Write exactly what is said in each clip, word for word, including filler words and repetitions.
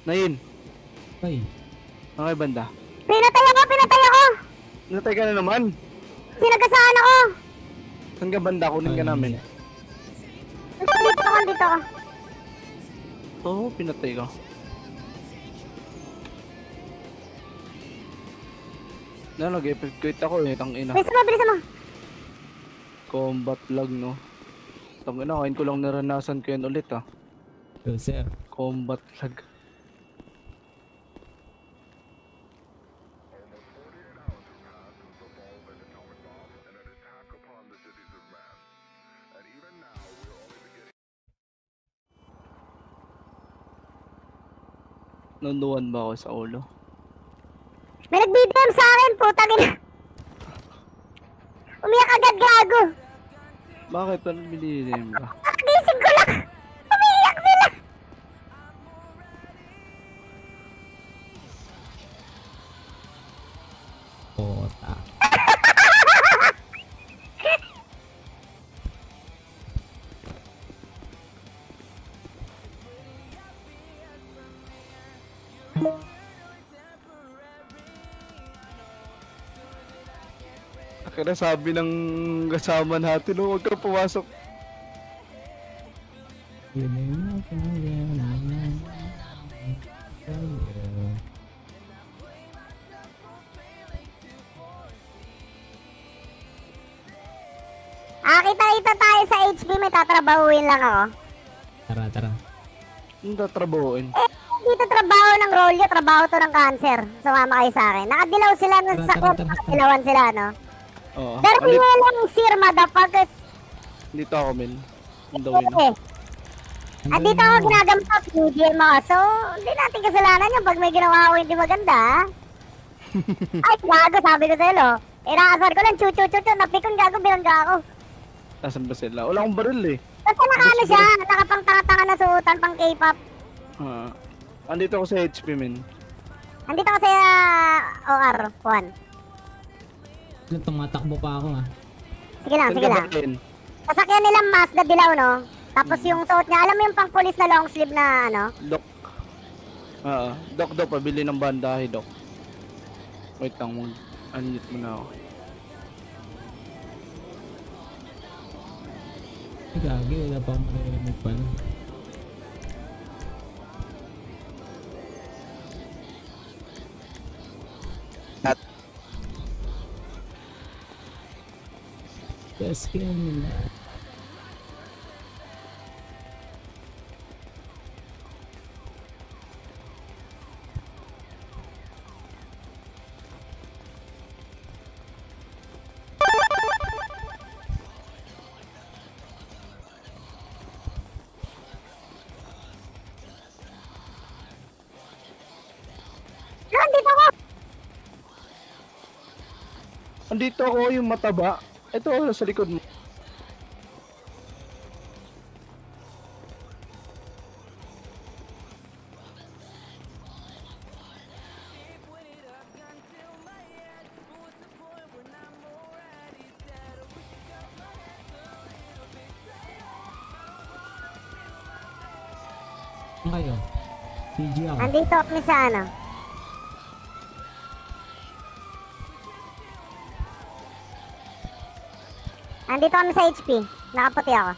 Nain. Ay. Okay, banda. Pinatay ako, pinatay ako! Natay ka na naman. Sinagasaan ako! Saan ka banda? Kunin ka Ay. namin. Dito ako, dito ako. Oo, oh, pinatay ka. Na, nag-effect quit ako eh, tangina. Bilisan mo, bilisan mo. Combat lag, no? Tangina, kain ko lang naranasan ko yan ulit ah. Oh, sir. Combat lag. Nanduan ba ako sa ulo? May nag-B D M sa akin, putang ina. Umiyak agad, gago. Bakit? Anong binilin ka? Nakagising ko lang. Umiyak sila. Pota. Kaya sabi ng kasama natin, oh, huwag kang pumasok. Yun na yun, kaya naman. Ah, kita-kita tayo sa H P, may tatrabahuin lang ako. Tara, tara. Ang tatrabuhin. Eh, dito trabaho ng rolyo, trabaho to ng cancer. Sumama kayo sa akin. Nakadilaw sila ng Tara, sakot, tara, tara. nakadilawan sila, no? Oo. Pero Andito, lang sir, motherfuckers. dito ako, Mel. Ang dawin na. Eh. At dito ako ginagampat, P D M ako. So, hindi natin kasalanan yung pag may ginawa ako hindi maganda, ha? Ay, gago, sabi ko sa'yo, lo. Inaasar ko lang, chu-chu-chu-chu, napikon gago, binangga ako. Nasaan ba sila? Wala akong baril eh. Basta nakano siya, nakapang tanga-tanga na suotan, pang K-pop. Ah. Andito ako sa H P, men. Andito ako sa O R, Juan. Tumatakbo pa ako ah. Sige lang, Saan sige ka lang. baril? Sasakyan nilang Mazda dilaw, no? Tapos yung suot niya, alam mo yung pang police na long sleeve na ano? Dok. Oo. Dok, Dok, pabili ng bandahe, Dok. Wait lang, mag-unmute mo na ako. Ay, gagi, wala pa akong marinig pala. At Yes, kaya nila. Nandito ako! andito ako, yung mataba. Ito, sa likod mo. Ano kayo? P G ako. Andito kami sa ano? Andito kami sa H P. Nakaputi ako.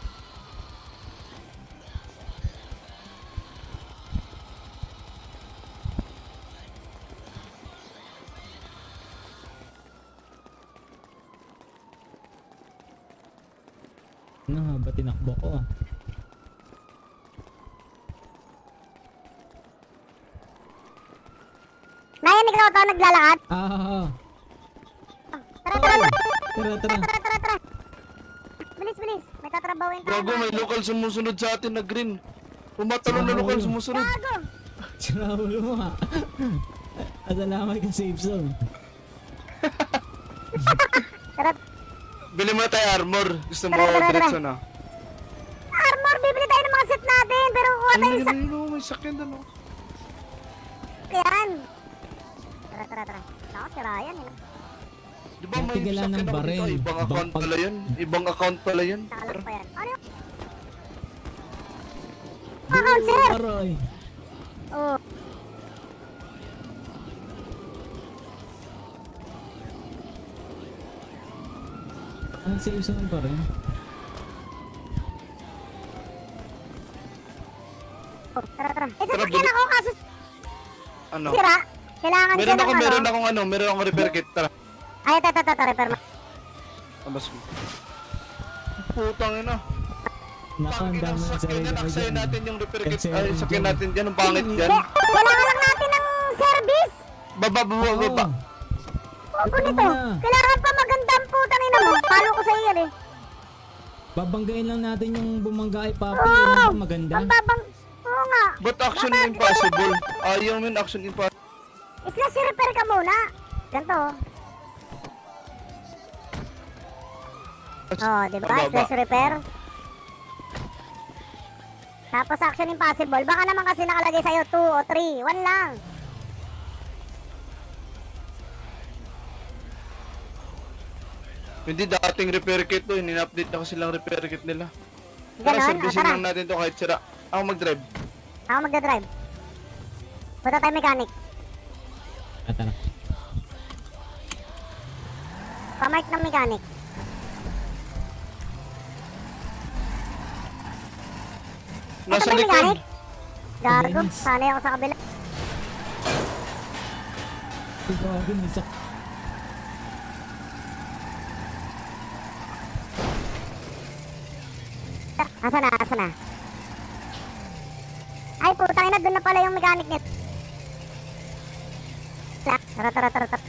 Ano nga ba tinakbo ko ah? Nayan, ikaw ito naglalakad? Ah, ah, ah. Tara, tara, tara, Tara, tara. tara, tara, tara. Bilis, bilis. May tatrabawin tayo. Gago, may lokal sumusunod sa atin na green. Pumatalon na lokal sumusunod. Gago! Sira ulo mo ah. Asalamat ka safe zone. Tara, Bili mo na tayo armor. Gusto mo Tara, tara, tara. diretso na. armor, bibili tayo ng mga set natin. Pero kuha Ano tayo yun? sa Ano yun? May sakyan doon. oh. sakyan. Tara, tara, tara. Ako, si Ryan. Eh. Di ba may Natigilan sakyan ng ako baril. dito? Ibang account Pag- pala yun. Ibang account pala yun. Nakalag pa yan. Ano yun? Account, sir! Aroy. Oo. Ang safe zone pa rin. Oh, tara, tara. Eh, Tara, sasakyan bili- ako kaso Ano? sira. Kailangan siya Meron ng ako, ano. meron akong ano, meron akong repair kit. Tara. Ay, tata, tata, repair mo. Labas mo. Putang ina. Naka, ang Pangin ang dami ng sakyan sarili yan, ko aksayin dyan. natin yung repair kit. Cancel Ay, yung sakyan dyan. natin dyan, ang pangit dyan. Eh, kailangan lang natin ng service. Baba, baba, Oo. baba. Opo Ito nito. na. Kailangan pa magandang putang ina mo. Palo ko sa iyo yan eh. Babanggain lang natin yung bumangga ay papi. Oo. Yan ang maganda. Ang babang... Oo nga. But action impossible. Ayaw mo yun, action impossible. Slash repair ka muna. Ganto. Oh, di ba? Baba. Slash repair. Tapos action impossible. Baka naman kasi nakalagay sa'yo two o three. one lang. Hindi dating repair kit to, in-update na kasi lang repair kit nila. Ganon? Tara, O, servicing tara. lang natin to kahit sira. Ako mag-drive. Ako magdadrive. Punta tayo mechanic. Ah, tara. Pamark ng mechanic. Nasa Ito ba yung likod. mechanic? Gargo. Mabilis. Sanay ako sa kabila. Ikaw agad, isa. Asa na? Asa na? Ay, putang ina. Doon na pala yung mechanic nito. Tara, tara, tara, tara.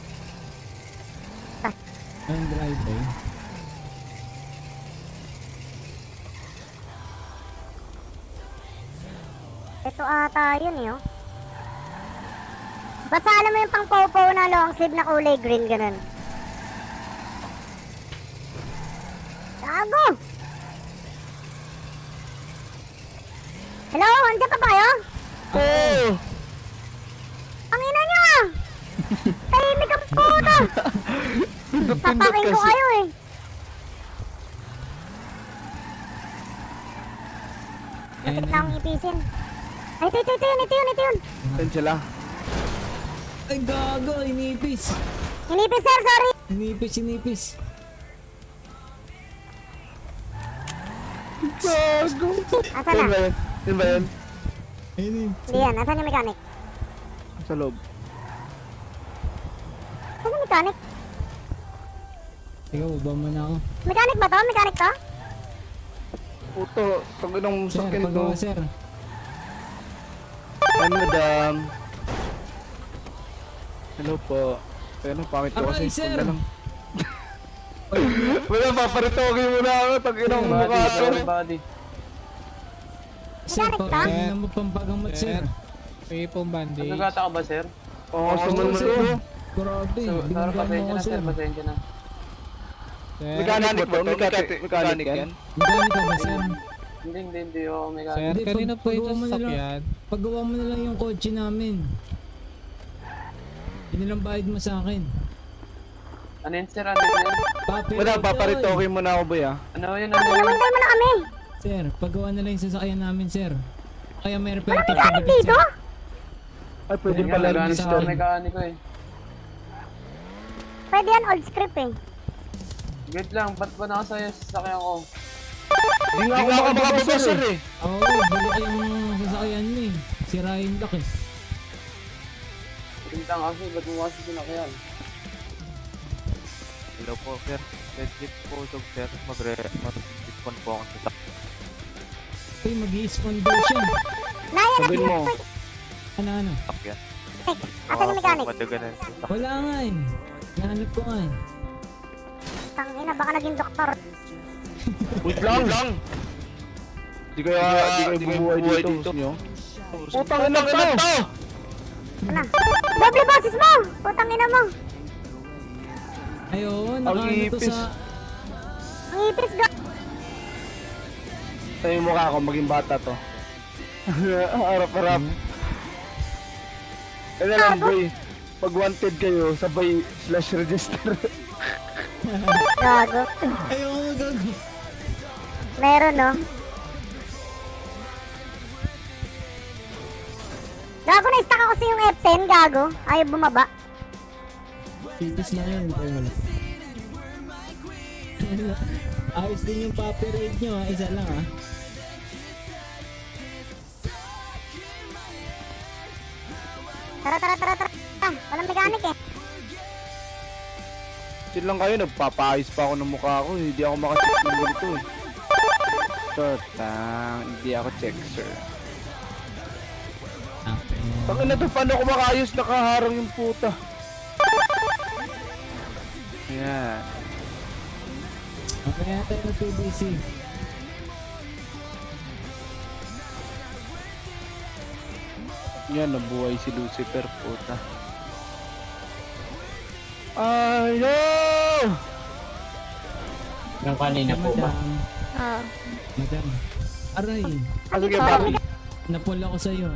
Ang drive eh. Ito ata yun eh, oh. Basta alam mo yung pang popo na long sleeve na kulay green, ganun. Gago! Hello? Andiyan pa ba kayo? Oh! Ang ina nyo ah! Tahimik ang puto! Papakin ko kasi. kayo eh. Ayan Lapit na. na akong ipisin. Ay, ito, ito, ito yun, ito yun, ito yun. Saan sila? Ay, gago! Inipis! Inipis sir, sorry. Inipis, inipis. Gago! Asa Saan ba na? yan? Saan ba yan? Ayun yun. Hindi yan, asan yung mechanic? Sa loob. Asan yung mechanic? Ikaw, baba mo na ako. Mechanic ba to? Mechanic to? Puto, pag anong Sir, sakyan to. pagawa sir. Ay, madam. Hello po. Pero pangit ko kasi. Aray, sir. Huwag na lang. Wala, paparitokin mo na ako. Tag inang mukha to. Sir, Mechanic pa, ka? kaya mo pampagamot sir. May pong bandage. Nagkata ka ba, sir? Oo, Oo, sumunod sir. mo. Grabe, So, sir, binigyan mo pasensya ako na, sir. sir. Pasensya na. Sir, Mechanic mo to? Mechanic, mechanic yan? Mechanic ka ba sir? Hindi, hindi, hindi ako may sir, Hindi, kanina pag- po ito pagawa mo na lang. sasakyan. Paggawa mo na lang yung kotse namin. Yun na lang bayad mo sa akin. Ano yun, sir? Ano yun? Papi, Wala, paparitokin mo na ako boy ah. Ano yun? Ano Ano yun? naman tayo mo na kami? Sir, paggawa na lang yung sasakyan namin sir. Kaya may repair Ano kit mechanic kabit, dito? sir. Ay, pwede Hindi pala nga, release nagano to. sa mekaniko eh. Pwede yan, old script eh. Good lang, ba't ba nakasaya sa sasakyan ko? Hindi nga ako makababa sir eh. Oo, balik yung sasakyan mo eh. Sira yung lock eh. Pintang ako, ba't mo kasi sinakyan? Hello po, sir. Legit po ito, sir. Mag-respond po ako sa Uy, mag-i-spawn daw siya. Naya na, Sabihin mo. Ano ano? sakyan. asan yung mechanic? Madagal na sa Wala nga eh. Nahanap ko nga eh. Tangina, baka naging doktor. Wait lang lang. Di kaya, di kaya bubuhay dito. Gusto nyo? Putang ina to! Ano? Doble boses mo! Putang ina mo! Ayun, nakaano to ipis. sa... Ang ipis ga... Sa yung mukha ko, maging bata to. Harap-harap. Ano lang boy, pag wanted kayo, sabay slash register. Gago. Ayun, gago. Meron no? Gago na stuck ako sa yung F ten, gago. Ayaw bumaba. Tipis lang yun, tayo wala. Ayos din yung puppy raid nyo, ha? Isa lang, ha? Tara, tara, tara, tara. Ah, walang mechanic eh. Chill lang kayo, nagpapaayos pa ako ng mukha ko. Hindi ako makacheck ng ganito eh. Totang, hindi ako check, sir. Tangin na to, paano ako makaayos? Nakaharang yung puta. Ayan. Mamaya tayo na P B C. Yan, nabuhay si Lucifer, puta. Ayaw! Yung kanina po ba? Madam, Ah. madam. Aray, Ano kaya, Bobby? napul ako sa'yo.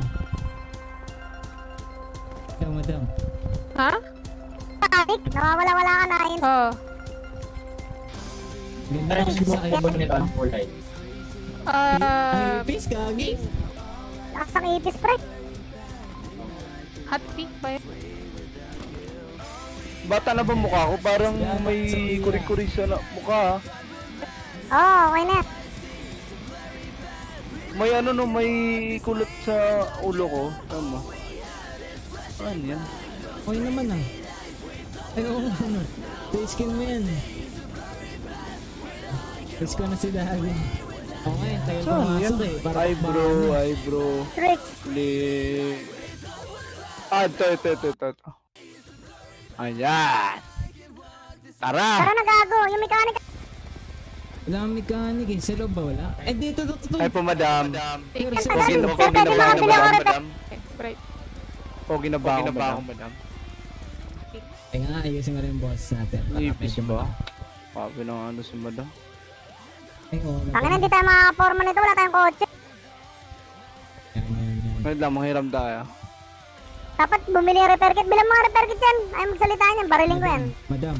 Ikaw, madam. Ha? Mechanic? Nawawala-wala ka na yun. Oo. Ganda Ano ko yung sa buhay akin. mo nito ang kulay? Ay, peace, kagi. Lakas ng ipis, pre. Hot pink ba yun? Bata na ba mukha ko? Parang may kuri-kuri sa na- mukha, ha? Oo, oh, okay na. May ano no, may kulot sa ulo ko. Tama. Ano yan? Okay naman, ah. Ay, oo nga, ano. Face skin mo yan. Face ko na si Dagi. Okay, tayo Saan yan? pumasok eh. Para Eyebrow, baka- eyebrow, Trick. lip. Ah, ito, ito, ito, ito, ito. Ayan. Tara! Tara na, gago. Yung mechanic. Wala kang mechanic eh. Sa loob ba wala? Eh, dito, dito, dito. Ay po, madam. Pero sa Pogi na, Sir, pogi na pwede ba ako, makabili ako madam? rep- madam? Right. Pogi na ba ako, madam? Ay nga, ayusin nga rin yung boss natin. Para Ipis medyo ba? ma- Papi ng ano si madam. Ay, oo. Tangina, hindi tayo makakaporma nito. Wala tayong kotse. Yan, yan, yan. Wait lang, manghiram tayo. Dapat bumili yung repair kit. Bilang mga repair kit yan. Ayaw magsalita niyan. Bariling ko yan. Madam.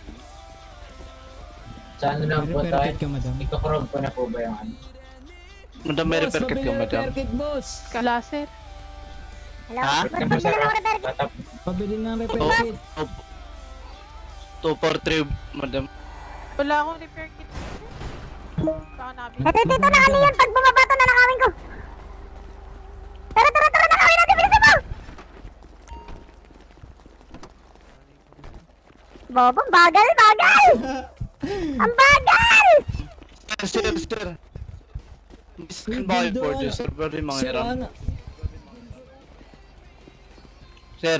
Sa ano lang po May tayo? repair kit ka, madam. Ikakrog ko na po ba yung ano? Madam, may Boss, repair kit pabili ka, ng madam. repair kit, boss. Kalaser. Hello? Ha? Ba't bumili ng repair kit? Tatap. Pabili ng repair Oo. kit. two four three, madam. Wala akong repair kit. Baka nabili. Ito, ito, ito. Nakali yan. Pag bumaba to, nanakawin ko. Tara, tara, tara. Nakawin natin. Bilisan mo. Bobo, bagal, bagal. Ang bagal. Sir, sir, sir. Biskin ba kayo for this, sir? Pwede Sir, manghiram. ano? Sir,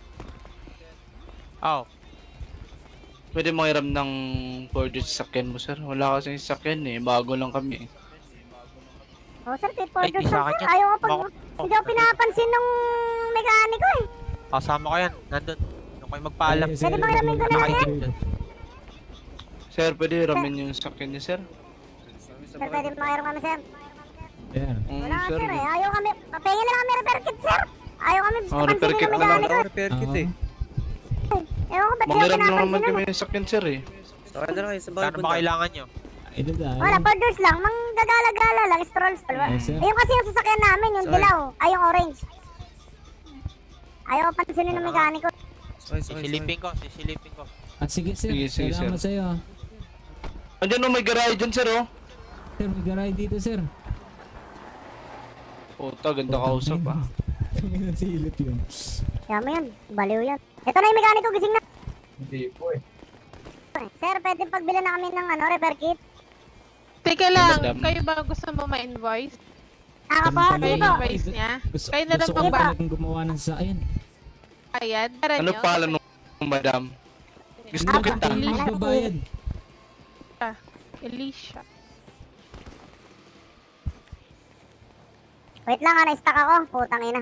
Oh, pwede manghiram ng for this sakyan mo, sir? Wala kasing sakyan eh. Bago lang kami eh. Oh, sir, pay for Ay, di this, sa akin sir. yan. Ayaw ko pag... Bako- Hindi ako pinapansin nung mekaniko eh. kasama ko yan. Nandun. Nung kayo magpaalam. Ay, Pwede sir, ba hiramin ko na lang yan? Nakaikip Sir, pwede hiramin yung sakyan niya, sir? Sir, pwede makiram kami, sir. Sir. Mm, Wala, sir. sir, eh. Ayaw kami... Papengin na lang kami repair kit, sir. Ayaw kami Oh, repair pansinin kit ng na lang. mekaniko. repair kit eh. Ewan ko, ba't di ako Manghiram lang naman pinapansin kami nun? yung sakyan, sir eh. Kano ba kailangan nyo? Ito dahil. Wala, four doors lang. Manggagala-gala lang. Stroll, stroll. Yes, sir. Ayun kasi yung sasakyan namin, yung dilaw. Ay, yung orange. Ayaw ko pansinin ng mekaniko. Sisilipin ko, sisilipin ko. Ah, sige, sir. Sige, sige, Salamat sir. sa'yo. Andiyan oh, may garage dyan, sir oh. Sir, may garay dito, sir. Puta, ganda kausap ah. Tingnan silip yun. Yama yan. Baliw yan. Ito na yung mekaniko. Gising na. Hindi po eh. Sir, pwede pagbili na kami ng ano, repair kit. Teka lang, Madam. kayo ba gusto mo ma-invoice? Ako po, Ano sige Kayo po. invoice niya? Gusto, Kayo na lang gusto ko magbayad. talagang gumawa ng sasakyan. Para Ano nyo? pala nung madam? Gusto Ah, kita. Hindi Ano? magbabayad. Alicia. Wait lang, ah, na-stuck ako. Putang ina.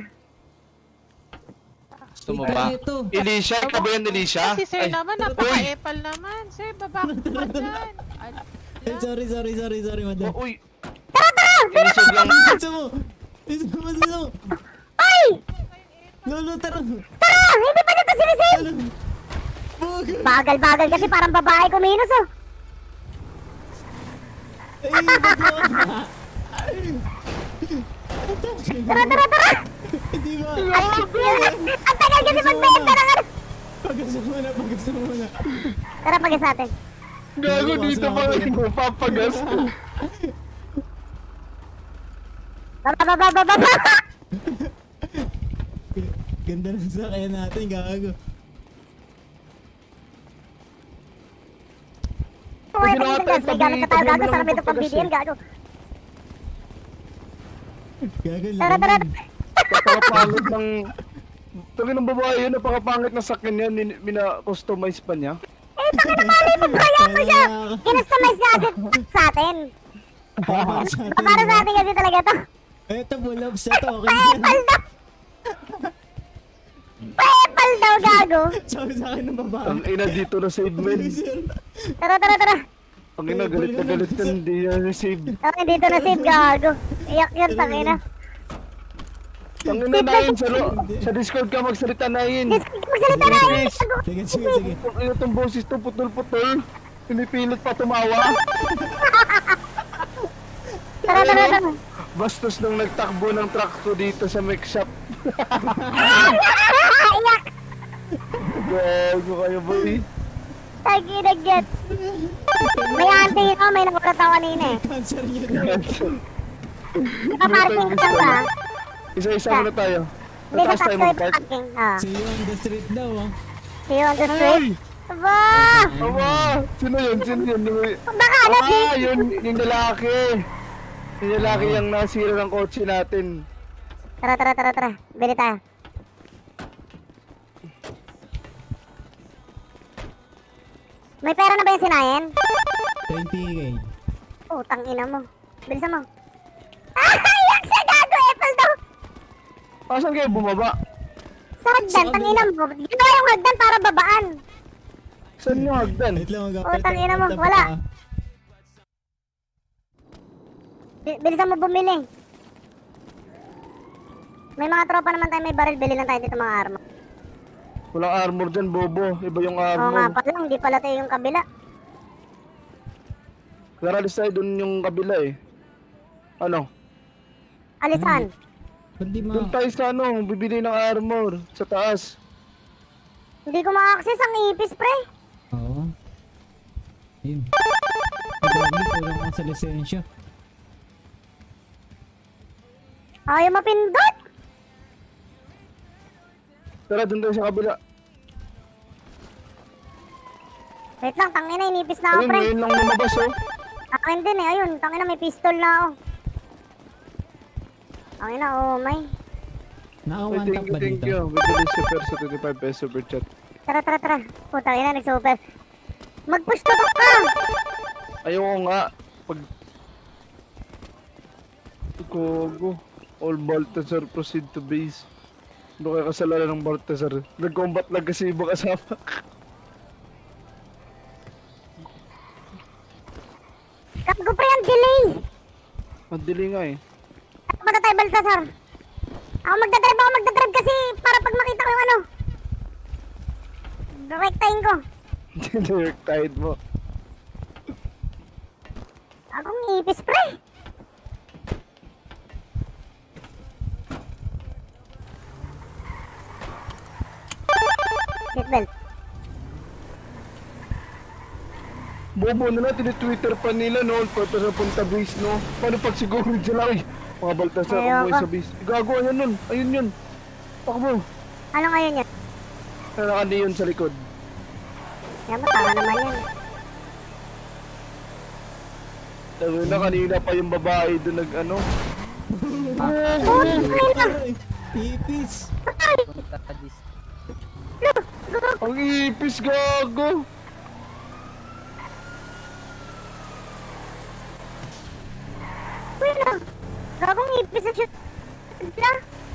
Gusto mo ba? Ito. Elisha, ikaw ba yan, Elisha? Kasi sir Ay, naman, napaka-epal naman. Sir, baba ko pa dyan. Al- Ay, sorry, sorry, sorry, sorry, madam. oh, uy. Inisog lang. Gusto mo? Gusto mo, gusto mo? Ay! Lolo, tara. Tara! Hindi pa dito sinisig! Bug. Bagal-bagal kasi parang babae kuminos oh. Ay, ba't mo? Tara, tara, tara! Hindi ba? Ay, Ang tagal kasi magbenta ng ano. Pagas mo na, pagas mo na. Tara, pagas natin. Gago dito pa rin ko papagas. Baba, baba, baba, baba. Ganda ng sakyan natin, gago. Kung ay Pag ginawa pagising gas, may tayo, gamit na tayo, tabi- gago. tabi mo Sarap lang ito pang B D M, pagpagas gago. Gago, Tara, tara, laman. Napakapangit ng... Tawin ng babae yun, napakapangit na sakyan yan, min- mina-customize pa niya. Eh, takin na mali mo, kaya mo siya. Kinustomize nga kasi sa atin. Para sa atin, Para sa atin kasi talaga to. Eto, bulabs na to, okay yan. Paepal daw. Paepal daw, gago. Sabi sa akin ng babae. Ang ina dito na save man. Tara, tara, tara. Ang ina galit na galit yan, hindi yan save. Okay, dito na save, gago. Iyak yun, tangina. Ang ina na yun, sa, lo- sa Discord ka magsalita na yun. Magsalita na yun, gago. Sige, sige, sige. Ang ina tong boses to, putol-putol. Pinipilit pa tumawa. Tara, tara, tara. Bastos nung nagtakbo ng truck ko dito sa mech shop. Iyak. Gago kayo boy. Tagi, get. May auntie yun, may nakulat ako kanina eh. Cancer niya. Nakaparking ka ba? Isa-isa muna tayo. Hindi, Mataas sa tayo tax ko mag-park. parking. Ah. See you on the street daw, ah. See you on the street. Aba! Aba! Sino yun? Sino yun? Yung- Baka ano, Ah, yun, yung lalaki. Yung lalaki yung nasira ng kotse natin. Tara, tara, tara, tara. Bili tayo. May pera na ba yung sinayin? twenty K. Utang ina mo. Bilisan mo. Ah! Iyak siya, gago! Apple daw! Asan kayo bumaba? Sa hagdan, tang ina mo. Ginawa yung hagdan para babaan. Saan yung hagdan? Wait lang, mag- Oh, tangina mo, wala. Bi- Bilisan mo bumili. May mga tropa naman tayo, may baril. Bili lang tayo dito mga armor. Walang armor dyan, bobo. Iba yung Oo nga armor. pala, hindi pala tayo yung kabila. Naralis tayo dun yung kabila eh. Ano? Alisan. Ba't di Doon ma... tayo sa ano, bibili ng armor. Sa taas. Hindi ko ma-access ang ipis, pre. Oo. Yun. Pag-gagi, kulang ako sa lisensya. Ayaw mapindot. Tara, doon tayo sa kabila. Wait lang, tangina, inipis na ako, Ayun, pre. ngayon lang lumabas oh. Akin din eh, ayun, tangina, may pistol na ako. Tangina, oh my. Ay, Naka-one thank tap you, ba thank dito? you. Bibili si Per sa twenty-five pesos super chat. Tara, tara, tara. Puta, ina, nag-super. Mag-push to ka! Ayoko nga. Pag... Gogo. All Baltasar proceed to base. Ano kaya kasalanan ng Baltasar? Nag-combat lang kasi iba kasama. Kago pre, ang delay! Ang dili nga eh. Punta tayo, Baltasar. Ako magdadrive, ako magdadrive kasi para pag makita ko yung ano. Direktahin ko. Direct tide mo. Akong ipis, pre. Seatbelt. Bobo na natin, Twitter pa nila no, pata sa punta base no. Paano pag siguro dyan lang eh. Mga Baltasar Ayoko. kumuha sa base. Gago, ayun nun, ayun yun. Takbo. Ano ngayon yan? Nakakandi yun sa likod. Yan mo, tama naman yan. Tayo na kanina pa yung babae doon nag ano. Oh, tangina! Ay, ipis! Ang ipis, gago. Uy, na. Gagong ipis na shoot. Na.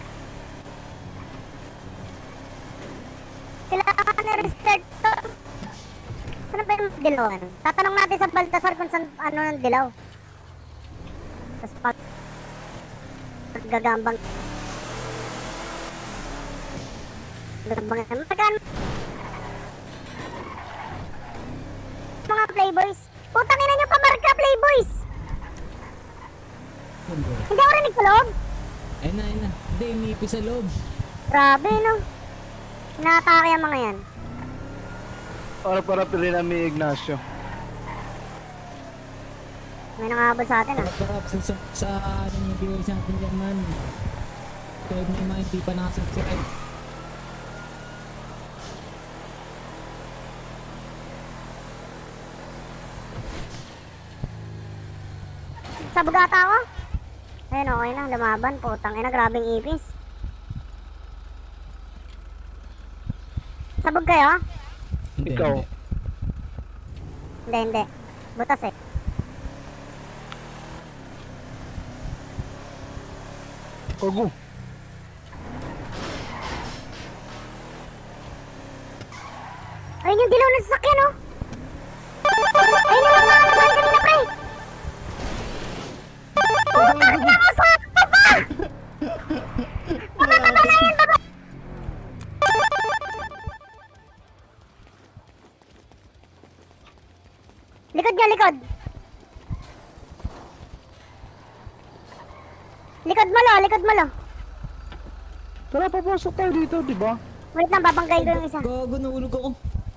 Kailangan na restart to. Saan ba yung dilawan? Tatanong natin sa Baltasar kung saan ano ng dilaw. Tapos pag gagambang gagambang magkano mga playboys. Putang ina nyo, pamarka playboys. Hindi ako rinig sa loob. Ayun na, ayun na. Hindi, may ipis sa loob. Grabe, no? Inaatake ang mga yan. Para para pili namin Ignacio. May nangahabol sa atin, ah. Parap sa, sa, sa ano yung viewers natin dyan man. Kahit may mga hindi pa nakasubscribe. Sabog ata ako. Ayun, okay na. Lumaban. Putang ina, grabing ipis. Sabog kayo? Hindi, Ikaw. hindi. Hindi, hindi. Butas eh. Ogo. Ayun yung dilaw na sasakyan, oh. Ayun yung mga naman kanina, pre. Putang ina mo sa baba! Baba, baba na yan, baba! Likod niya, likod. Likod mo, lo, likod mo, lo. Tara, papasok tayo dito, di ba? Wait lang, babanggayin ko yung isa. Gago, nahulog ako.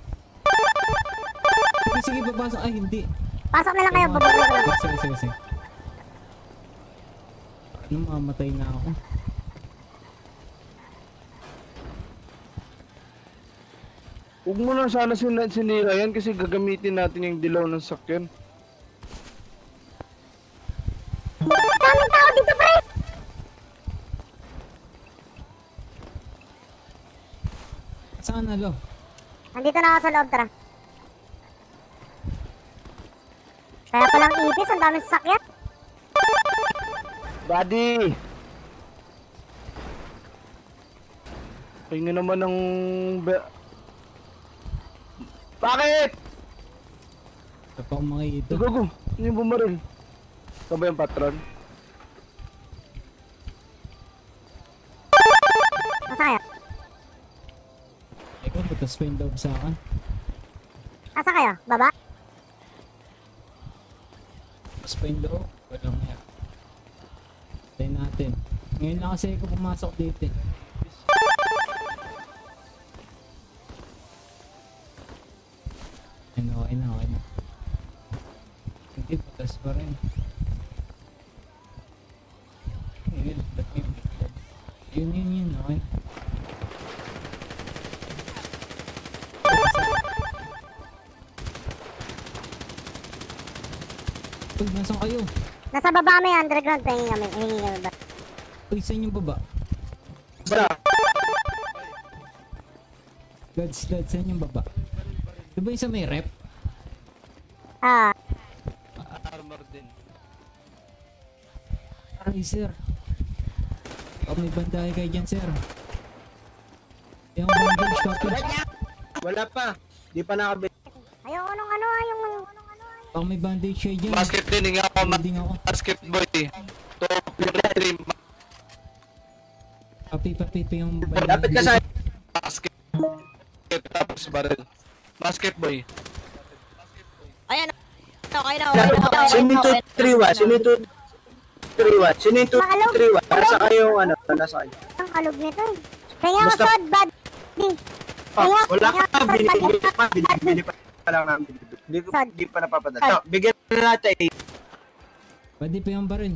Sige, sige, papasok. Ay, hindi. Pasok na lang kayo, babanggayin ko lang. Sige, sige, sige. Ano, mamatay na ako. Huwag mo na sana sin- sinira yan kasi gagamitin natin yung dilaw ng sakyan. Daming tao dito, pre! Saan na, lo? Nandito na ako sa loob, tara. Kaya palang ipis, ang daming sasakyan. Buddy! Pahinga naman ng... Be- Bakit? Ito pa akong makikita. Gogo, ano yung bumaril? Ito ba yung patron? Asa kayo? Ikaw, butas pa yung loob sa akin. Asa kayo? Baba? Butas pa yung loob. Walang nga. Tayo natin. Ngayon lang kasi ako pumasok dito eh. Ano, okay na, okay na. Hindi, butas pa rin. Yun, ba't may bigyan? Yun, yun, yun, okay. Uy, nasan kayo? Nasa baba may underground, pahingi kami, pahingi kami ba? Uy, saan yung baba? Bra! Gods, Gods, saan yung baba? Di ba yung sa may rep? Ah, Armor din. Aray, sir. Oh, may bandahe kayo dyan, sir. Yung bandage, copy. Wala pa. Di pa nakabili. ayoko nung ano, ah, yung... Baka may bandage kayo dyan. Basket din, hindi ako Holding ako. basketboy. Top three Papi, papi, pa yung Dapat ka sa... basket. Tapos barrel. Basketboy. Ayan, okay na, okay na, okay na. Sino yung two three one? Sino yung two three one? Sino yung two three one? Nasa kayong ano? Nasa kayo. Ang kalog nito eh. Pahingi ako Basta- sod, bad. Oh, Pahingi wala pahingi ka. ako sod, Binibili bad. pa. Binibili pa lang namin. Hindi ko Saan? di pa napapadala. So, bigyan na natin eh. Pwede pa yung baril.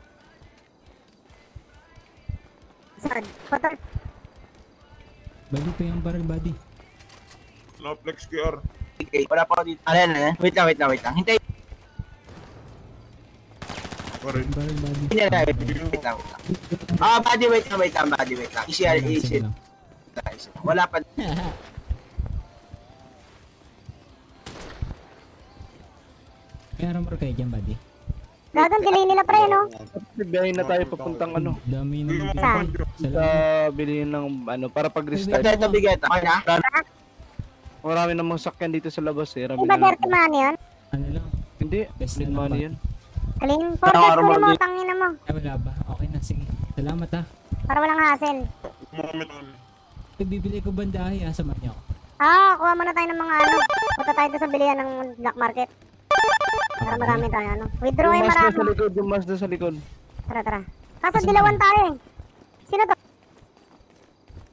Sod, putol. Pwede pa yung baril, buddy. No flex Q R. Okay, wala pa ako dito. Ano yan? ano yan? Wait lang, wait lang, wait lang. Hintay. Baril. Baril, buddy. Hindi na, wait lang, wait lang. Ah, buddy, wait lang, wait lang, buddy, wait lang. Easy, Sige lang, easy. sige lang. Wala pa. May armor kayo dyan, buddy. Gagang delay nila pre, no? Biyahin na tayo papuntang ano. Dami naman Saan? dito. Sa Salamat. bilhin ng ano para Ito, pag-restart. ito, bigyan. Okay na? Marami namang sakyan dito sa labas eh. Rami Iba na dirty money yun? Ano lang? Hindi, Best clean na money dapat. yan. Clean. Forces ko mo, tangina mo. Ay, wala ba? Okay na, sige. Salamat ha. Para walang hassle. Kumamit ako. Ito, bibili ko bandahe ha. Samat niyo ako. Ah, kuha muna tayo ng mga ano. Punta tayo doon sa bilihan ng black market. Para marami tayo ano. Withdraw ay Yung mas na marami. sa likod, yung mas na sa likod. Tara, tara. Kaso dilawan tayo eh. Sino to?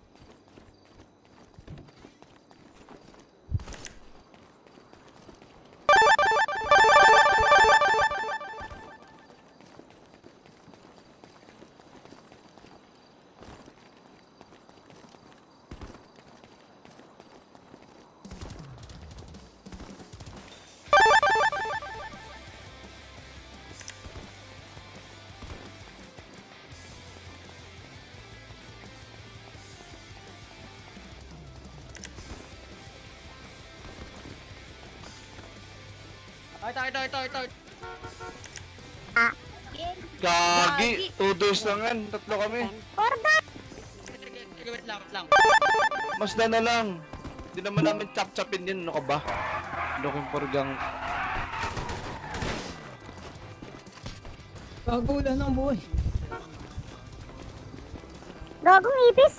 ito, ito, ito, ito. Ah. Gagi, two doors lang yan, tatlo kami. Order! Wait lang, wait lang. Mas na na lang. Hindi naman namin chop-chopin yun, ano ka ba? Looking for gang. Gago, wala na ang buhay. Gagong ipis.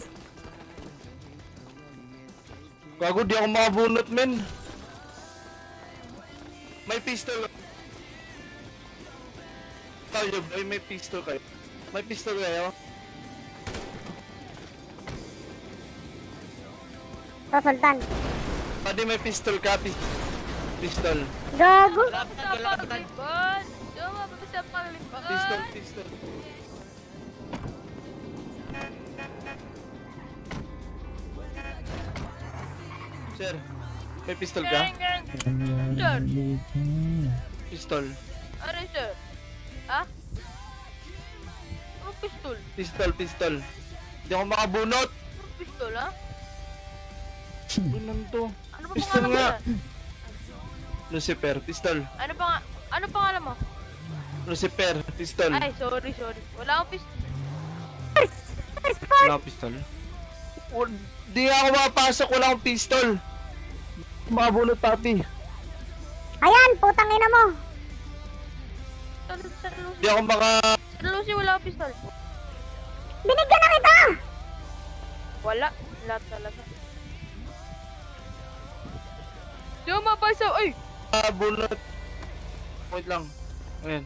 Gago, di ako makabunot, men. May pistol. Tayo, ay may pistol kayo. May pistol kayo. So, Sultan. Pwede may pistol ka, pi pistol. Gago. Pistol, pistol. Sir, may pistol ka? Sir. Pistol. Ano, sir? Ha? Ano pistol? Pistol, pistol. Hindi ako makabunot. Ano pistol, ha? Bunan to. Ano ba Pistol pangalan mo nga. yan? Lucifer, pistol. Ano pa ano pangalan mo? Lucifer, pistol. Ay, sorry, sorry. Wala akong pistol. Wala akong pistol. Wal- Di ako mapasok, wala akong pistol. Makabunot, papi. Ayan, putang ina mo. Sir, Sir Lucy. Di ako maka... Sir Lucy, wala akong pistol. Binigyan na kita. Wala. Wala talaga. Di ako mapasok. Ay! Makabunot. Wait lang. Ayan.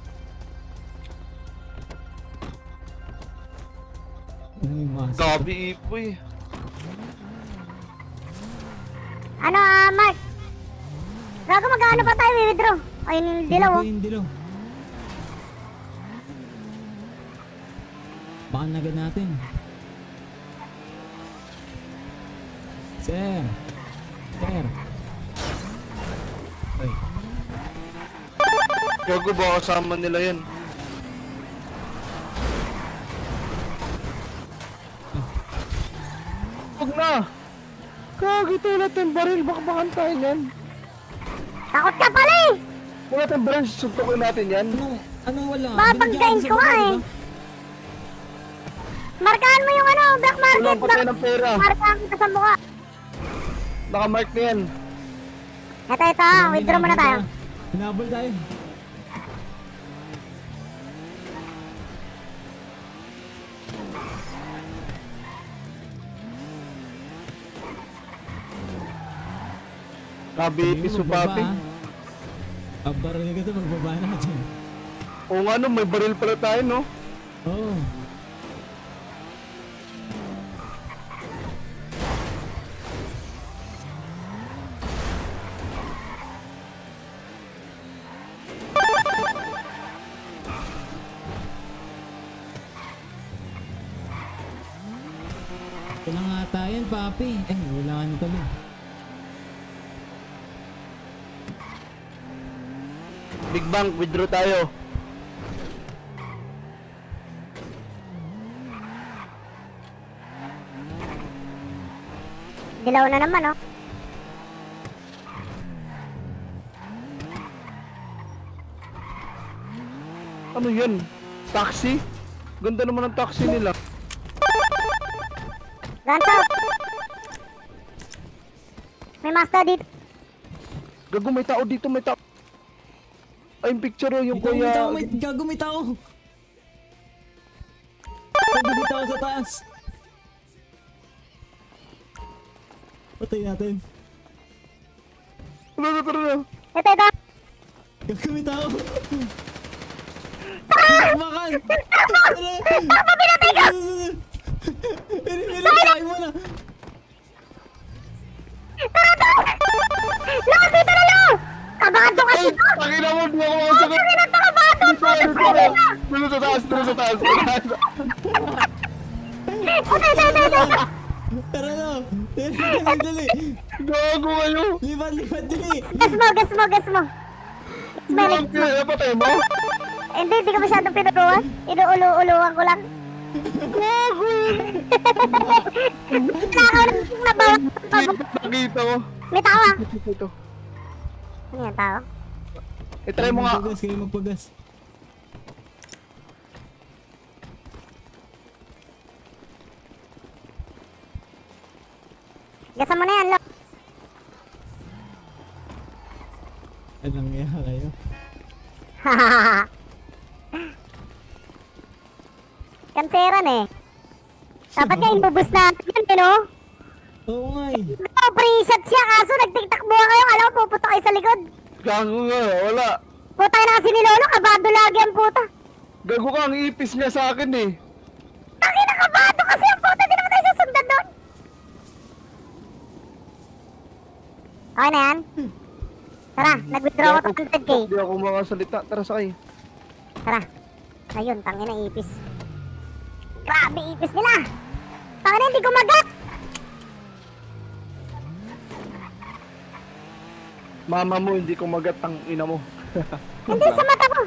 Ano yung mask? Gabi, ipoy. Ano, ah, Mark? Gago, magkano pa tayo i-withdraw? Ayun yung dilaw, oh. Ano yung dilaw? Baka nagad natin. Sir. Sir. Ay. Gago ba kasama nila yan? Huwag na! Gagi tayo natin baril, bakbakan tayo yan. Takot ka pala eh. Kung natin baril, suntukin natin yan. Ano? Ano wala? Babagdain ko nga eh. Markahan mo yung ano, black market. Walang patay ng pera. Markahan kita sa mukha. Nakamark na yan. Ito, ito, withdraw muna tayo. Hinabol tayo. Kabiti su papi. Abar na kita, magbaba natin. Oo nga no, may baril pala tayo no. Oo. Oh. Ito na nga tayo, papi. Eh, wala ka na tuloy. Big Bang, withdraw tayo. Dilaw na naman, oh. Ano yan? Taxi? Ganda naman ang taxi nila. Guns out. May Mazda dito. Gago, may tao dito, may tao. Ay, yung picture oh, yung Ito, may kuya. tao, may gago, may tao. Gago, may tao sa taas. Patay natin. Ano, ano, ano? Ito, ito. Gago, may tao. Pinakmakan! Takbo, pinatay ka! Pinakmakan mo na! Tara, tara! Lakas dito na lo! Kabado ka Ay, dito! pakina mo, di ako makasagot. Bakit na kabado? Dito, dito, dito. Dito sa taas, dito sa taas. Ito, ito, ito, ito. Tara na! Dali, dali, dali! Gago kayo. Lipat, lipat, dali! Gas mo, gas mo, gas mo. Smelling. Gago, napatay mo? Hindi, hindi ka masyadong pinutuan. Inuulo-uluan ko lang. Gago. Nakaw na nabawa. Nakita ko. May tao ah. Ito, ito. Ano yan, tao? I-try mo nga. Magpagas, kayo magpagas. Gasan mo na yan, Lo. Anong nga kayo? Kanseran eh. Dapat nga inubos natin yun, eh, no? Oo nga eh. No, pre-shot siya, kaso nagtiktakbo kayo. Alam mo, puputa kayo sa likod. Gago nga, wala. Puta na kasi ni Lolo, kabado lagi ang puta. Gago ka, ang ipis niya sa akin eh. Taki na kabado kasi ang puta, di naman tayo susundan doon. Okay na yan? Tara, nag-withdraw ako Di one hundred K. Di ako makasalita. Tara, sakay. Tara. Ayun, tangin na ipis. Grabe ipis nila. Tangin na, hindi kumagat. Mama mo, hindi ko magat ang ina mo. Hindi sa mata ko.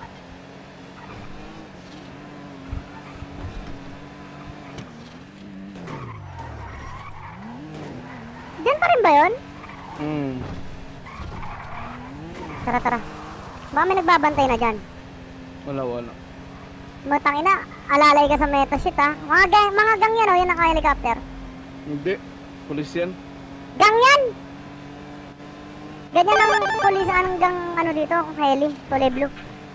Diyan pa rin ba yun? Hmm. Tara, tara. Baka may nagbabantay na dyan. Wala, wala. Matang ina, alalay ka sa meta shit ha. Mga gang, mga gang yan oh, yan naka-helicopter. Hindi. Pulis yan. Gang yan! Ganyan ang pulis, anong gang ano dito, heli, kulay blue.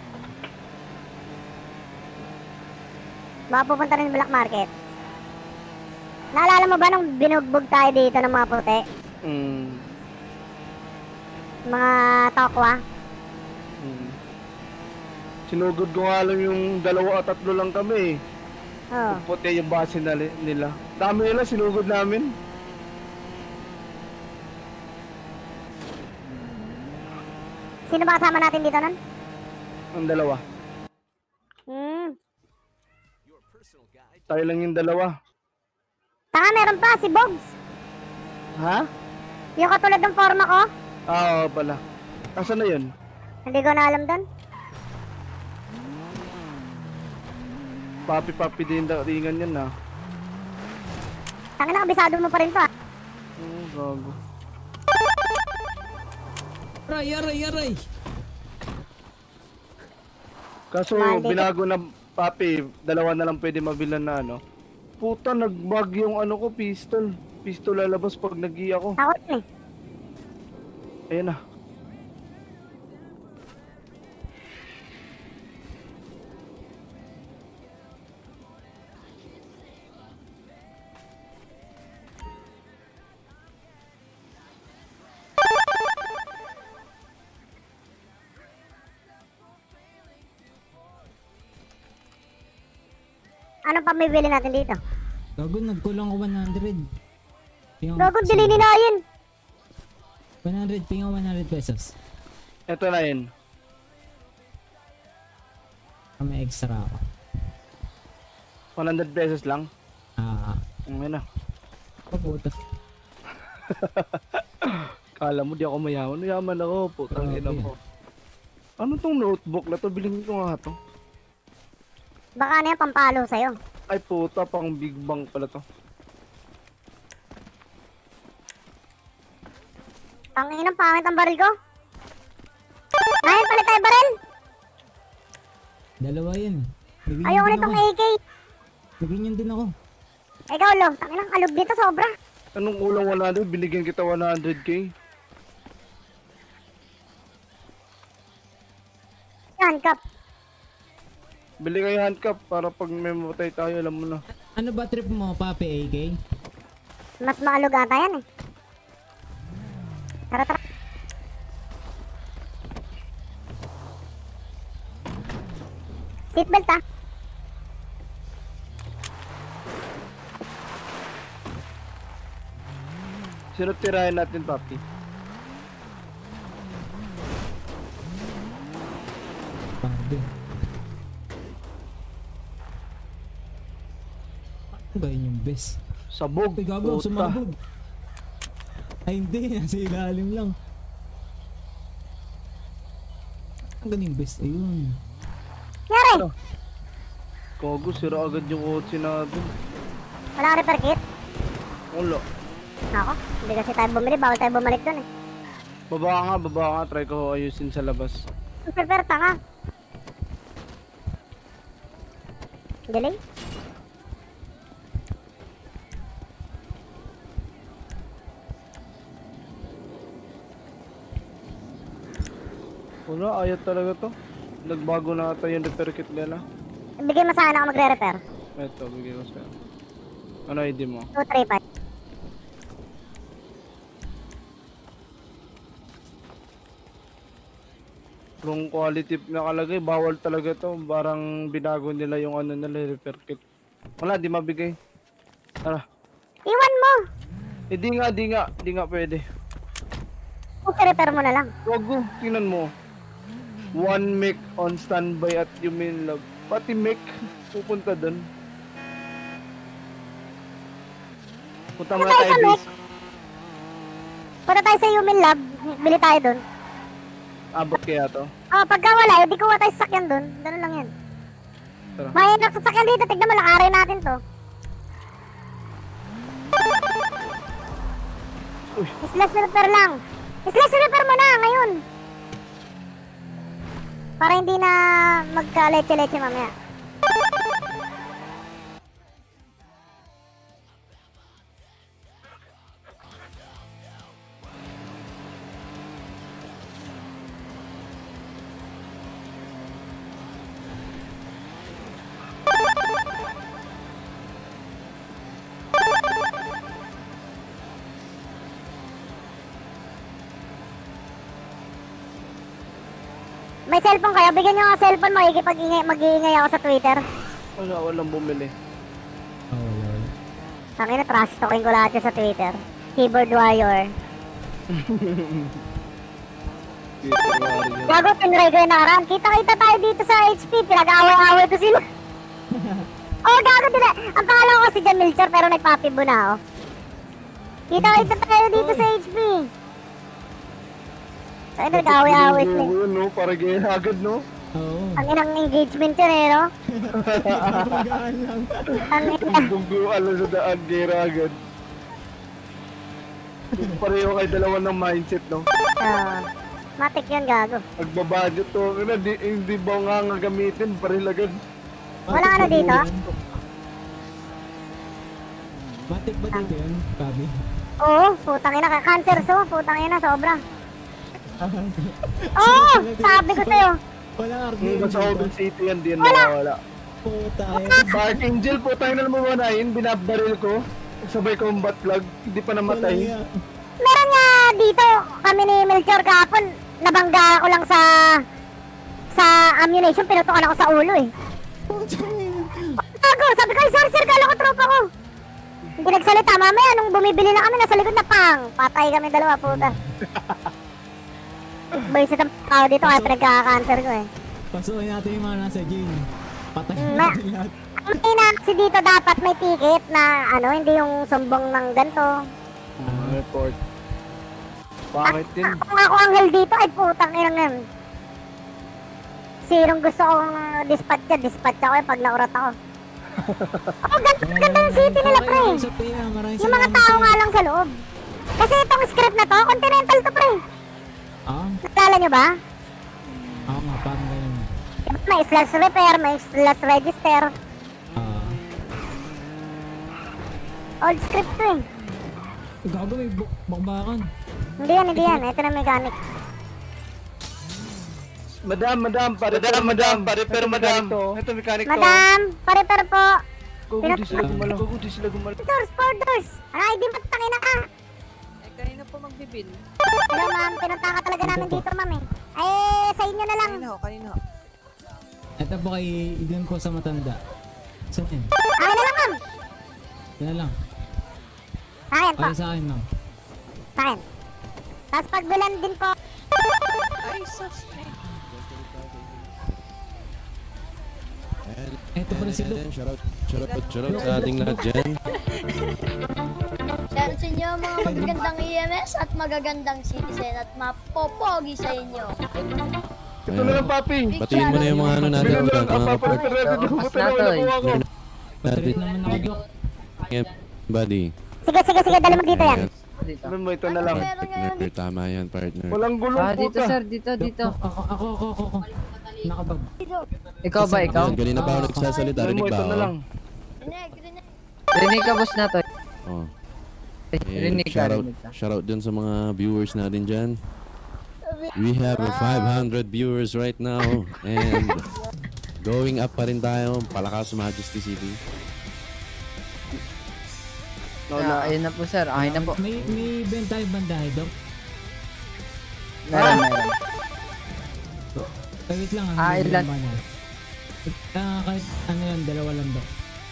Baka pupunta rin black market. Naalala mo ba nung binugbog tayo dito ng mga puti? Hmm. Mga tokwa? Hmm. Sinugod ko nga lang yung dalawa at tatlo lang kami eh. Oo. Puti yung base na nila. Dami nila, sinugod namin. Sino ba kasama natin dito nun? Ang dalawa. Hmm. Tayo lang yung dalawa. Tanga, meron pa, si Bogs. Ha? Yung katulad ng forma ko. Ah, oo pala. Nasaan na yun? Hindi ko na alam doon. Papi-papi din datingan yan ah. Tanga na, kabisado mo pa rin to ah. Oh, gago. Aray, aray, aray! Kaso Mali. binago na papi, dalawa na lang pwede mabilan na ano. Puta, nagbag yung ano ko, pistol. Pistol lalabas pag nag-i ako. Takot eh. Ayan na. Ano pa may bili natin dito? Gago, nagkulang ko one hundred. Pinga- Gagong dilini na yun. one hundred, pinga one hundred pesos. Ito na yun. Ah, may extra ako. one hundred pesos lang. Ah, Ayan na. paputa. Kala mo di ako mayaman. Mayaman ako. Putang Grabe. ina mo. Ano tong notebook na to? Bilhin ko nga to. Baka ano yan, pampalo sa'yo. Ay puta, pang big bang pala to. Tangin ang pangit ang baril ko. Ngayon, palit tayo baril. Dalawa yun. Naging Ayoko din nitong ako. A K. Naging din ako. Ikaw, Lo. Tangin ang alog dito, sobra. Anong kulang one hundred? Binigyan kita one hundred K. Yan, Kap. Bili kayo handcuff para pag may mamatay tayo, alam mo na. Ano ba trip mo, Papi A K? Mas maalog ata yan eh. Tara, tara. Seatbelt ah. Sino tirahin natin, papi? Pardon. Ano ba yun yung best? Sabog. Ay, gago, puta. sumabog. Ay, hindi. Nasa ilalim lang. Ang galing best. Ayun. Yari. Kogo, sira agad yung kotse natin. Wala ka repair kit? Wala. Ako, hindi kasi tayo bumili. Bawal tayo bumalik dun eh. Baba nga, baba nga. Try ko ayusin sa labas. Super tanga. Galing. Wala, ayat talaga to. Nagbago na ata yung repair kit nila. Bigay mo sa akin ako magre-repair. Eto, bigay ko sa'yo. Ano I D mo? two three five. Wrong quality nakalagay, bawal talaga to. Parang binago nila yung ano nila, repair kit. Wala, di mabigay. Tara. Iwan mo! Eh di nga, di nga, di nga pwede. Repair mo na lang. Wag mo, tingnan mo. One mech on standby at Human Lab. Pati mech, pupunta dun. Punta muna tayo, bis. Punta tayo sa Human Lab. Bili tayo dun. Abot kaya to? Oh, pagka wala, hindi kuha tayo sasakyan dun. Ganun lang yan. Tara. Mahirap sasakyan dito. Tignan mo, lakarin natin to. Uy. Slash repair lang. Slash repair mo na ngayon. Para hindi na magka-leche-leche mamaya. May cellphone kayo? Bigyan nyo nga cellphone mo, ikipag-ingay, mag-iingay ako sa Twitter. Wala, walang bumili. Oh, lol. Tangin na, trash talking ko lahat yun sa Twitter. Keyboard warrior. Gago, tinry ko yung nakaraan. Kita-kita tayo dito sa H P, pinag-away-away ko sila. Oh, gago din eh. Ang pangalan ko si John Milcher, pero nagpapibo na ako. Kita-kita tayo dito sa H P. Tayo nag-away-away sila. Oo, no? Para gaya agad, no? Oo. Ang inang engagement yun eh, no? Magaan lang. Ang ina. Bunggo, alam sa daan, gaya agad. Pareho kayo dalawa ng mindset, no? Oo. Matik yun, gago. Magbabudget to, na, di, hindi ba nga nga gamitin, pareho agad. Wala ano dito? Matik ba dito yun, Fabi? Oo, putang ina, cancer so, putang ina, sobra. Oo, sabi ko sa'yo. Wala Hanggang sa Open City yan, di yan Wala. nawawala. Puta Dark Angel po tayo na namamanayin, binabaril ko. Sabay combat plug, hindi pa namatay. Meron nga dito, kami ni Melchor kahapon, nabangga ako lang sa sa ammunition, pinutukan ako sa ulo eh. Ako, sabi ko, sorry sir, kala ko tropa ko. Hindi nagsalita, mamaya nung bumibili na kami, nasa likod na pang, patay kami dalawa, puta. Baisit ang tao dito, kaya pinagkaka-cancer ko eh. Pasukin natin yung mga nasa gym. Patay Ma- natin lahat. Ang ina kasi dito dapat may ticket na ano, hindi yung sumbong ng ganito. Uh, report. Bakit din? Kung ako anghel dito, ay putang ina nga. Sirong gusto kong dispatch ka, dispatch ako eh pag naurat ako. Oh, ganda, ganda yung city nila, pre. Yung mga tao nga lang sa loob. Kasi itong script na to, Continental to, pre. Ah? Nakala nyo ba? Oo nga, parang ganyan. Diba, may slash repair, may slash register. Ah. Old script to eh. Gago, may bu- bakbakan. Hindi yan, hindi yan. Ito na mechanic. Madam, madam, pa-repair, madam, pa-repair, madam. Ito, mechanic to. Madam, pa-repair po. Gogo, di sila gumalaw. Gogo, di sila gumalaw. Doors, four doors. Ano, I D mo, tangina ka. Eh, kanina po magbibil. Hello, ma'am. Pinunta ka talaga namin dito, ma'am eh. Eh, sa inyo na lang. Kanina ho, kanina ho. Ito po kay Idun po sa matanda. Saan yan? Akin na lang, ma'am. Yan na lang. Sa akin po. Para sa akin, ma'am. Sa akin. Tapos pagbilan din po. Ay, sus. Ito pala si Luke. Shoutout, shoutout, shoutout sa ating lahat dyan. Shoutout sa inyo mga magagandang E M S at magagandang citizen at mapopogi sa inyo. Ito na lang, papi. Batiin mo na yung mga ano natin. Ito na lang, mga pa-repair natin. Ito na lang, nakuha ko. natin. naman ako, Doc. Buddy. Sige, sige, sige. Dali mo dito yan. dito. Sabi mo, ito na lang. Partner, tama yan, partner. Walang gulong Ah, dito puta. sir, dito, dito. Ako, ako, ako, ako, ako. Nakabag. Ikaw ba, ikaw? Yan, kanina pa ako nagsasalita, Sabi mo, rinig ba ito na ako? lang. Rinig, rinig. Rinig ka, boss na to. Oh. Rinig Eh, ka, shoutout, rinig ka. shoutout dyan sa mga viewers natin dyan. We have a five hundred viewers right now. And going up pa rin tayo. Palakas Majesty City. No, Ah, na. ayun na po sir, okay na po. May, may bentay banday, Dok. Meron, meron. Ay, wait lang. ang Ah, bibili ilan? ba niya? Ah, kahit ano yan, dalawa lang, Dok.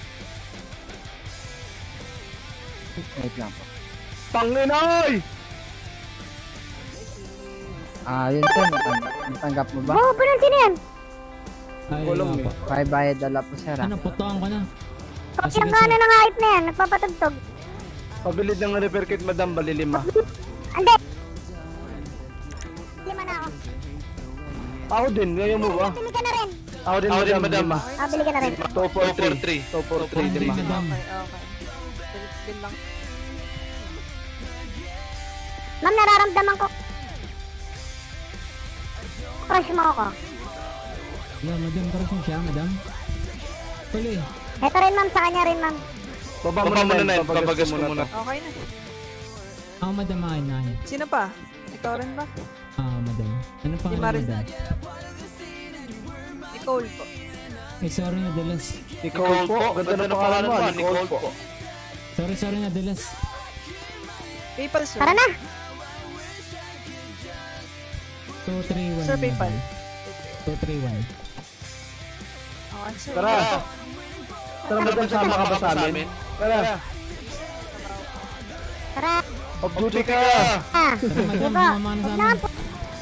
Wait lang po. Panginoy! Ah, yun sir, natanggap, natanggap mo ba? Oh, pero sino yan? Ay, Gulong wala eh. pa. Kaya bayad dala po sir ah. Ano, putoan ko na. Ah, Yung sige, ano sige. ng hype na yan, nagpapatugtog. Pabilid ng repair kit, madam, bali lima. Ande! Lima na ako. Ako din, ngayon mo ba? Bili ka na rin. Ako din, madam, lima. Ah, bili ka na rin. two four three. two four three, Hindi, lima. madam. Bill lang. Ma'am, nararamdaman ko. Crush mo ako. Yeah, madam, crush mo siya, madam. Tuloy. Ito rin ma'am, sa kanya rin ma'am. Baba mo na na, papagas mo muna. Okay na. Ah, madam, akin na akin. Sino pa? Ikaw rin ba? Ah, madam. Ano pa Si nga, Maris. madam? Nicole po. Eh, sorry na, Delas. Nicole po, ganda na pangalan mo, Nicole po. Sorry, sorry na, Delas. PayPal, sir. Tara na! two three one. Sir, PayPal. two three one. Okay, sir. Tara! Tara, madam, sama ka ba sa amin? Tara! Tara! Off duty ka! Ah! Tara, madam, Diba? sumama na sa Huwag na amin. po.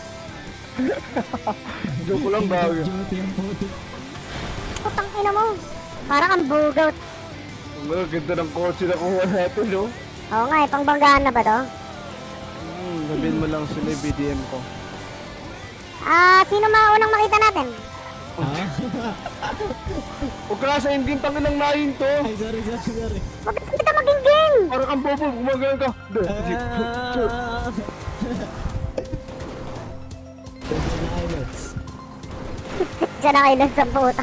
Joke ko lang ba? Duty ang puti. Putang ina mo. Parang ang bugaw. Ang ganda ng kotse na kuha natin, no? Oo nga eh, pangbanggaan na ba to? Hmm, sabihin mo lang sila yung B D M ko. Ah, sino maunang makita natin? Ah? Huwag ka nga sa endgame, tangin ng nahin to! Ay, sorry, sorry, sorry. Huwag kasi kita maging game! Parang kang bobo, gumagano ka! Ah. Thank you na, Ilots. Diyan na kayo lang sa puta.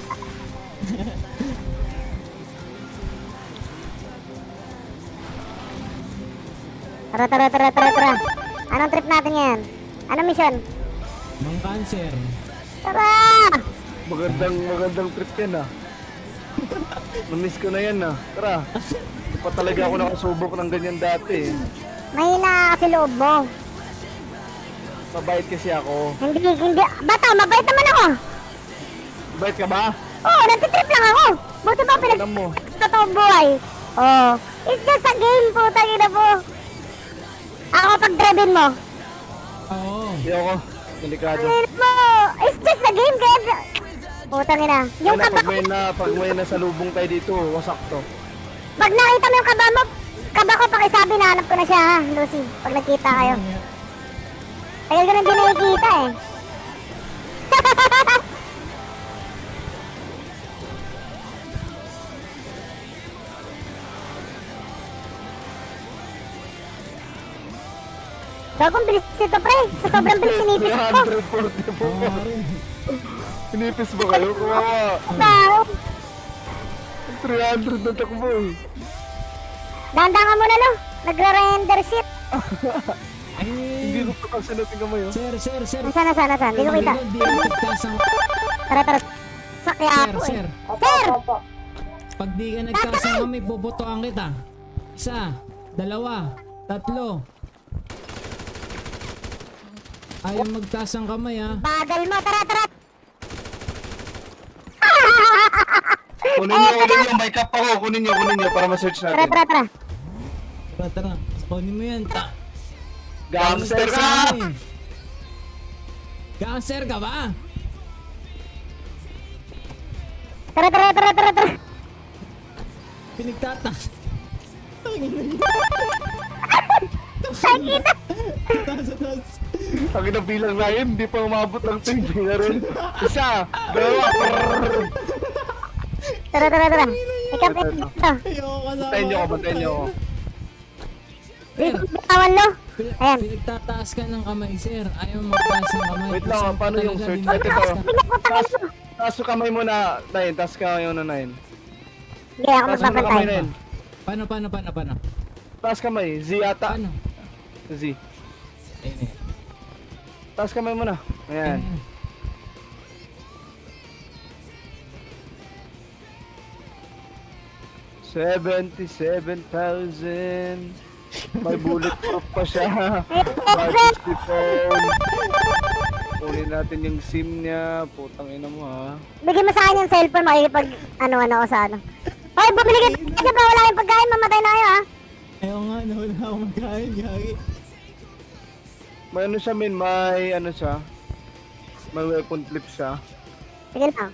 Tara, tara, tara, tara, tara. Anong trip natin yan? Anong mission? Mang cancer. Tara! Magandang, magandang trip yan ah. Namiss ko na yan ah. Tara. Hindi pa talaga ako nakasubok ng ganyan dati eh. Mahina kasi loob mo. Mabait kasi ako. Hindi, hindi. Bata, mabait naman ako. Mabait ka ba? Oo, nagtitrip lang ako. Buti ba pinag... Alam mo. Totoong buhay. Oo. It's just a game po, tangina po. Ako pag-driven mo. Oo. Hindi ako. Delikado. Tangina mo. It's just a game, kaya... Putang ina. Yung Kaya kaba... pag may na, pag may nasalubong tayo dito, wasak to. Pag nakita mo yung kaba mo, kaba ko pakisabi, nahanap ko na siya ha, Lucy. Pag nagkita kayo. Tagal ko nang di nakikita eh. Gagong bilis ito pre. Sa sobrang bilis sinipis ko. three forty po. Oo, rin. Sinipis ba kayo? Kumawa. Tao. three hundred na takbo eh. Dahan-dahan ka muna no. Nagre-render shit. Ay, Hindi ko pa kasi natin kamay oh. sir, sir, sir. Nasaan, nasaan, nasaan? Hindi ko kita. Di ako nagtasang... Tara, tara. Sakya Sir, ako eh. sir. Sir! Pag di ka nagtasang kami, puputoan kita. Isa, dalawa, tatlo. Ayaw magtasang kamay ha. Bagal mo, tara, tara. Kunin nyo, kunin nyo. May cup ako. Kunin nyo, kunin nyo para ma-search Tara, natin. tara, tara. Tara, tara. Kunin mo yan. Ta Gangster ka! Gangster ka ba? Tara, tara, tara, tara, tara. Pinagtatas. Sakita. Ang inang bilang na yun, hindi pa umabot ng tingin na rin. Isa, dalawa, prrrr. Tara, tara, tara. Ikaw, ito. Ayoko kasama. Bantayin nyo ako, bantayin nyo ako. Sir, Bitawan lo. pin- Ayan. pinagtataas ka ng kamay, sir. Ayaw magtaas ng kamay. Wait lang, Sir, paano yung talaga, search? hindi- Ito, ito. Taas, taas yung kamay mo na, Nain. Taas kamay mo na, Nain. Hindi, ako Taas mo na kamay, magbabantay. Nain. Paano, paano, paano, paano? Taas kamay. Z ata. Paano? Z. Ayun, ayun. Taas kamay mo na. Ayan. Ayun. seventy-seven thousand. May bulletproof pa siya. Majesty phone. Kunin natin yung SIM niya. Putang ina mo ha. Bigyan mo sa akin yung cellphone, makikipag ano-ano ako sa ano. Hoy, bumili ka ka ba? Wala kayong pagkain, mamatay na kayo ha. Ayaw nga, nawala akong magkain, gagi. May ano siya min, may ano siya. May weapon clip siya. Sige lang.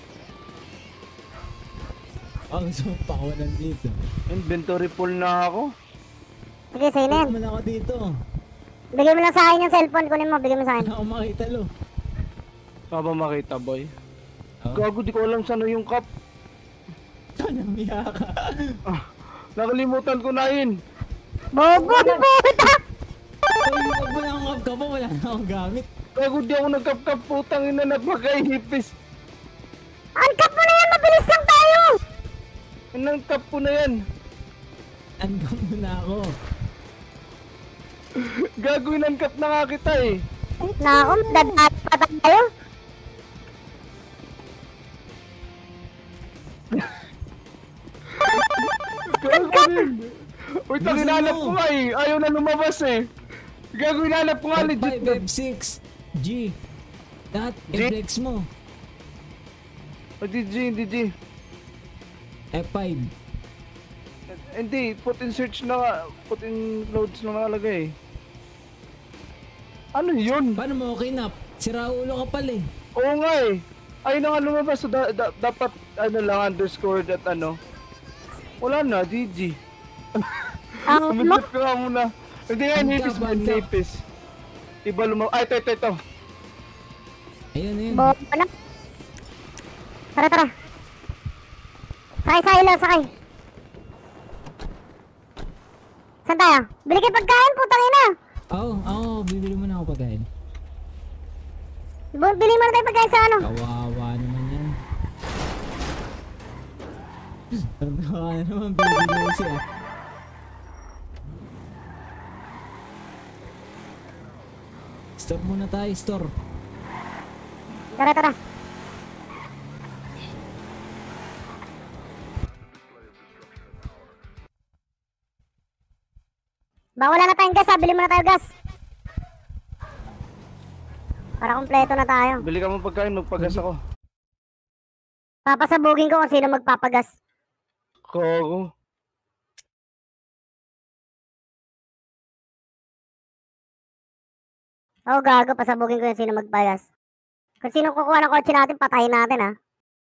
Ang sumpa ko nandito. Inventory full na ako. Sige, sa'yo na yan. Naman ako dito. Bigyan mo lang sa akin yung cellphone, kunin mo, bigyan mo sa akin. Wala akong makita, lo. Saan ba makita, boy? Oh. Gago, di ko alam saan na yung cup. Namiya ka. Ah, nakalimutan ko na yun. Bobo, puta! Uy, wag mo na akong kap mo, wala na akong gamit. Gago, di ako nagkap-kap. Putang ina, napakaihipis. Ang cup mo na yan, mabilis lang tayo! Anong cup ko na yan? Angkap mo na ako. Gago, inankap na nga kita eh. Naku, dadaan pa tayo. Gago din. Uy, tang hinanap ko nga eh. Ayaw na lumabas eh. Gago, hinanap ko nga F legit. five, F six, G. Lahat, G? i-flex mo. O, D G, D G. F five. Hindi, put in search na nga. Put in loads na nakalagay eh. Ano yun? Paano mo kinap? Sira ulo ka pala eh. Oo nga eh. Ayun na nga lumabas. So, da- da- dapat ano lang underscore at ano. Wala na, D G. Ang mo, Umidlip ka nga muna. Hindi nga, Ang nipis cap, ba? ang cap. Nipis. Iba lumabas. Ay, ito, ito, ito. Ayun, ayun. bobo na. Tara, tara. Sakay, sakay lang, sakay. Saan tayo? Bili kayo pagkain, putang ina. Oo, oh, oo, oh, bibili mo na ako pagkain. Bu- Bili mo na tayo pagkain sa ano. Kawawa naman yan. Kawawa naman, bibili mo siya. Stop muna tayo, store. Tara, tara. Ba, wala na tayong gas ha, bili mo na tayo gas. Para kompleto na tayo. Bili ka mo pagkain, magpagas ako. Papasabugin ko kung sino magpapagas. Kogo. Oo, gago, pasabugin ko yung sino magpagas. Kung sino kukuha ng kotse natin, patayin natin ha.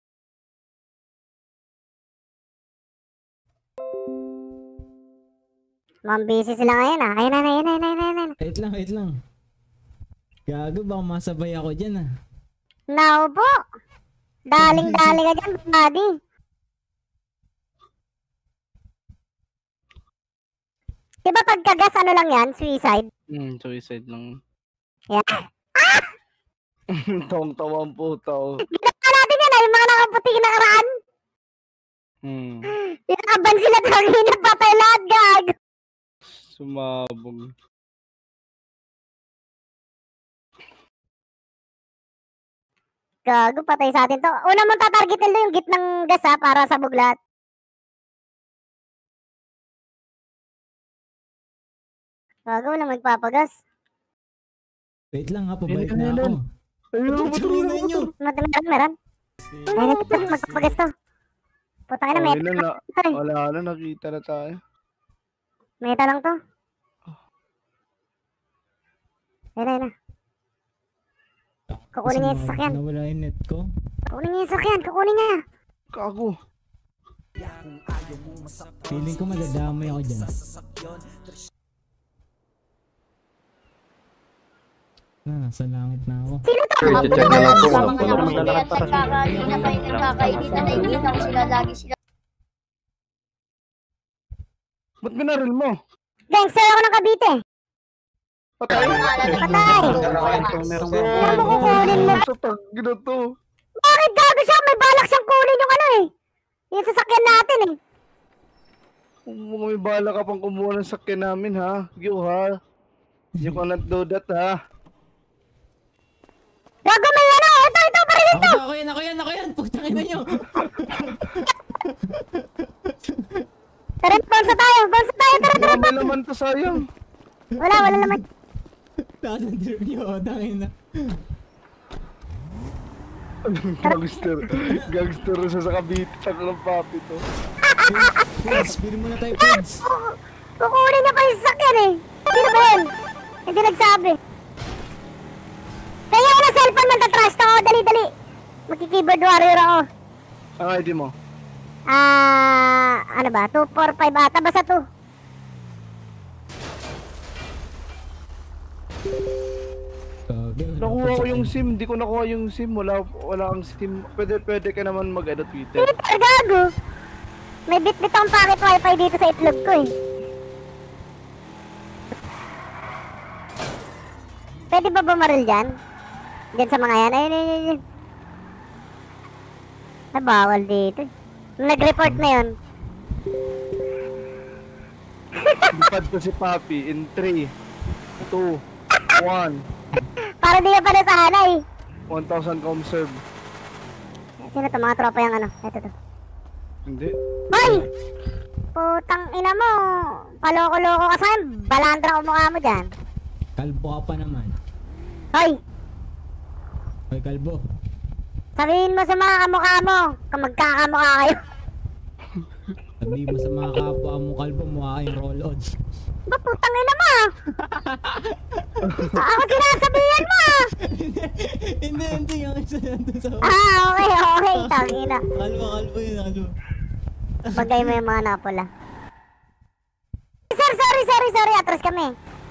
Mga busy sila ngayon ha. Ayun na, ayun na, ayun na, ayun na. Wait lang, wait lang. Gago, baka masabay ako dyan ah. Now po. Daling-daling ka dyan, buddy. Diba pagkagas ano lang yan? Suicide? Hmm, suicide lang. Yeah. Tawang-tawa ang puta oh. Ginawa natin yan ah, yung mga nakaputi nakaraan. Hmm. Nakaban sila talaga yung patay lahat, gag. Sumabog. Gago, patay sa atin to. Una mong tatargetin lang yung gitnang gas ha, para sa buglat. Gago, walang magpapagas. Wait lang ha, pabalik Ayun, na ayun, ako. Ayun, Tuloy na inyo. Mat- Meron, meron. Meron ito, magpapagas to. Puta ka na, Okay meta na, lang na, to eh. wala na, nakita na tayo. Meta lang to. Ayun na, ayun na. Kukunin niya yung sasakyan. Nawala yung net ko. Kukunin niya yung sasakyan, kukunin niya. Kago. Feeling ko madadamay ako dyan. Na, nasa langit na ako. Sino to? Check na lang po. Nagkakainin na kayo, nagkakainin na nakikita ko sila lagi sila. Ba't binaril mo? Gangster ako ng Cavite. Patay. Patay. Ano mo kukunin mo? Tatag na to. Bakit gago siya? May balak siyang kunin yung ano eh. Yung sasakyan natin eh. Kung may bala ka pang kumuha ng sakyan namin ha. You ha. You cannot do that ha. Gago may ano. Ito, ito, pa rin ito. Ako yan, ako yan, ako yan. Putangin na nyo. Tara, bansa tayo. Bansa tayo, tara, tara. Marami naman to sayang. Wala, wala naman. Taas ang drip nyo, tangin na. Gangster. Gangster siya sa Cavite. Tsaka ng papi to. Pins, pinin mo na tayo, Pins. Kukunin niya pa yung sasakyan eh. Sino ba yun? Hindi nagsabi. Kaya ko na cellphone, magta-trash to. Dali, dali. Magki-keyboard warrior ako. Ang I D mo? Ah, ano ba? two four five ata. Basta two. Nakuha ko yung SIM, di ko nakuha yung SIM, wala wala kang SIM. Pwede pwede ka naman mag-ano Twitter. Twitter, gago. May bit-bit akong pocket wifi dito sa itlog ko eh. Pwede ba bumaril dyan? Dyan sa mga yan? Ayun, ayun, ayun. Nabawal dito eh. Nag-report na yun. Lipad ko si Papi in three, two, one. Para di ka pa nasanay. one thousand com serve. Sino to? Mga tropa yung ano? Ito to. Hindi. Hoy! Putang ina mo. Paloko-loko ka sa'yo. Balandra ko mukha mo dyan. Kalbo ka pa naman. Hoy! Hoy, kalbo. Sabihin mo sa mga kamukha mo. Kung magkakamukha kayo. Sabihin mo sa mga kapwa mo, kalbo, mukha kayong roll-ons. Ba, putang ina mo ah! Ako sinasabihan mo ah! Hindi, hindi. Ang isa nandun sa... Ah, okay, okay. Tangina. Kalbo, kalbo yun, kalbo. Bagay mo yung mga napula. Sir, sorry, sorry, sorry. Atras kami.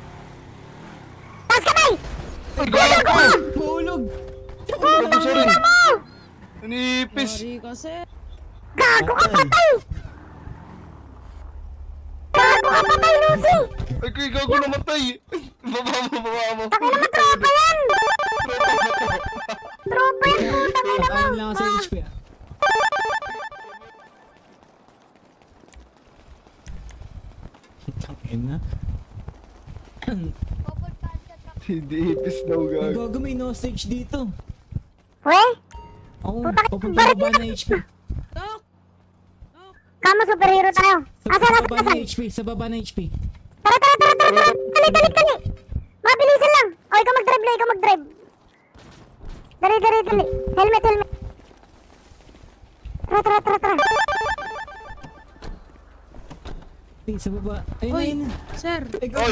Taas kamay! Ay, gaya ko! Mahulog! Gago, sorry. Ina mo! Nipis! Sorry kasi. Gago ka patay! Gago ka patay, Lucy! Ay, kay gago namatay! Baba mo, baba mo! Taki naman, tropa yan! Tropa ba to? Tropa yan, putang ina mo! Kakain lang ako sa H P ah. Tangin na. Hindi ipis daw gago. Gago, may no stage dito. We? Ako, Putang- papunta bakit ba na H P? Kama superhero tayo. Sa Asan, asan, baba na asan? H P, sa baba na H P. Tara, tara, tara, tara, tara. Dali, dali, dali. Mabilisan lang. O, ikaw mag-drive lang, ikaw mag-drive. Dali, dali, dali. Helmet, helmet. Tara, tara, tara, tara. Ay, sa baba. Ayun na, Hoy, ayun na. sir. Oy!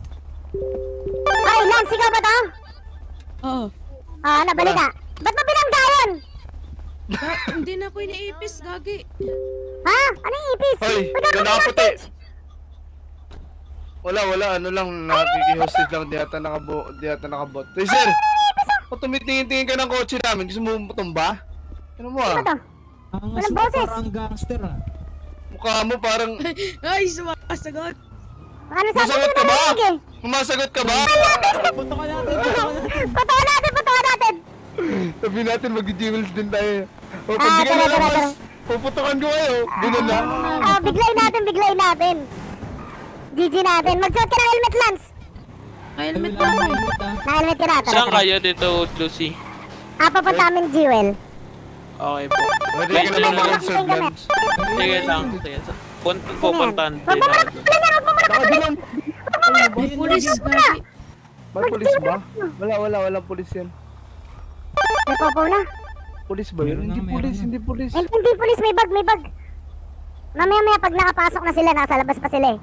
Ay, Lance, ikaw ba to? Oo. Ah, ano, balita. Ba't mo binangga yun? Ga- hindi na po iniipis, gagi. Ha? Anong ipis? Hoy! Ba't ako Ganda ka puti! binangga? Wala, wala. Ano lang, nakikihostage lang. Di ata nakabo, di ata nakabot. Hey, sir! Ba't tumitingin-tingin ka ng kotse namin? Gusto mo tumba? Ano mo Ano ah? to? Ang Walang asma boses. parang gangster ah. Mukha mo parang... Ay, sumasagot. Ano sabi Masagot ko ka na ba? narinig eh? Masagot ka ba? Punta ka natin, punta ka natin. Patawa natin, patawa natin. Sabi natin mag-jewels din tayo. O, Ah, pagbigay tara, na tara, lang tara. mas. Puputukan ko kayo. Ganun na. Ah, biglay natin, biglay natin. G G natin. Magsuot ka ng helmet, Lance. Helmet Wala na akong po. helmet, ah. Na-helmet ka na, tara, Saan tara. kayo dito, Lucy? Ah, papunta kami ng Jewel. Okay po. Pwede ka naman mag-conserve lunch. Sige lang. Sige. Pun pupuntahan Wag din mo natin. marakulan yan, wag mo marakulan. May pulis, gagi. May pulis ba? Wala, wala, walang pulis yan. May popo na. Pulis ba yun? Meron na, Hindi meron pulis, na. hindi pulis. Eh, hindi pulis, may bag, may bag. Mamaya maya pag nakapasok na sila, nasa labas pa sila eh.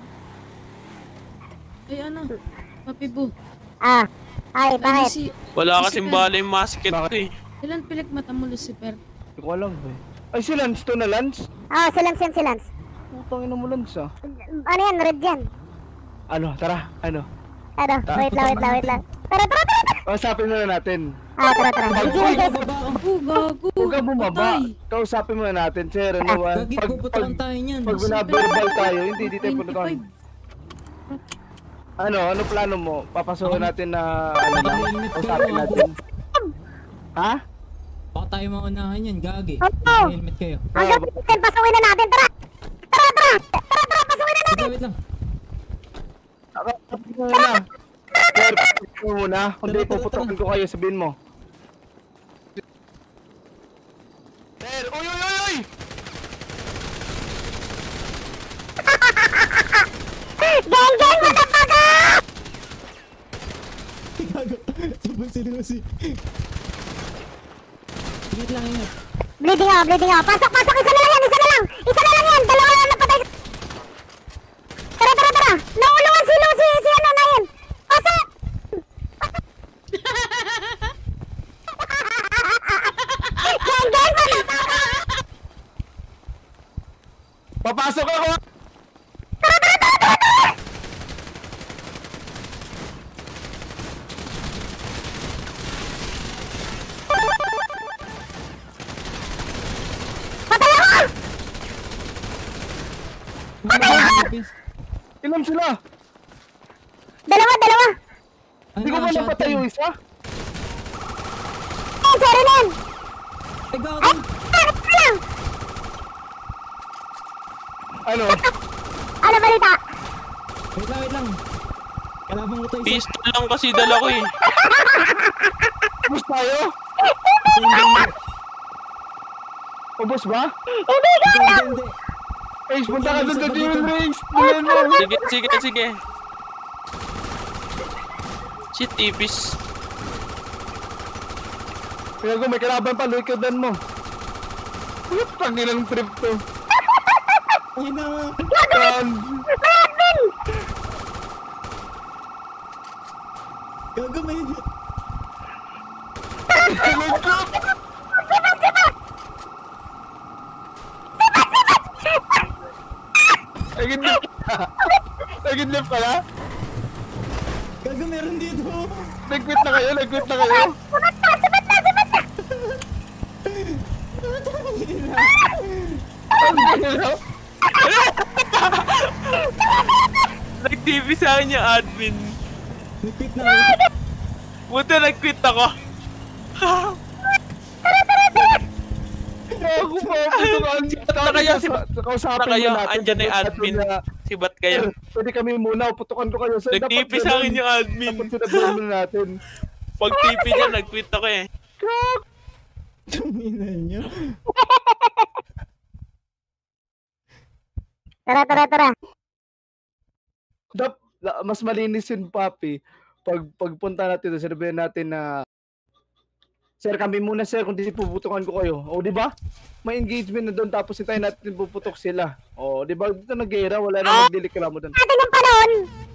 Ay, ano? Papi Bu. Ah, ay, Ay, bakit? si... Wala kasing bala yung masket ko eh. Ilan pilik mata mo, Lucifer? Hindi ko alam ba. Ay, si Lance to na Lance? Ah, si Lance yan, si Lance. Putang ina mo Lance ah. Ano yan, red yan. Ano, tara, ano? Ano, wait lang, wait lang, wait lang. Tara, tara, tara, tara. Kausapin muna natin. Ah, tara, tara. G G, guys. Oh, gago. Huwag ka bumaba. Patay. Kausapin muna natin, sir. Ano ba? Gagi, Pag, pag, puputukan tayo niyan. pag binaberbal tayo, hindi, di tayo punutukan. Ano, ano plano mo? Papasukin natin na ano lang, Helmet kayo. usapin natin. Ha? Baka tayo maunahan yan, gagi. Oo. Helmet kayo. Hanggang natin, pasukin na natin. Tara! Tara, tara! Tara, tara, pasukin na natin! Wait lang, wait lang. Ako muna. Sir, ako muna. Kundi puputokin ko kayo, sabihin mo. Sir, uy, uy, uy, uy! Gang, gang, motherfucker! Gago. Sabon si Lucy. Ingat lang, ingat. Bleeding ako, bleeding ako. Pasok, pasok, isa na lang yan, isa na lang! Isa na lang yan, dalawa lang napatay. Tara, tara, tara! Naulungan si Lucy, si ano na yun! Pasok! Gang, gang, motherfucker! Papasok ako! Ilan sila? Dalawa, dalawa! Hindi ko ba napatay yung isa? Ay, sorry na yan! Ay, gago. Ay, bakit ka lang? Ano? Ano balita? Wait lang, wait lang. Kalabang ko to isa. Pistol lang kasi dala ko eh. Ubus tayo? Ubus ba? Hindi ko alam! Hindi, hindi. Ace, punta ka dun sa Demon Rings! Dulin mo! Sige, sige, sige. Shit, tipis. Kaya ko may kalaban pa, luikodan mo. Tangilang trip to. Ayun na. Yan! Madmin! Gago, may... Nagidlip ka! Nagidlip ka na? Gago, meron dito. Nag-quit na kayo? Nag-quit na kayo? Sumat na! Sumat na! Sumat na! Ang gano'n? Nag-T V sa akin yung admin. Nag-quit na ako. Buta nag-quit ako. Ako pa, putukan. Na kayo, si Sa kausapin Na kayo, mo natin. andyan na yung admin. Si Bat kayo. Pwede kami muna, putukan ko kayo. Sir, Nag-T V dapat sa akin ganun. yung admin. Dapat sinabihan mo natin. Pag T V niya, nag-quit ako eh. Tuminan nyo. Tara, tara, tara. Dap, la- mas malinis yun, papi. Pag pagpunta natin, sabihin natin na sir, kami muna sir, kung di puputukan ko kayo. O, di ba? May engagement na doon, tapos hintayin natin puputok sila. O, di ba? Dito nag-gera, wala na magdilikramo doon. Atin yung panahon!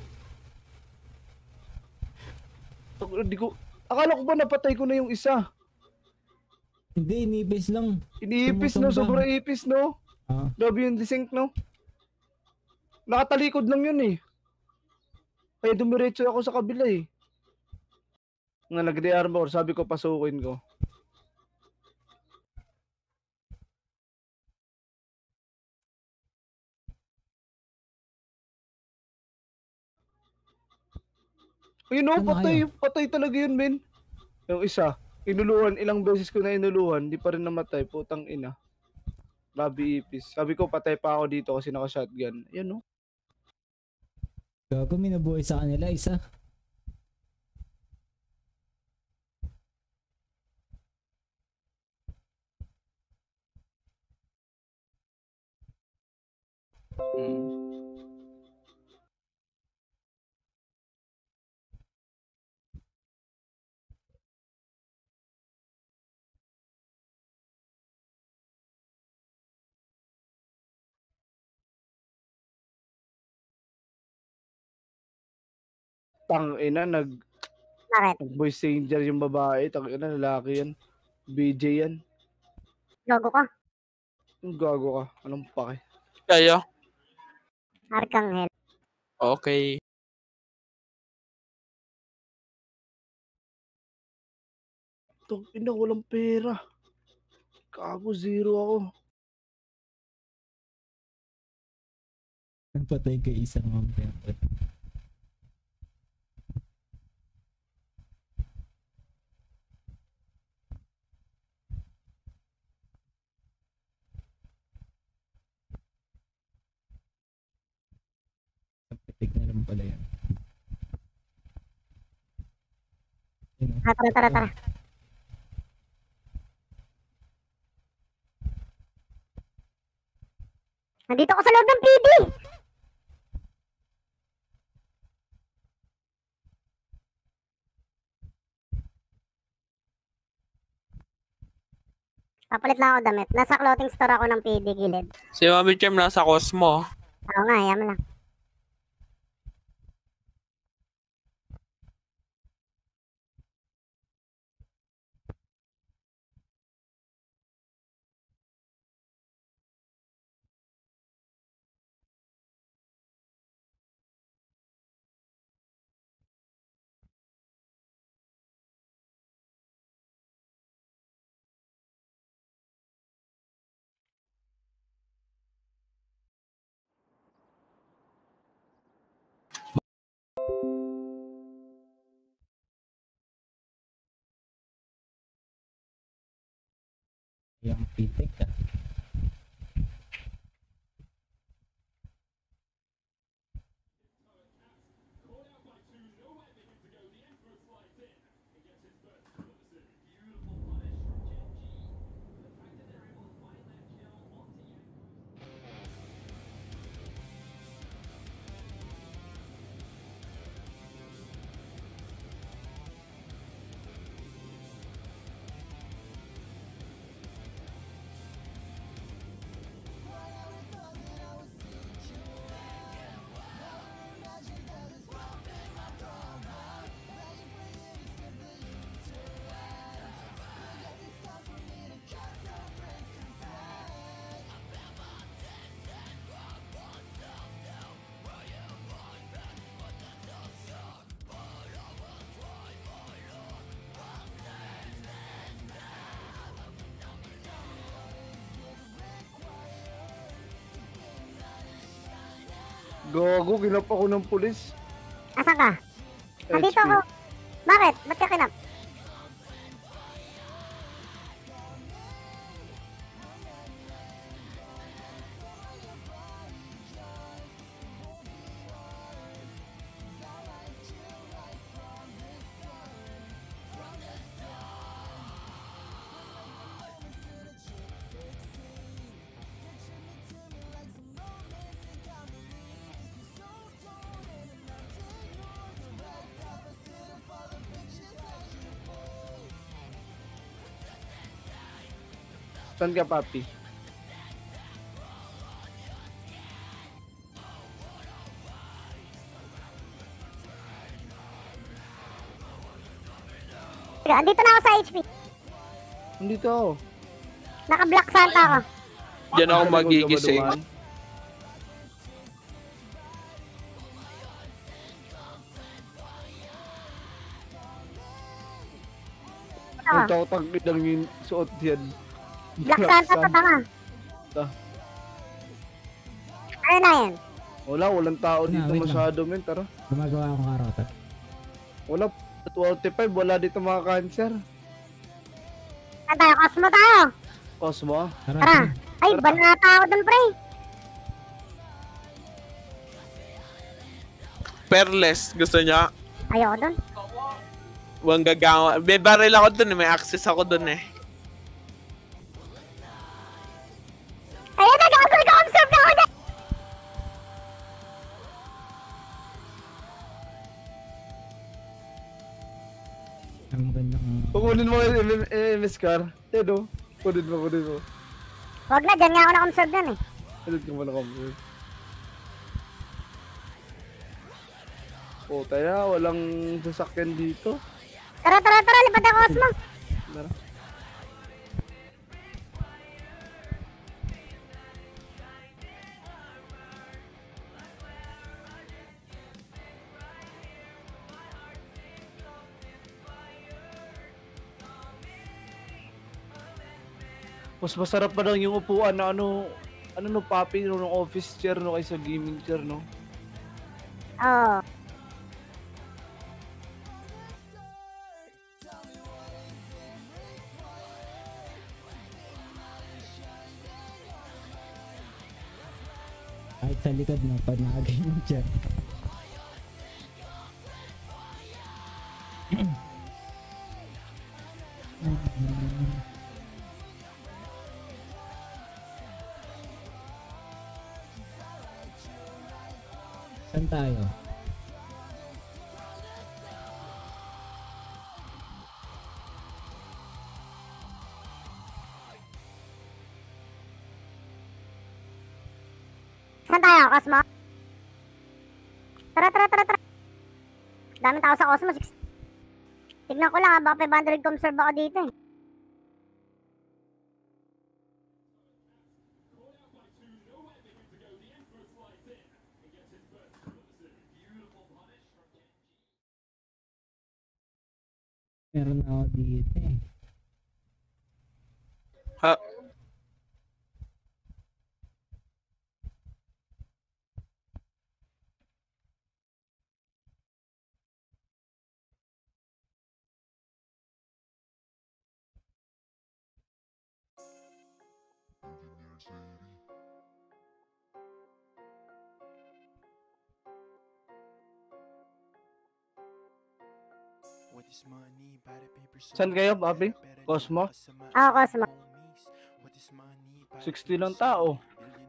Di ko, akala ko ba napatay ko na yung isa? Hindi, inipis lang. Iniipis no, Tumutumbang. sobrang ipis no. Ah. Grabe yung desync no. Nakatalikod lang yun eh. Kaya dumiretso ako sa kabila eh. Nga nag-D R mo, sabi ko pasukin ko. Ayun no, Ano patay, ayaw? patay talaga yun men. Yung isa, inuluhan, ilang beses ko na inuluhan, di pa rin namatay, putang ina. Grabe ipis. Sabi ko patay pa ako dito kasi naka-shotgun. Ayun no. Gago, may nabuhay sa kanila, isa. Mm. Tang ina nag Bakit? voice changer yung babae, tang ina lalaki yan. B J yan. Logo ka? Ang gago ka. Anong pake? Kaya? Arkanghel. Okay. Tang ina walang pera. Kago zero ako. Napatay kay isang mga pala yan. Yun, oh. Ah, tara, tara, tara. Nandito ako sa loob ng P D. Papalit lang ako damit. Nasa clothing store ako ng P D gilid. Si Mami Cham nasa Cosmo. Oo nga, yaman lang. Yung pitik ah. Gago, kinap ako ng pulis. Asan ka? Nandito H P. ako. Bakit? Ba't ka kinap? Saan ka, papi? Andito na ako sa H P. Nandito ako. Naka-black Santa ako. Diyan ako Saan magigising. dumaan? Ako. Ito ako tangkid lang yung suot yan. Black Santa pa tanga. Ta. Ano na yan? Wala, walang tao Wala, dito wait lang. masyado, men. Tara. Gumagawa akong karota. Wala, twenty-five, wala dito mga cancer. Saan tayo? Cosmo tayo. Cosmo, ah. Tara. Tara. Ay, banata ako dun, pre. Perles, gusto niya. Ayoko dun. Huwag gagawa. May baril ako dun eh. May access ako dun eh. Ayun na, gago. Ika-observe na ako dyan. Ang magandang... Kukunin mo yung M S car. Yan o. Kunin mo, kunin mo. Huwag na, dyan nga ako na-observe dyan eh. Kunin ko muna kami. Oh, tayo, walang sasakyan dito. Tara, tara, tara. Lipat ako, Cosmo. Tara. Mas masarap pa lang yung upuan na ano, ano no, papi, no, ng office chair, no, kaysa gaming chair, no? Oo. Kahit sa likod mo, pag nakaganyan dyan. Saan tayo? Saan tayo, Cosmo? Tara, tara, tara, tara. Daming tao sa Cosmo. Six- Tignan ko lang ha, baka five hundred conserve ako dito eh. Meron ako dito eh. Ha? Saan kayo, Bobby? Cosmo? Oo, Cosmo. sixty lang tao.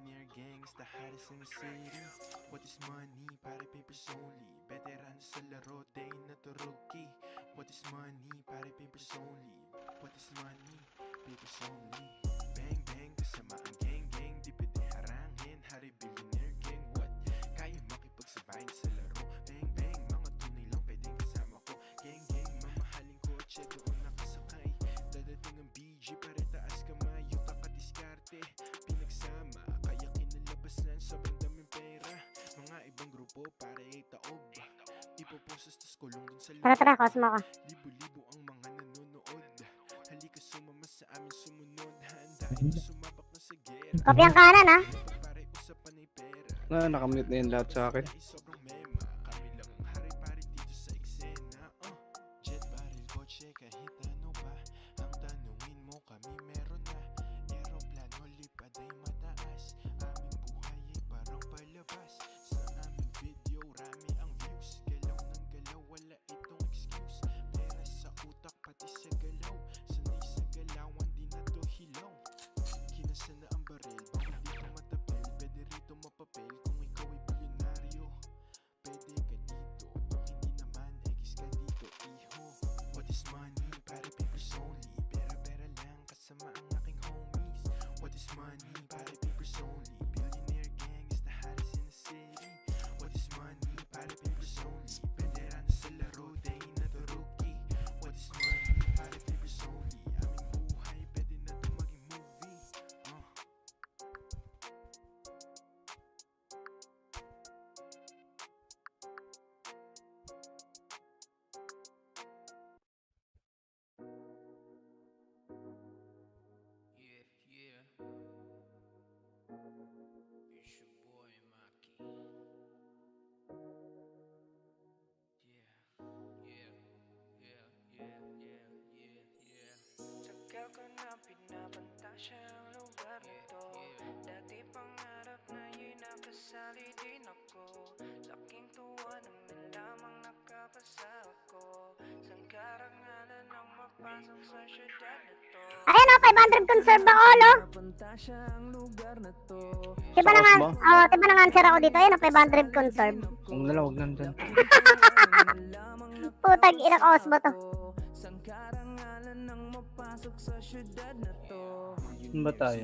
Tara, tara, Cosmo ka. Copy ang kanan ha. Na, nakamute na yun lahat sa akin. Ayan o, five hundred conserve ako, lo. Diba na nga, oh, diba na nga answer ako dito, ayan o, five hundred conserve. Huwag na lang, huwag nandun. Putag, ilang Cosmo to. Saan ba tayo?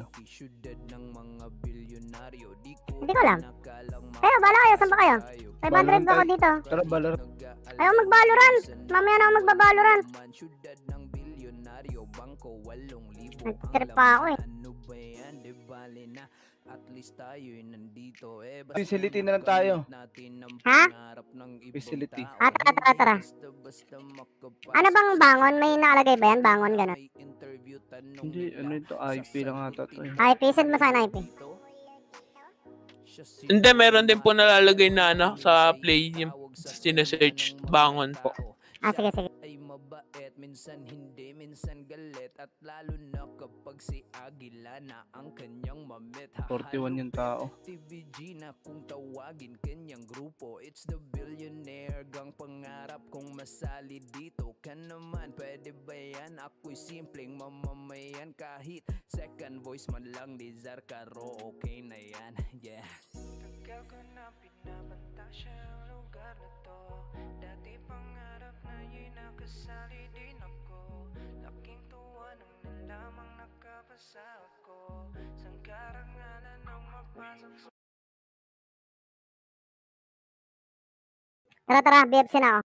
Hindi ko alam. Kayo, bala kayo, saan ba kayo? five hundred ba ako dito? Tara, Valorant. Ayaw mag-Valorant. Mamaya na ako magba-Valorant. Nag-trip pa ako eh. Facility na lang tayo. Ha? Facility. Ah, tara, tara, tara. Ano bang bangon? May nakalagay ba yan? Bangon, gano'n. Hindi, ano ito? I P lang ata ito eh. I P, send mo sana I P. Hindi, meron din po nalalagay na ano sa play yung sinesearch bangon po. Ah, sige, sige. Minsan hindi, minsan galit at lalo na kapag si Agila na ang kanyang mamit. forty-one yung tao. T V G na kung tawagin kanyang grupo. It's the billionaire gang pangarap kong mas masali dito ka naman, pwede ba yan? Ako'y simpleng mamamayan, kahit second voice man lang di Zarkaro, okay na yan. Yeah. Tagal ko na pinapantasya ang lugar na to, dati pangarap na yun nakasali din ako, laking tuwa nang nalamang nakapasa ako, sang karangalan ng mapasok sa Tara, tara, B F C na ako.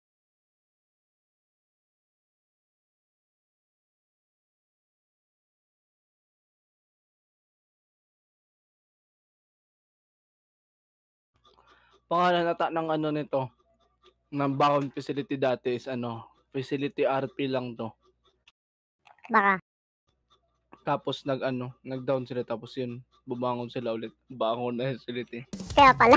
Pangalan ata ng ano nito, ng Bangon facility dati is ano, facility R P lang to. Baka. Tapos nag ano, nag-down sila tapos yun, bumangon sila ulit. Bangon na facility. Kaya pala.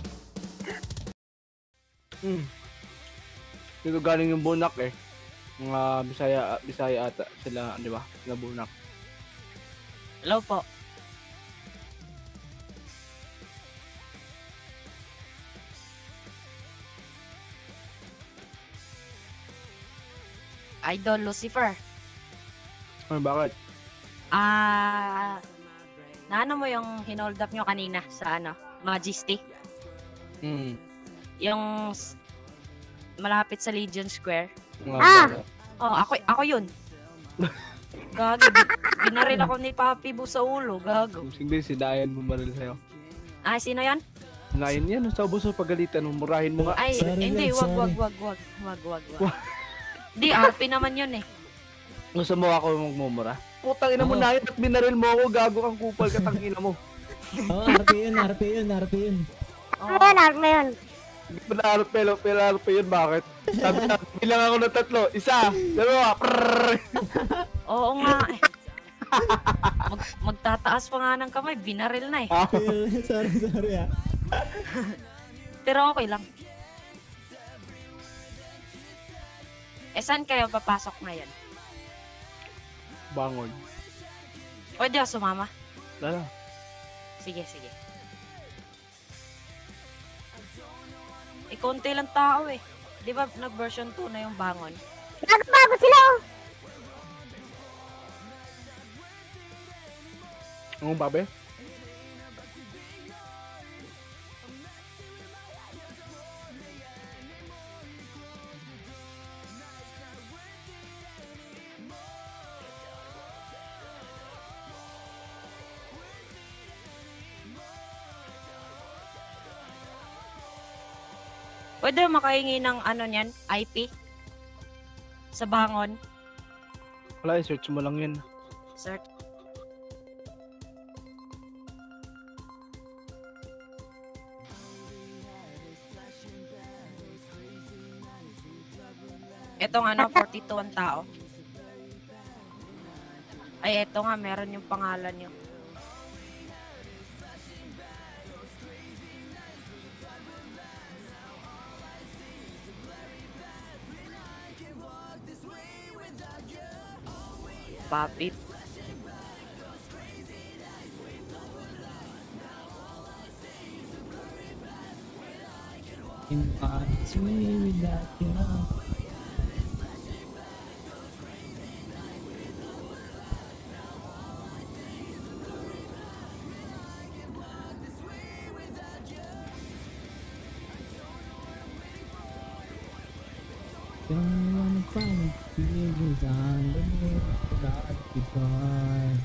Hmm. Dito galing yung Bunak eh. Mga Bisaya, Bisaya ata sila, di ba? Sila Bunak. Hello po. Idol Lucifer. Ano, bakit? Ah, naano mo yung hinold up nyo kanina sa ano, Majesty? Hmm. Yung s- malapit sa Legion Square. Ah! Oh, ako ako yun. Gago, bi- binaril ako ni Papi Bu sa ulo, gago. Hindi, si Dayan bumaril sa'yo. Ah, sino yan? Dayan yan, sa buso pagalitan, murahin mo nga. Ay, hindi, wag, wag, wag, wag, wag, wag, wag. Di, R P naman yun eh. Gusto mo ako magmumura? Putang ina mo na yun at binaril mo ako, gago kang kupal ka, tangina mo. Oo, R P yun, R P yun, R P yun. Ayun, arm mo yun. Hindi pa na-R P, pero R P yun, bakit? Sabi na, bilang ako ng tatlo, isa, dalawa, prrrr. Oo nga eh. Mag, magtataas pa nga ng kamay, binaril na eh. sorry, sorry ah. Pero okay lang. Eh, saan kayo papasok ngayon? Bangon. Pwede ako sumama? Lala. Sige, sige. Eh, konti lang tao eh. Di ba nag-version two na yung Bangon? Bago-bago sila oh. Ang babe? Pwede makahingi ng ano niyan, I P? Sa Bangon? Wala, i-search mo lang yun. Sir. Etong ano, forty-two ang tao. Ay, eto nga, meron yung pangalan nyo. Papit. In God's way without you. Don't wanna find feelings on the way that goodbye.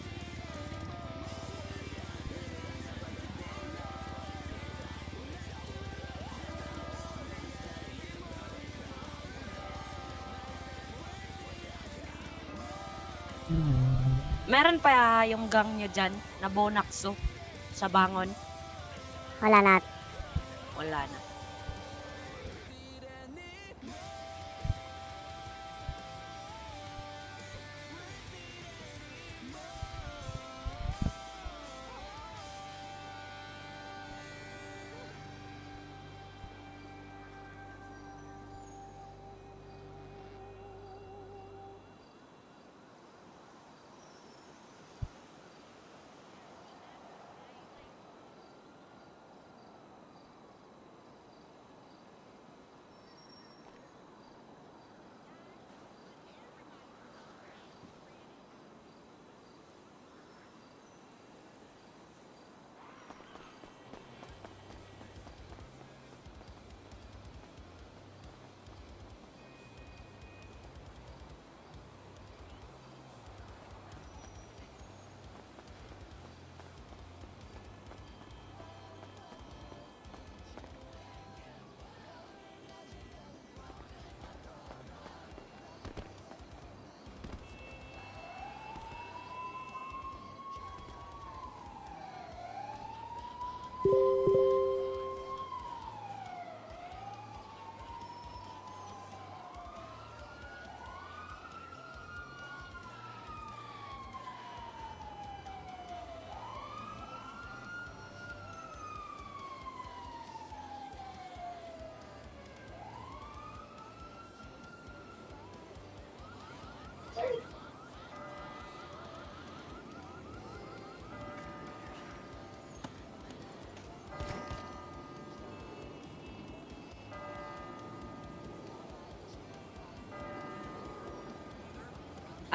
Meron pa yung gang nyo dyan na Bonakso sa Bangon? Wala na. Wala na.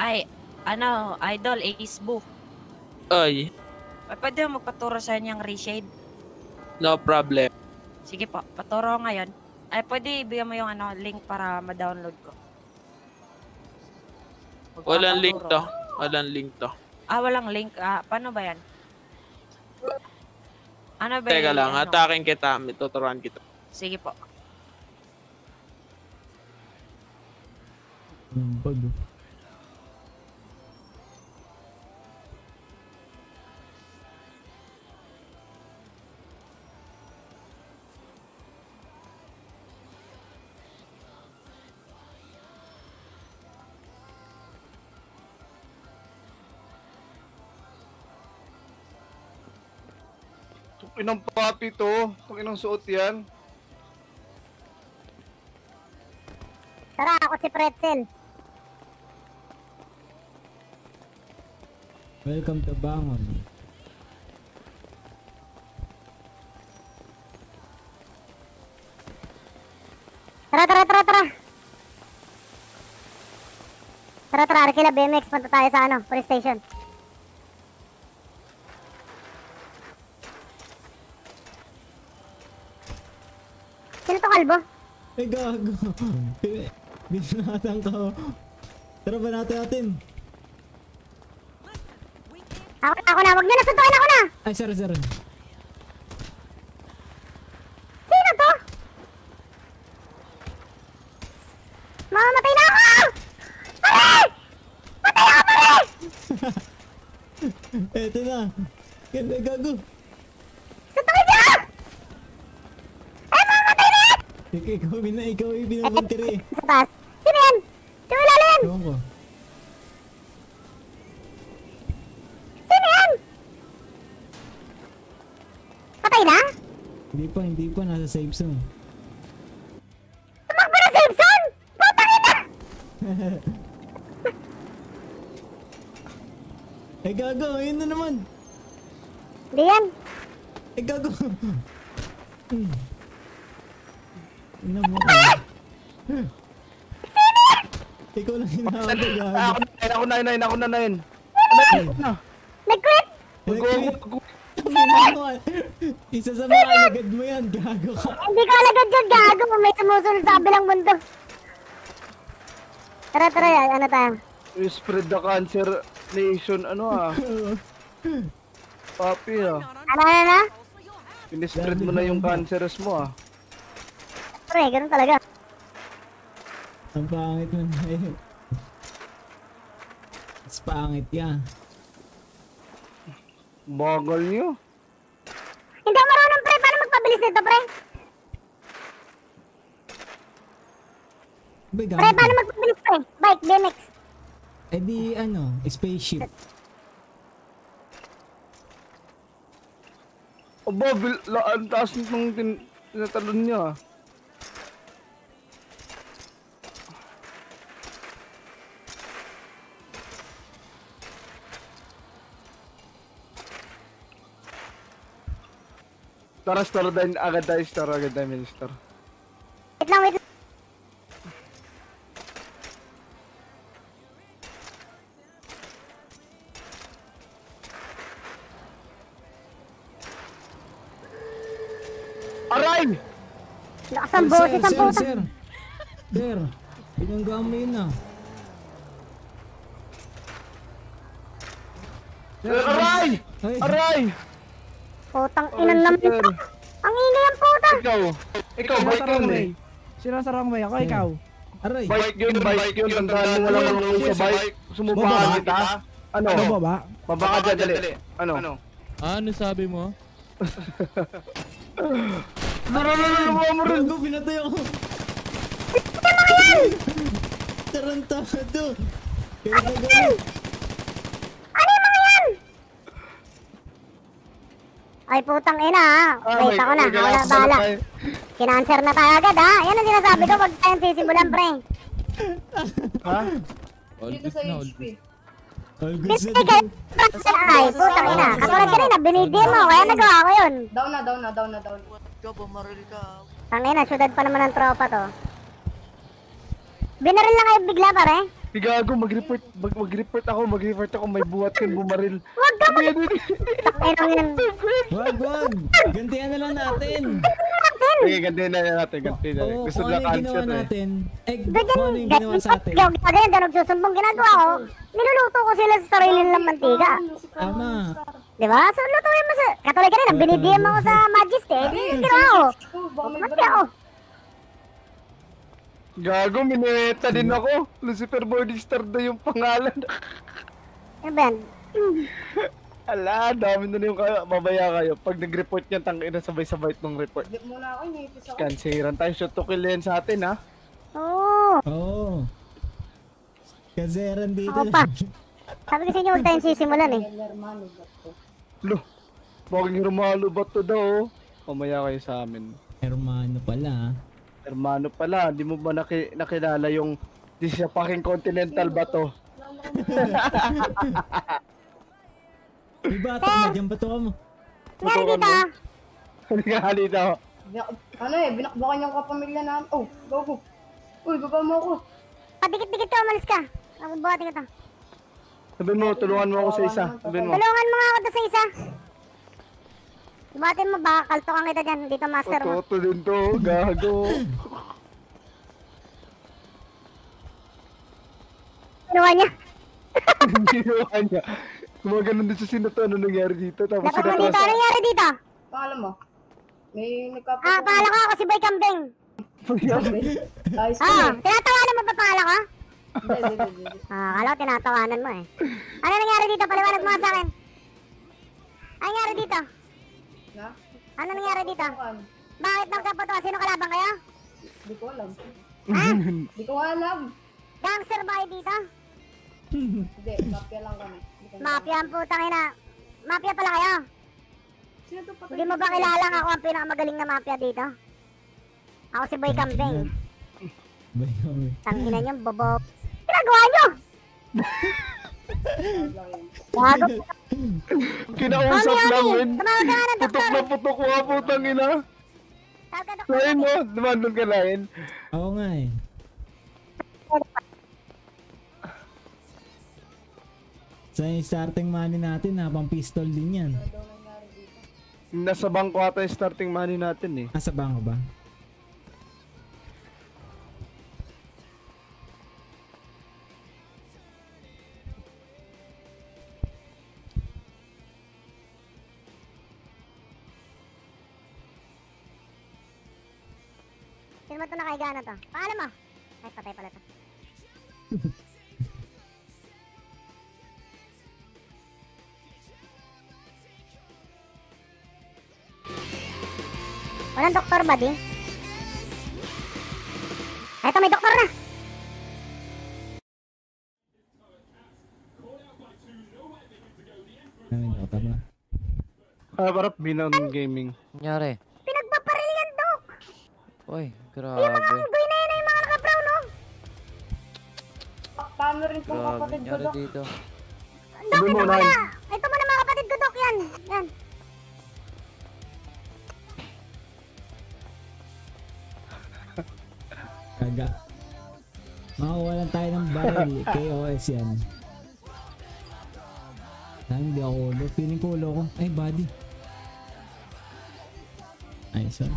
Ay, ano, idol, Ace Boo. Ay, Ay, pwede mo magpaturo sa inyo ng reshade? no problem. Sige po, paturo ko ngayon. Ay, pwede ibigay mo yung ano, link para ma-download ko. Walang link to. Magpapaturo. Walang link to. Ah, walang link. Ah, paano ba yan? Ano ba Teka yung lang, ano? atakin kita. May tuturuan kita. Sige po. Ang bag. Inang papi to. Kung inang suot yan. Tara, ako si Pretzel. Welcome to Bangon. Tara, tara, tara, tara. Tara, tara, Arkila, B M X, punta tayo sa ano, police station. Sino to, kalbo? Eh, gago. Binatan ko. Tara ba natin natin? Ako na, ako na, wag niyo nasuntukin ako na! Ay, sorry, sorry. Sino to? Mamamatay na ako! Pare! Patay ako, pare! Eto na. Ganda, gago. Suntukin niyo! Ay, mamamatay na yan! Ikaw, ikaw, bina, ikaw yung binabantiri. Sa taas. Sino yan? Sino ilalim? Ewan ko. Sino yan? Patay na? Hindi pa, hindi pa. Nasa safe zone. Tumakbo na safe zone! Putang ina! Eh, gago. Ayun na naman. Hindi yan. Eh, gago. Hmm. Ina mo. Ikaw lang hinahawag ka, gago. Ako na, ako na, ako na, ako na, nain. Ako na. Nag-quit! Mag-quit. Isa sa mga alagad mo yan, gago ka. Hindi ka alagad dyan, gago. May sumusunod sa kabilang mundo. Tara, tara, ano tayo? You spread the cancer nation, ano ah. Papi ah. Ano, ano, ano? Pinispread mo na yung cancerous mo ah. Pre, ganun talaga. Ang pangit mo na eh. Mas pangit yan. Bagal niyo. Hindi ako marunong, pre. Paano magpabilis nito, pre? Bay, Pre, gago. paano magpabilis, pre? Bike, B M X. Eh di ano, spaceship. Aba, bil, la, ang taas nitong tin, tinatalon niya ah. Tara, star din agad tayo, star agad tayo, minister. Wait lang, wait lang. Aray! Lakas ang boses ang sir, puta. sir. Sir, binangga mo yun ah. Aray! Ay, Aray! Putang inan naman ito. Ang ingay ang puta. Ikaw! Ikaw, bike yun eh. Sino sa runway? Ako, ikaw. aray. Bike yun, bike yun. Tandaan mo walang marunong sa bike. Sumubahan kita. Ano? Ano ba? Baba ka dyan, dali. Ano? Ano sabi mo? Gago, pinatay ako. Tarantado. Kaya na gano'n. Ano yung mga yan? Ay putang ina ha. Wait, ako na. Ako na bahala. Kinanser na tayo agad ha. Yan ang sinasabi ko. Huwag tayong sisimulan, pre. Ha? All good na, all good. All good Kasi sa kayo. Ay, putang ina. Katulad ka rin na. Binigyan mo. Kaya nagawa ko yun. Down na, down na, down na, down. Tang ina. Syudad pa naman ng tropa to. Binaril lang kayo bigla, pare. Gago, mag-report, mag- mag-report ako, mag-report ako, may buhat kang bumaril. Wag ka mag... Ayun yan. Wag, wag. Gantihan na lang natin. Sige, gantihan na natin, gantihan na natin. Oo, Gusto kung na ano yung ginawa cancer eh. natin. Eh, kung ano yung ginawa sa atin. Yung ganyan, na nagsusumbong ginagawa ko. Niluluto ko sila sa sarili nilang mantika. Tama. Diba? So, lutuin mo sa... Katuloy ka rin, binidiem ako sa Majesty. Hindi yung ginawa ko. Mati ako. Gago, minueta din ako. Lucifer Morningstar na yung pangalan. Ano ba yan? Ala, dami na yung kayo. Mabaya kayo. Pag nag-report niyan, tangina sabay-sabay itong report. Muna ako, inipis ako. Kansiran tayo, shoot to kill yan sa atin, ha? Oo. Oo. Kazeran dito. Ako pa. Sabi ko sa inyo, huwag tayong sisimulan eh. Lo, bakit hermano ba to daw? Mamaya kayo sa amin. Hermano pala. Hermano pala, di mo ba naki nakilala yung di siya fucking continental ba to? Diba, tama dyan ba to ka mo? Nangyari dito ah. Nangyari dito. Ano eh, binakbakan yung kapamilya namin. Oh, go go. Uy, baba mo ako. Padikit-dikit ka, umalis ka. Ako buhatin ka to. Sabihin mo, tulungan mo ako sa isa. Sabihin mo. Tulungan mo nga ako to sa isa. Buhatin mo, baka kaltokan kita dyan. Dito master mo. Toto din to, gago. Ginawa niya. Ginawa niya. Gumaganon din sa sinato, ano nangyari dito? Tapos Dapat mo dito, ano nangyari dito? Pangalan mo? May nagkapit. Ah, pangalan ko ako si Boy Kambing. Ayos ko Ah, eh. tinatawanan mo ba pangalan ko? Hindi, hindi, hindi. Ah, akala ko tinatawanan mo eh. Ano nangyari dito? Paliwanag mo nga sa akin. Ano nangyari dito? Na? Ano nangyari dito? Bakit nagkaputo? Sino kalaban kayo? Hindi ko alam. Ha? Hindi ko alam. Gangster ba kayo dito? Hindi, mafia lang kami. Mafia ang putang ina. Mafia pala kayo? Sino to patay? Hindi mo ba kilala ako ang pinakamagaling na mafia dito? Ako si Boy Kambing. Boy kami. Tangina niyo, bobo. Ginagawa niyo! Bago. Kinausap Mami, namin. tumawag ka nga ng Putok doktor. na putok ko nga putang ina. Tawag ka doktor. Lain mo, dumandun ka lain. Oo nga eh. Sa starting money natin ha, pang pistol din yan. Nasa bangko ata yung starting money natin eh. Nasa bangko ba? Sino ba ito nakahiga na to? Pangalan mo? Ay, patay pala to. Walang doktor ba di? Eto, may doktor na! Ay, doktor na. Ah, parang Binon Gaming. Nangyari? Pinagpaparil yan, Dok! Uy, Yung mga grabe. unggoy na yun ay mga naka-brown, no? Paano rin kung Grabe, kapatid ko nangyari to? dito. Dok, ito muna! Ito muna mga kapatid ko, Dok, yan! Yan! Kaga. Makawalan tayo ng baril. K O S yan. Ay, hindi ako ulo. Feeling ko ulo ko. Ay, body. Ay, sorry.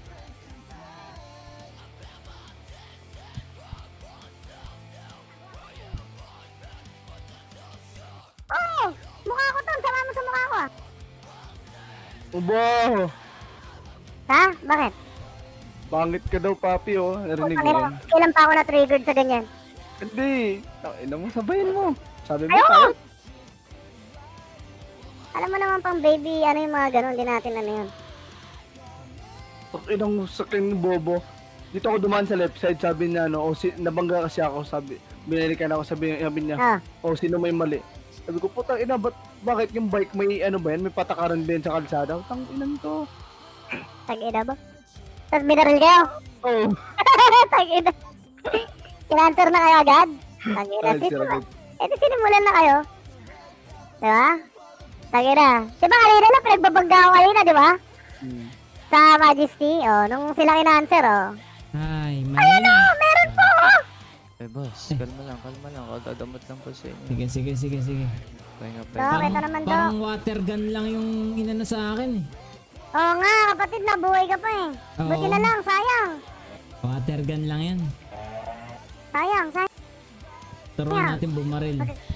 Oh! Mukha ko to! Sama mo sa mukha ko, ah! Ubo! Ha? Bakit? Pangit ka daw, papi, oh. Narinig mo Kailan, yan. kailan pa ako na-triggered sa ganyan? Hindi. Ina mo, sabayin mo. Sabi mo, Ayoko! pangit. Alam mo naman pang baby, ano yung mga ganun, di natin ano yun. Inang saking bobo. Dito ako dumaan sa left side, sabi niya, ano, o si, nabangga kasi ako, sabi, binalikan ako, sabi, sabi niya, Ah. o sino may mali. Sabi ko, putang ina, ba't, bakit yung bike may, ano ba yan, may patakaran din sa kalsada? Tang inan to. Tag-ina ba? Tapos binaril kayo? Oo. Tag-ina. Kinanswer na kayo agad? Tag-ina. Ay, Sino sir, ba? agad. Eh, di sinimulan na kayo. Diba? Tag-ina. Diba kanina lang, pinagbabangga ako kanina, diba? Hmm. Sa Majesty, oh, nung sila kinanswer, oh. Ay, Ayun mahina. oh, meron po, oh! May Ay, boss, kalma lang, kalma lang. Kagdadamot lang po sa inyo. Sige, sige, sige, sige. Pahinga, Dok, pahinga. ito naman, Dok. Parang water gun lang yung inano sa akin eh. Oo nga, kapatid, nabuhay ka pa eh. Oo. Buti na lang, sayang. Water gun lang yan. Sayang, sayang. Turuan natin bumaril.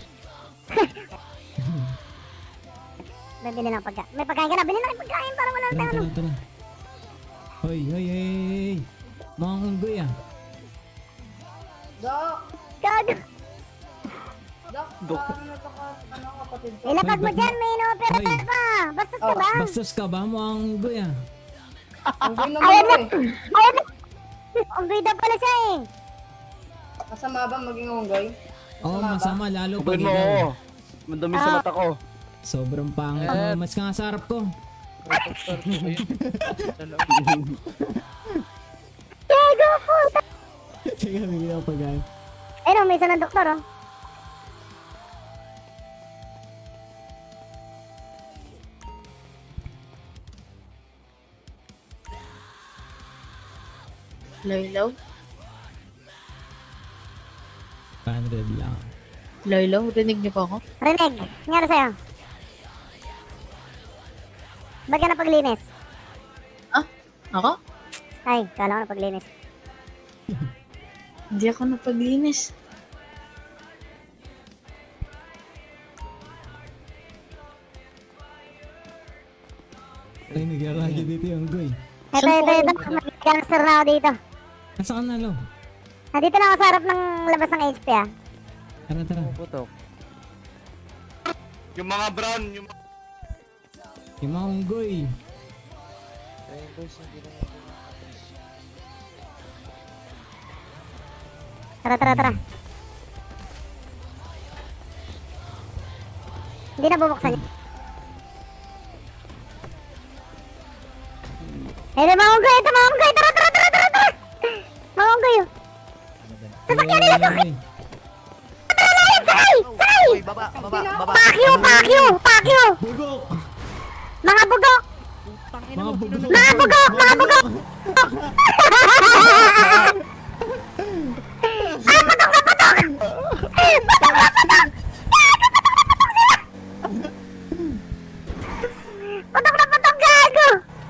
Bibili lang pagka. May pagkain ka na, bili na yung pagkain para wala Tara, tayong tara, ano. tara. Hoy, hoy, hoy, hoy. Mga unggoy ah. Dok! Gago. Dok, Dok. parang nataka, ano, kapatid ko. Ilapag mo Hoy, dyan, may ino-opera Hoy. pa. Bastos ka ba? Bastos ka ba? Mga unggoy ah. Unggoy naman Ayun ko na. eh. Ayun na. Unggoy daw pala siya eh. Masama ba maging unggoy? Oo, masama. Lalo pag Kumain mo, ikaw. oo. Madumi sa mata ko. Sobrang pangit mo. Mas ka nga sa harap ko. Gago po. Teka, bigyan ako pagkain. Ayun, may isa ng doktor oh. Loylaw? one hundred lang. Loylaw, rinig niyo pa ako? Rinig, nangyari sa'yo? Ba't ka napaglinis? Ah? Ako? Ay, kala ko napaglinis. Hindi ako napaglinis. Ay, nagyaragyo dito yung unggoy. Ito, ito, ito. May gangster na ako dito. Nasa ka na, Lo? Nandito na ako sa harap ng labas ng H P ah. Tara, tara. Putok. Yung mga brown, yung mga... Yung mga unggoy. Ay, boss, hindi na Tara, tara, tara. Hindi na bubuksan. Eh, di mga unggoy, ito mga unggoy, tara, tara, tara, tara, tara. Mga unggoy oh. Sasakyan nila, sasakyan. Tara, lalim, sakay, sakay. Baba, baba, baba. Pakyo, pakyo, pakyo. Bugok! Mga bugok. Mga bugok! Mga bugok, mga bugok. Ah, patok na patok. Patok na patok. Patok na patok, gago.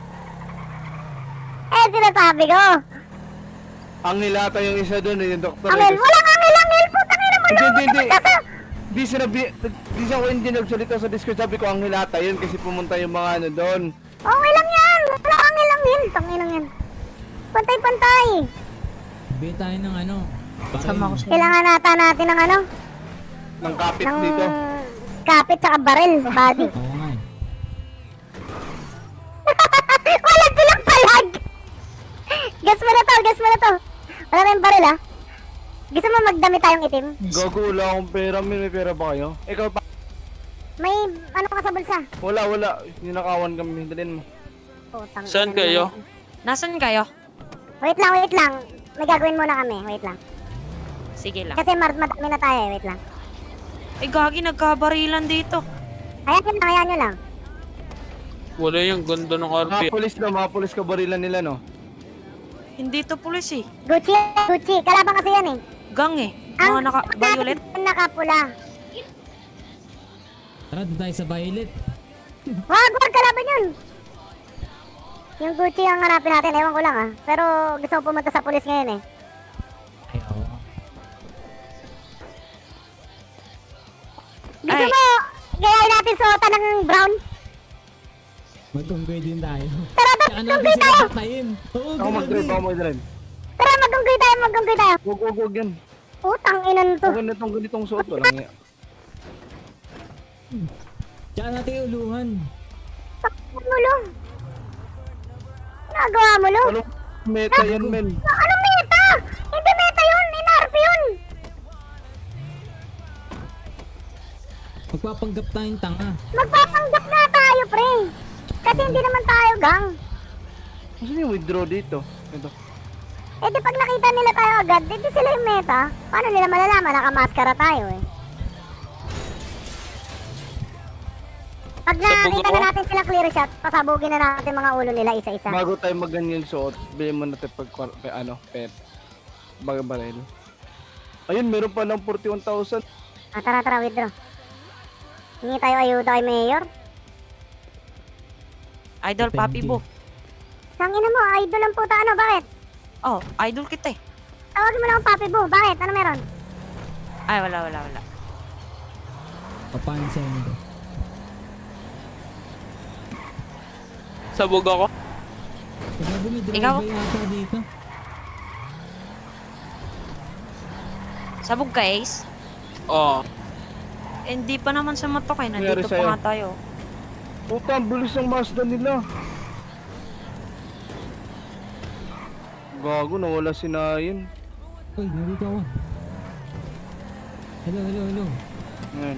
Eh, sinasabi ko. Ang nilata yung isa doon, yung doktor. Angel, walang angel, angel. Putang ina mo Hindi, lang. hindi, hindi. Di sinabi, di sa hindi nagsalita sa Discord, sabi ko ang nilata yun kasi pumunta yung mga ano doon. Okay lang yan. Walang angel, angel. Tangin lang yan. Pantay-pantay. Bili tayo ng ano. Sama ko siya. Kailangan nata natin ng ano? Ng kapit Ng dito. kapit tsaka baril, body. Oo nga eh. Wala silang palag! Gas mo na to, gas mo na to. Wala tayong baril ah. Gusto mo magdami tayong itim? Gago, wala akong pera. May, may pera ba kayo? Ikaw pa. May ano ka sa bulsa? Wala, wala. Ninakawan kami. Dalhin mo. Putang Saan ina kayo? mo. Nasaan kayo? Wait lang, wait lang. May gagawin muna kami, wait lang. Sige lang. Kasi mar madami na tayo eh, wait lang. Ay, gagi, nagkabarilan dito. Ayan nyo lang, ayan nyo lang. Wala yung ganda ng R P. Mga polis na, mga polis kabarilan nila, no? Hindi to pulis eh. Gucci, Gucci. Kalaban kasi yan eh. Gang eh. Mga naka-violet. Ang nakapula. Tara, doon tayo sa violet. Wag, wag, kalaban yun. Yung Gucci ang hanapin natin, ewan ko lang ah. Pero gusto ko pumunta sa pulis ngayon eh. Ay, oo. Gusto Ay. mo, gayahin natin suotan ng brown? Mag-unggoy din tayo. Tara, tara, Tsaka mag-unggoy natin tayo. sila patayin. Oo, Ako mag-drive, ako mag-drive. Tara, mag-unggoy tayo, mag-unggoy tayo. Wag, wag, wag yan. Utang inan to. Huwag ganitong ganitong suot. Walang nga. Tsaka natin uluhan. Ano mo lo? Nagawa mo lo? Anong meta yan, men? Anong meta? Hindi meta yun, inarp yun. Magpapanggap tayong tanga. Magpapanggap na tayo, pre. Kasi hindi naman tayo gang. Saan yung withdraw dito? Ito. Eh di pag nakita nila tayo agad, di, di sila yung meta. Paano nila malalaman? Nakamaskara tayo eh. Pag nakita na natin sila clear shot, pasabugin na natin mga ulo nila isa-isa. Bago tayo mag-ganyan suot, bilhin mo natin pag, pag ano, pet. Baga baril. Ayun, meron pa ng forty-one thousand. Ah, tara, tara, withdraw. Hingi tayo ayuda kay Mayor. Idol, Papi Bo. Tangina mo, idol ang puta, ano, bakit? Oh, idol kita eh. Tawagin mo lang ang Papi Bo, bakit? Ano meron? Ay, wala, wala, wala. Papansin mo. Sabog ako. Ikaw dumidrive Ikaw? ba yata dito? Sabog ka, Ace? Oo. Eh, hindi pa naman sa motok eh. Nangyari Nandito pa sa'yo? nga tayo. Puta, ang bilis ng Mazda nila. Gago, nawala si Nayin. Uy, nandito ako. Hello, hello, hello. Ayan.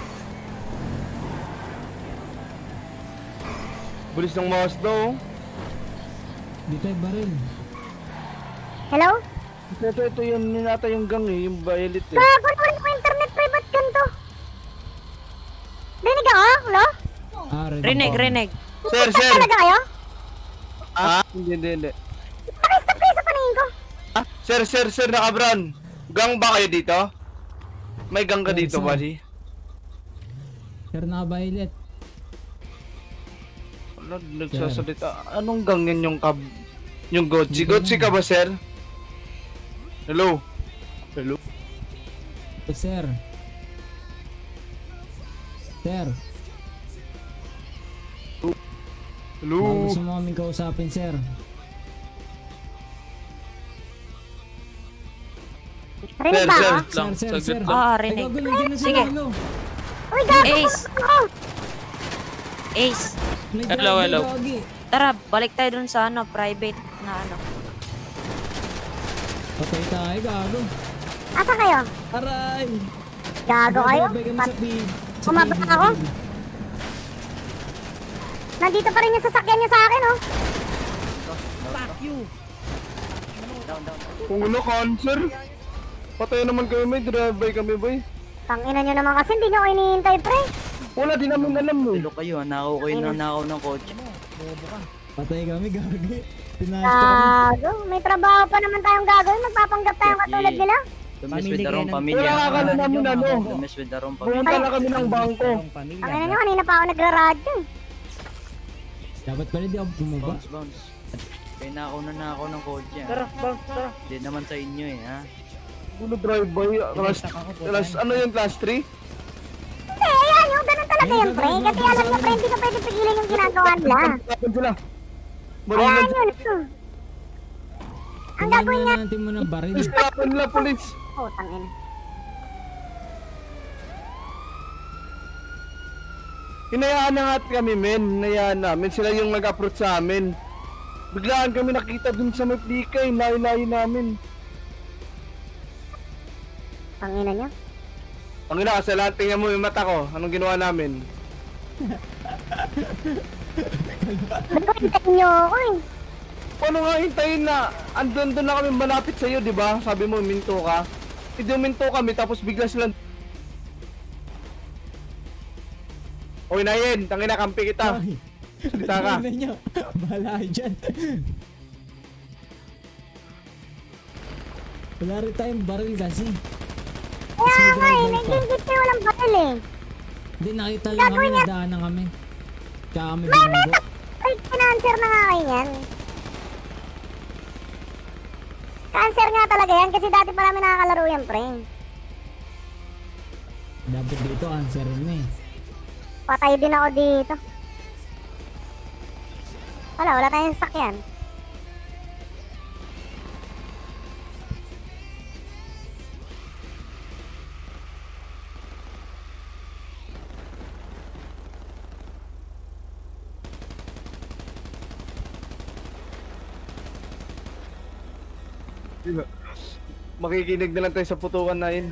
Bilis ng Mazda, oh. Dito ay baril. Hello? Ito, ito yun, yun ata yung gang eh, yung violet eh. Gago, naman ko internet, pre, ba't ganito? Rinig ako, hello? Ah, Rinig, rinig. Sir, sir! Talaga kayo? Ah? Hindi, hindi, hindi. Pakistop kayo sa paningin ko. Ah? Sir, sir, sir, naka-brown. Gang ba kayo dito? May gang ka Sir, dito, sir. buddy? Sir, naka-violet. Wala, nagsasalita. Anong gang yan yung kab... Yung Gotchi? Gotchi ka ba, sir? Hello? Hello? Eh, sir. Sir. Hello? Baka gusto mo kaming kausapin, sir. Rinig ba ako? Lang, Sir, sir, saglit sir. lang. Ah, Ay, rinig. gago, nandiyan na si Sige. Lolo. Uy, gago, Ace. pumunta ako. Ace, May Hello, gago, hello. gagi. tara, balik tayo dun sa ano, private na ano. Patay tayo, gago. Asa kayo? Aray! Gago kayo? Babay kami Pat- sa pig. sa Umabot pig- ako? Nandito pa rin yung sasakyan niyo sa akin, oh. Kung ano, cancer? Patay naman kami, may drive-by kami, boy. Tangina nyo naman kasi, hindi nyo ako hinihintay, pre. Wala din namin alam, eh. Tulog kayo, nakaw kayo na nakaw ng kotse. Patay kami, gagi. Pinasok kami. Gago, may trabaho pa naman tayong gagawin. Magpapanggap tayong katulad nila. Tumis with the wrong pamilya. Wala akala namin ano. Tumis with the wrong pamilya. Pumunta na kami ng bangko. Tangina nyo, kanina pa ako nagra-radyo. eh. Dapat pala di ako bumaba. Bounce, bounce. Kaya nakaw na nakaw ng kotse. Tara, bounce, tara. Hindi naman sa inyo eh, ha? Gulo drive-by. Class, class, ano yung class three? Hindi, ayan yung ganun talaga yan, pre. Kasi alam nyo, pre, hindi ka pwede pigilan yung ginagawa nila. Kapag sila. Ayan Marilan yun. hmm. Ang Kumain gagawin niya. na natin mo ng baril. sila. nila, polis. Oh, tangina. Hinayaan na nga kami, men. Hinayaan namin. Sila yung nag-approach sa amin. Biglaan kami nakita dun sa may plikay. Layo-layo namin. Tangina nyo. Ang ina, kasalanan, tingnan mo yung mata ko. Anong ginawa namin? Nagpapintayin nyo ako eh. Paano nga hintayin na andun doon na kami malapit sa'yo, di ba? Sabi mo, minto ka. Hindi minto kami, tapos bigla silang... Oy, Nayen, tangina, kampi kita. Ay. Salita ka. Tingnan nyo. Bahala kayo dyan. Wala rin tayong baril kasi. Kaya nga eh, nag-ingit kayo walang baril eh. Hindi, nakita lang kami, Gagawin niya- nadaanan kami. Kaya kami May bumugo. meta... Ay, cancer na nga kayo yan. Cancer nga talaga yan kasi dati pa namin nakakalaro yan, pre. Dapat dito, answer na eh. Patay din ako dito. Wala, wala tayong sasakyan. Makikinig na lang tayo sa putukan na yun.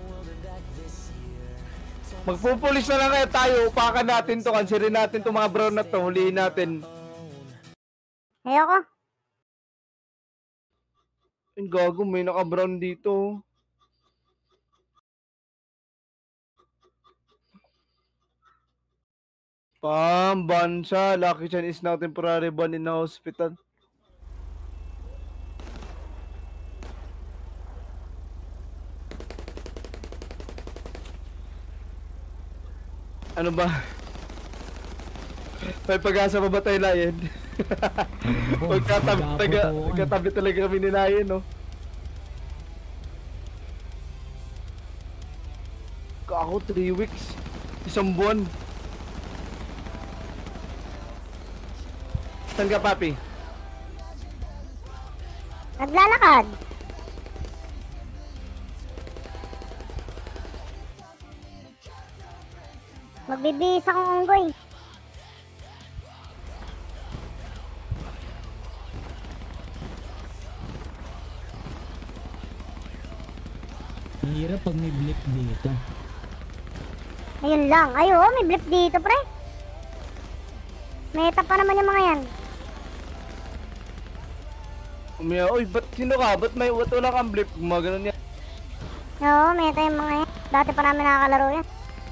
Magpupulis na lang kaya tayo, upakan natin to, kansirin natin to mga brown na to, huliin natin. Ayoko. Ang gago, may naka-brown dito. Pam, bansa, Lucky Chan is now temporary ban in the hospital. Ano ba? May pag-asa pa ba tayo, Lion? Magkatabi talaga, magkatabi talaga kami ni Lion, no? Ako, three weeks. Isang buwan. Saan ka, papi? Naglalakad. Magbibihis akong unggoy. Ang hirap pag may blip dito. Ayun lang. Ay, oh, may blip dito, pre. Meta pa naman yung mga yan. Umiya, oy, ba't sino ka? Ba't may ba't wala kang blip? Gumagano yan. Oo, meta yung mga yan. Dati pa namin nakakalaro yan.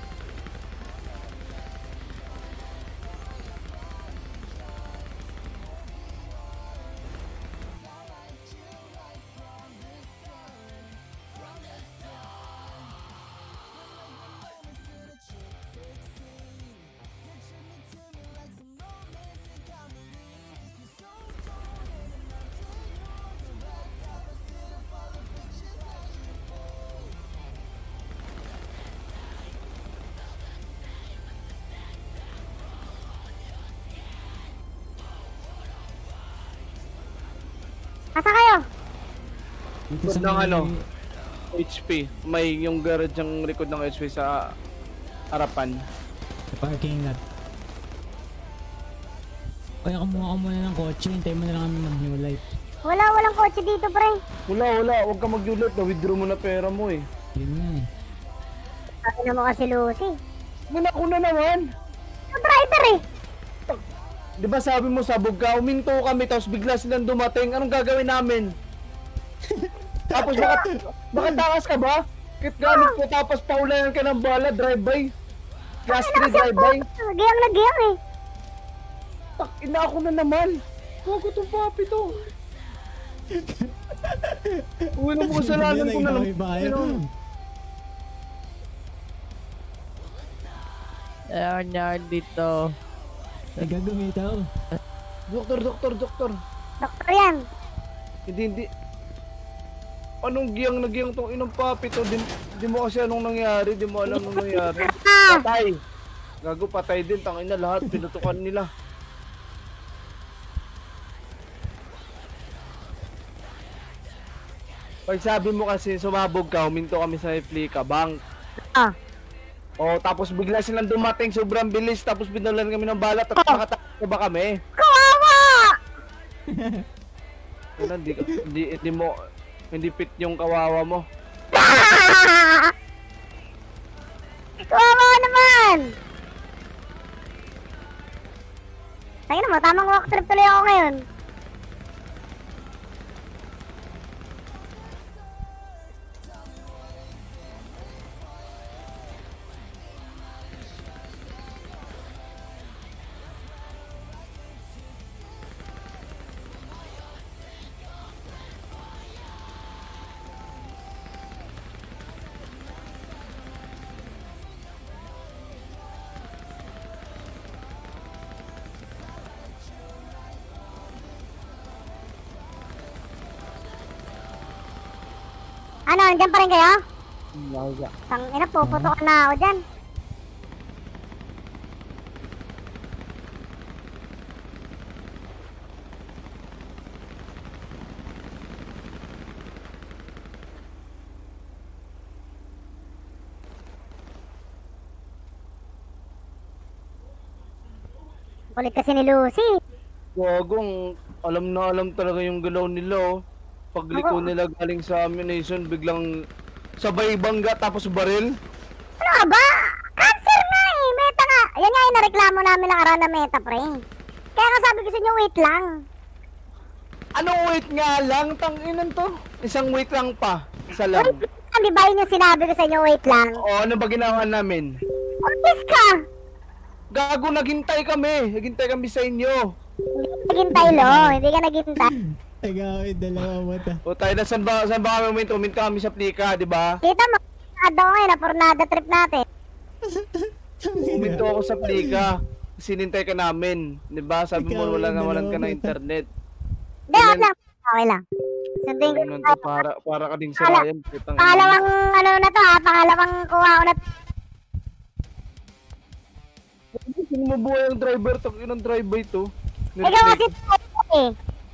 Asa kayo? Likod ng ano? H P. May yung garage ang likod ng H P sa harapan. Sa parking lot. Kaya kumuha ka muna ng kotse, hintay mo na lang kami mag-new light. Wala, walang kotse dito, pre. Wala, wala. Huwag ka mag-ulit. Na-withdraw mo na pera mo eh. Yun nga eh. Sabi na mo kasi Lucy. Muna ko na naman. Yung driver eh. Di ba sabi mo sabog ka, uminto kami tapos bigla silang dumating, anong gagawin namin? Tapos baka, baka takas ka ba? Kit gamit ko tapos paulayan ka ng bala, drive-by. Class three drive-by. Nagiyang nagiyang eh. Tak, ina ako na naman. Huwag ko itong papi to. Uwi na mo kasalanan ko na lang. Ayan yan dito. Ay, gagawin ito. Doktor, doktor, doktor. Doktor yan. Hindi, hindi. Anong giyang nagyang tong inong papi to? Di, di mo kasi anong nangyari, di mo alam anong nangyari. Patay. Gago, patay din. Tangin na lahat, pinutukan nila. Pag sabi mo kasi sumabog ka, huminto kami sa Replica Bank. Ah. Oh, tapos bigla silang dumating, sobrang bilis, tapos binalan kami ng balat at nakatakbo ba kami? Kawawa! Ano, hindi, hindi, hindi mo, hindi fit yung kawawa mo. Kawawa naman! Tingnan mo, tamang walk trip tuloy ako ngayon. Ano, andyan pa rin kayo? Wala. Tangina, puputok na ako dyan. Kulit kasi ni Lucy. Wagong, alam na alam talaga yung galaw nila oh. Pagliko nila galing sa ammunition, biglang sabay bangga tapos baril. Ano ka ba? Cancer nga eh, meta nga. Yan nga yung nareklamo namin lang araw na meta, pre. Kaya nga sabi ko sa inyo, wait lang. Anong wait nga lang? Tanginan to. Isang wait lang pa. Isa lang. Wait lang, di ba yun yung sinabi ko sa inyo, wait lang? O, ano ba ginawa namin? Umpis ka! Gago, naghintay kami. Naghintay kami sa inyo. Hindi ka naghintay, lo. Hindi ka naghintay. Ikaw, dalawa mata. O tayo na, saan ba, saan ba kami uminto? Uminto kami sa plika, di ba? Kita mo, nakada ko ngayon, na pornada trip natin. Uminto ako sa plika. Sinintay ka namin. Diba? Sabi mo wala na walan ka ng internet. Hindi, wag lang. Okay lang. Sundin ko. Ano to, para, para ka ding sa Ryan. Putang ina. Pangalawang ano na to ha. Pangalawang kuha ko na. Sino mabuhay ang driver? Takin ng driver ito. Ikaw kasi eh.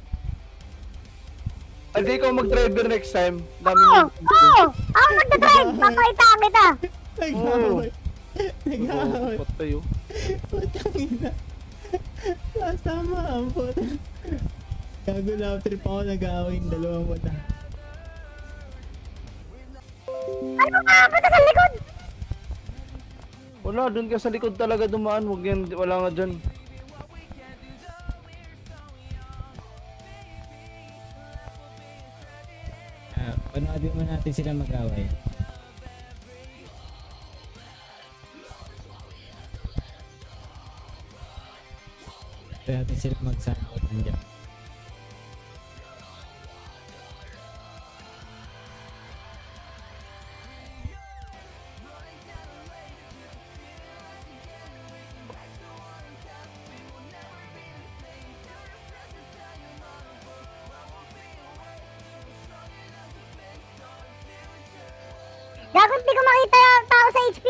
Hindi ikaw mag-driver next time. Dami Oo! mo. Oo! Ako magdadrive! Papakita kita! Nag-away. Nag-away. Patay oh. Putang ina. Tama ang puta. Gago na trip ako nag-away yung dalawang puta. Ano ka? Punta sa likod! Wala, dun ka sa likod talaga dumaan. Huwag yan, wala nga dyan. Ah, panoodin mo natin sila mag-away. Kaya natin sila mag-sample nandiyan. Gago, hindi ko makita yung tao sa H P.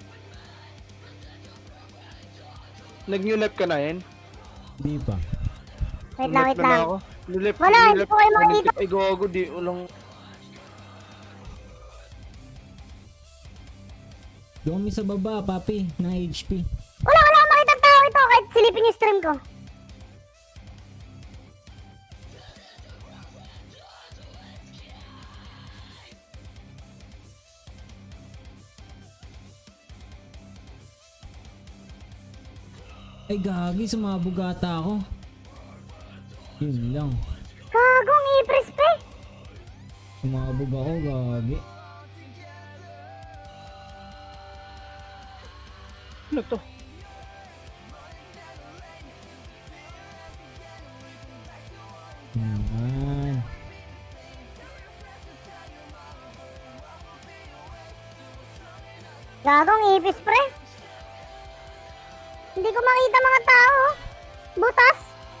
Nag-new life ka na yan? Hindi pa. Wait lang, wait lang. Nilip, Wala, hindi ko kayo makita. Ay, gago, di, walang... Doon kami sa baba, papi, ng H P. Wala, wala akong makita tao ito kahit silipin yung stream ko. Ay gagi, sumabog ata ako. Yun lang. Gagong i-press pa eh. Sumabog ako, gagi. Ano to? Naman. Gagong ipis pre. Hindi ko makita mga tao. Butas.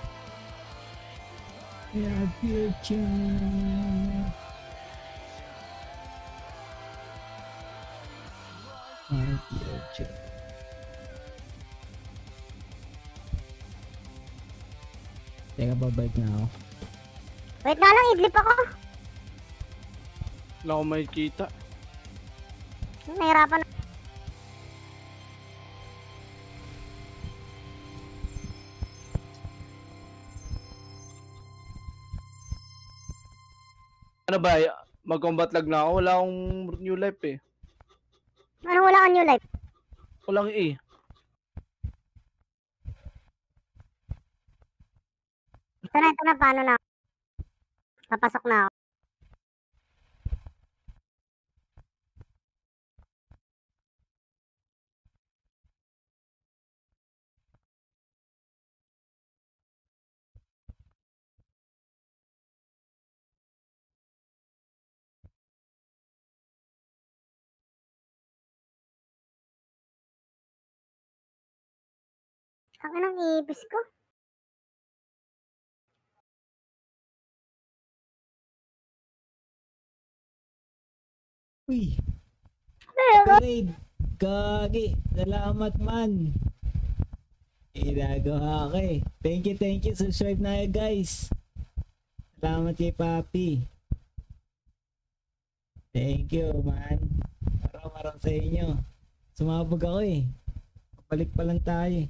Yeah, future. My future. Teka, babalik na ako. Wait nga lang, idlip ako. Wala akong makikita. Nahirapan na. Ano ba? Mag-combat lag na ako. Wala akong new life eh. Ano wala kang new life? Walang E. Ito na, ito na, paano na ako? Papasok na ako. Ang anong ipis ko? Uy! Parade! Gagi! Salamat man! Inagawa ka eh. Thank you, thank you. Subscribe na kayo guys. Salamat kay Papi. Thank you man. Marang-marang sa inyo. Sumabog ako eh. Balik pa lang tayo eh.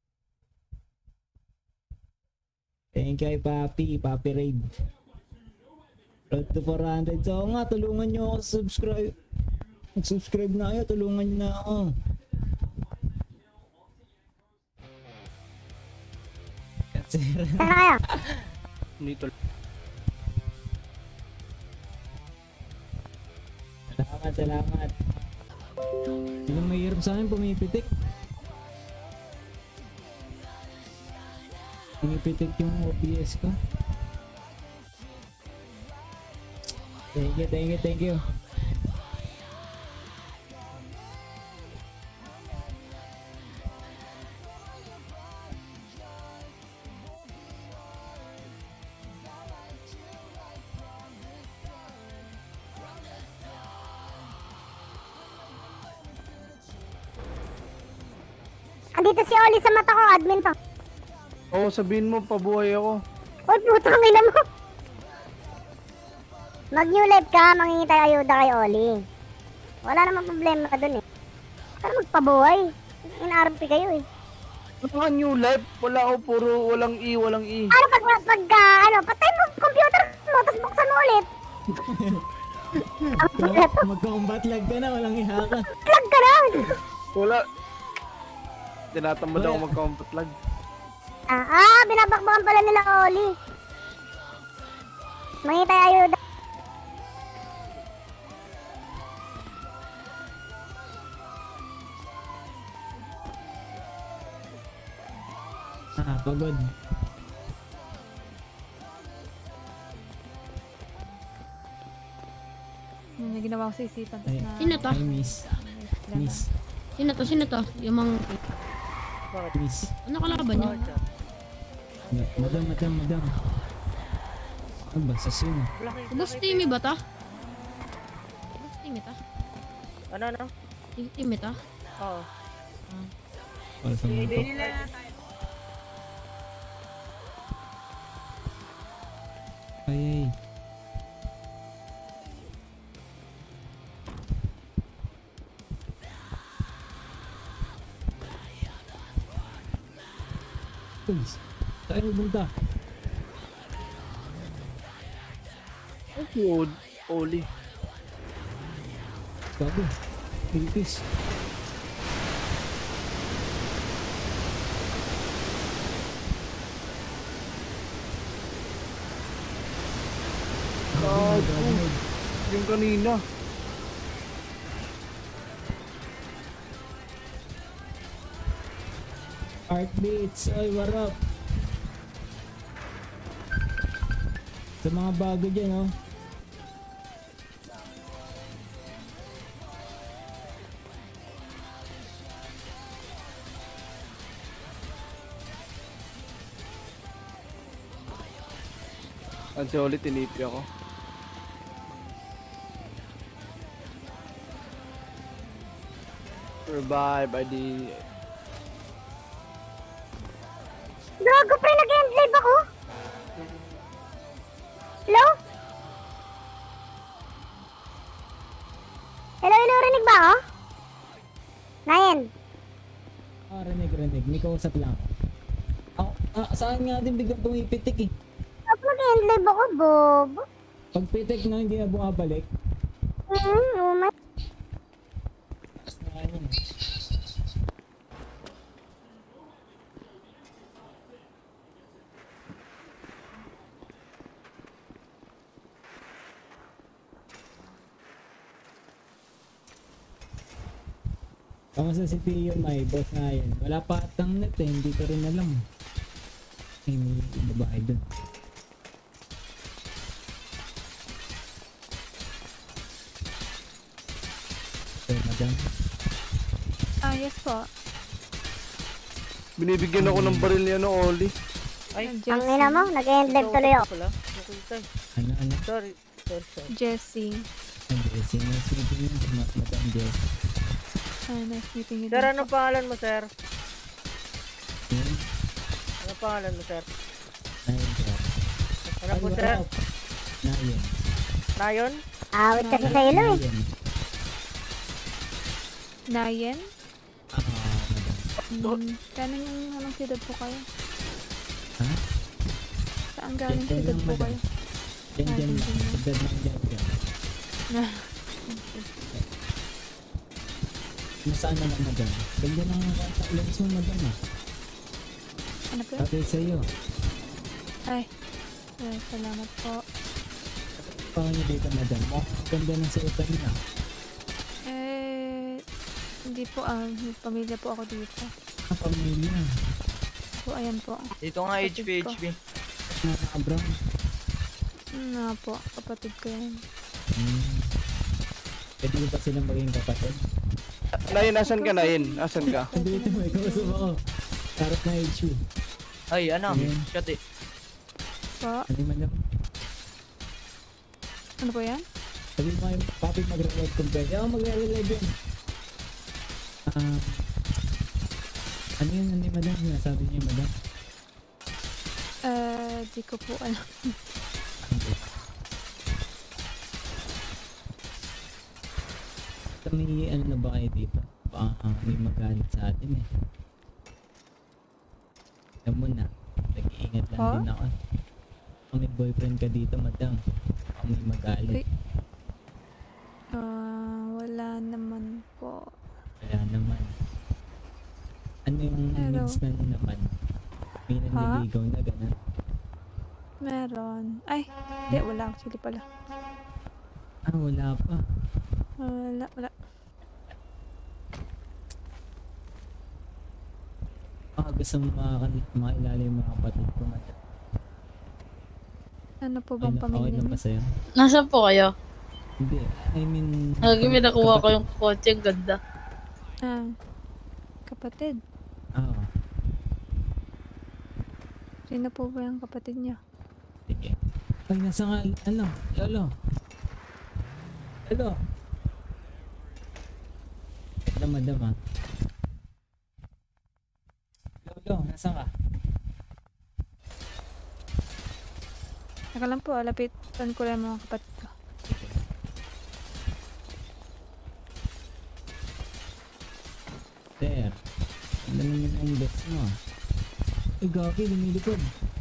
Thank you kay Papi, Papi Raid. Road to four hundred. So nga, tulungan nyo ako subscribe. Mag-subscribe na kayo, tulungan nyo na ako. Kansera. Saan kaya? Dito. Salamat, salamat. Sino may hirap sa akin pumipitik? Pumipitik yung O B S ko. Thank you, thank you, thank you. Andito si Oli sa mata ko, admin to. Oo, sabihin mo, pabuhay ako. Uy, putang ina mo. Mag-new life ka, mangingitay ayuda kay Oli. Wala namang problema dun eh. Pero magpabuhay. In-R P kayo eh. Mga new life, wala ako, puro walang E, walang E. Ano pag, pag, uh, ano, patay mo computer mo, tapos buksan mo ulit. Magka-combat lag ka na, walang iha ka. Lag ka na! Wala. Tinatamad ako mag-combat lag. Ah, ah, binabakbakan pala nila Oli. Mangitay ayuda. Ah, pagod. May ginawa ko sa isipan. Ay, Na... Sino to? Ay, miss. Miss. Sino to? Sino to? Yung mga... Miss. Ano kalaban niya? Madam, madam, madam. Ano ba? Sa sino? Boss Timmy ba ta? Boss Timmy ta? Ano, ano? Timmy ta? Oo. Wala sa mga to. Ay, ay. Uy, tayo bunta. Good, Oli. Gago. Pilipis. Gago. Yung kanina. Heartbeats, ay what up? Sa mga bago dyan, oh. Ang si Oli, tinipi ako. Revive, I D. Gago pre, nag-end live ako. Hello? Hello, hello, rinig ba ako? Nayan. Ah, rinig, rinig. May kausap lang. Ah, ah, saan nga din biglang pumipitik eh. Ako nag-end live ako, Bob. Pag pitik na hindi na bumabalik. Hmm, oh my. Ano? Kamusta si Tio, may boss na yan. Wala pa atang net eh, hindi ko rin alam. Ay, may babae dun. Okay, madam. Ah, yes po. Binibigyan ako ng baril niya no, Oli. Ay, Ang ina mo, nag-end live tuloy ako. Ano, ano? Sorry, sorry, sorry. Jessie. Ang Jessie, nice meeting you, madam Jessie. Ah, nice meeting you. Sir, anong pangalan mo, sir? Hmm? Anong pangalan mo, sir? Nayon, sir. Ano po, sir? Nayon. Nayon? Awit kasi sa ilo eh. Nayen? Ah, madam. Hmm, kanang anong siyudad po kayo? Ha? Saan galing Diyan siyudad lang, po madam. kayo? Diyan, diyan lang. Diyan lang, diyan, diyan. Ah, Nasaan naman, madam? Ganda ng contact lens mo, madam ah. ano po? Pati sa'yo. Ay, eh, salamat po. Paano niyo dito, madam? Oh, ganda ng suotan niya. Eh, hindi po ah, may pamilya po ako dito. Ah, pamilya. So, ayan po. Dito nga, H P, H P. Nakaka-abram. Hmm, nga po, kapatid ko yan. Hmm. Pwede ko ba silang maging kapatid? Nayin, nasan ka, Nayin? Asan ka? Dito, may kausap ako. Tarot na H P. Ay, ano? Ayan. Shot eh. Po, Ano man lang? ano po yan? Sabi mo kayo, papi mag-revive kung pwede. Oo, mag-revive yun. Ah, Ano yun? Ano yung madam? Sinasabi niyo madam? Eh, di ko po alam. Ito may ano na ba kayo dito? Baka may magalit sa atin eh. Alam mo na, nag-iingat lang Huh? din ako. Kung may boyfriend ka dito, madam, baka may magalit. Ah, wala naman po. Wala naman. Ano yung Hello. means na naman? May nanliligaw na gano'n. Meron. Ay, hindi, wala actually pala. Ah, wala pa. Wala, wala. Baka gusto mo makakal- makilala yung mga kapatid ko, madam. Ano po Okay bang na, okay pamilya na niyo? ba sa'yo? Nasaan po kayo? Hindi, I mean... Lagi may nakuha ko kapatid- yung kotse, ang ganda. Ah, kapatid. Oo. Sino po ba yung kapatid niya? Sige. Ay, nasa nga, ano, lolo. Lolo. Ito, madam, ah. Lolo, nasa ka? Teka lang po, lapitan ko lang mga kapatid ko. Sir, ano naman ang best mo, ah? Ay, gagi, lumilipad.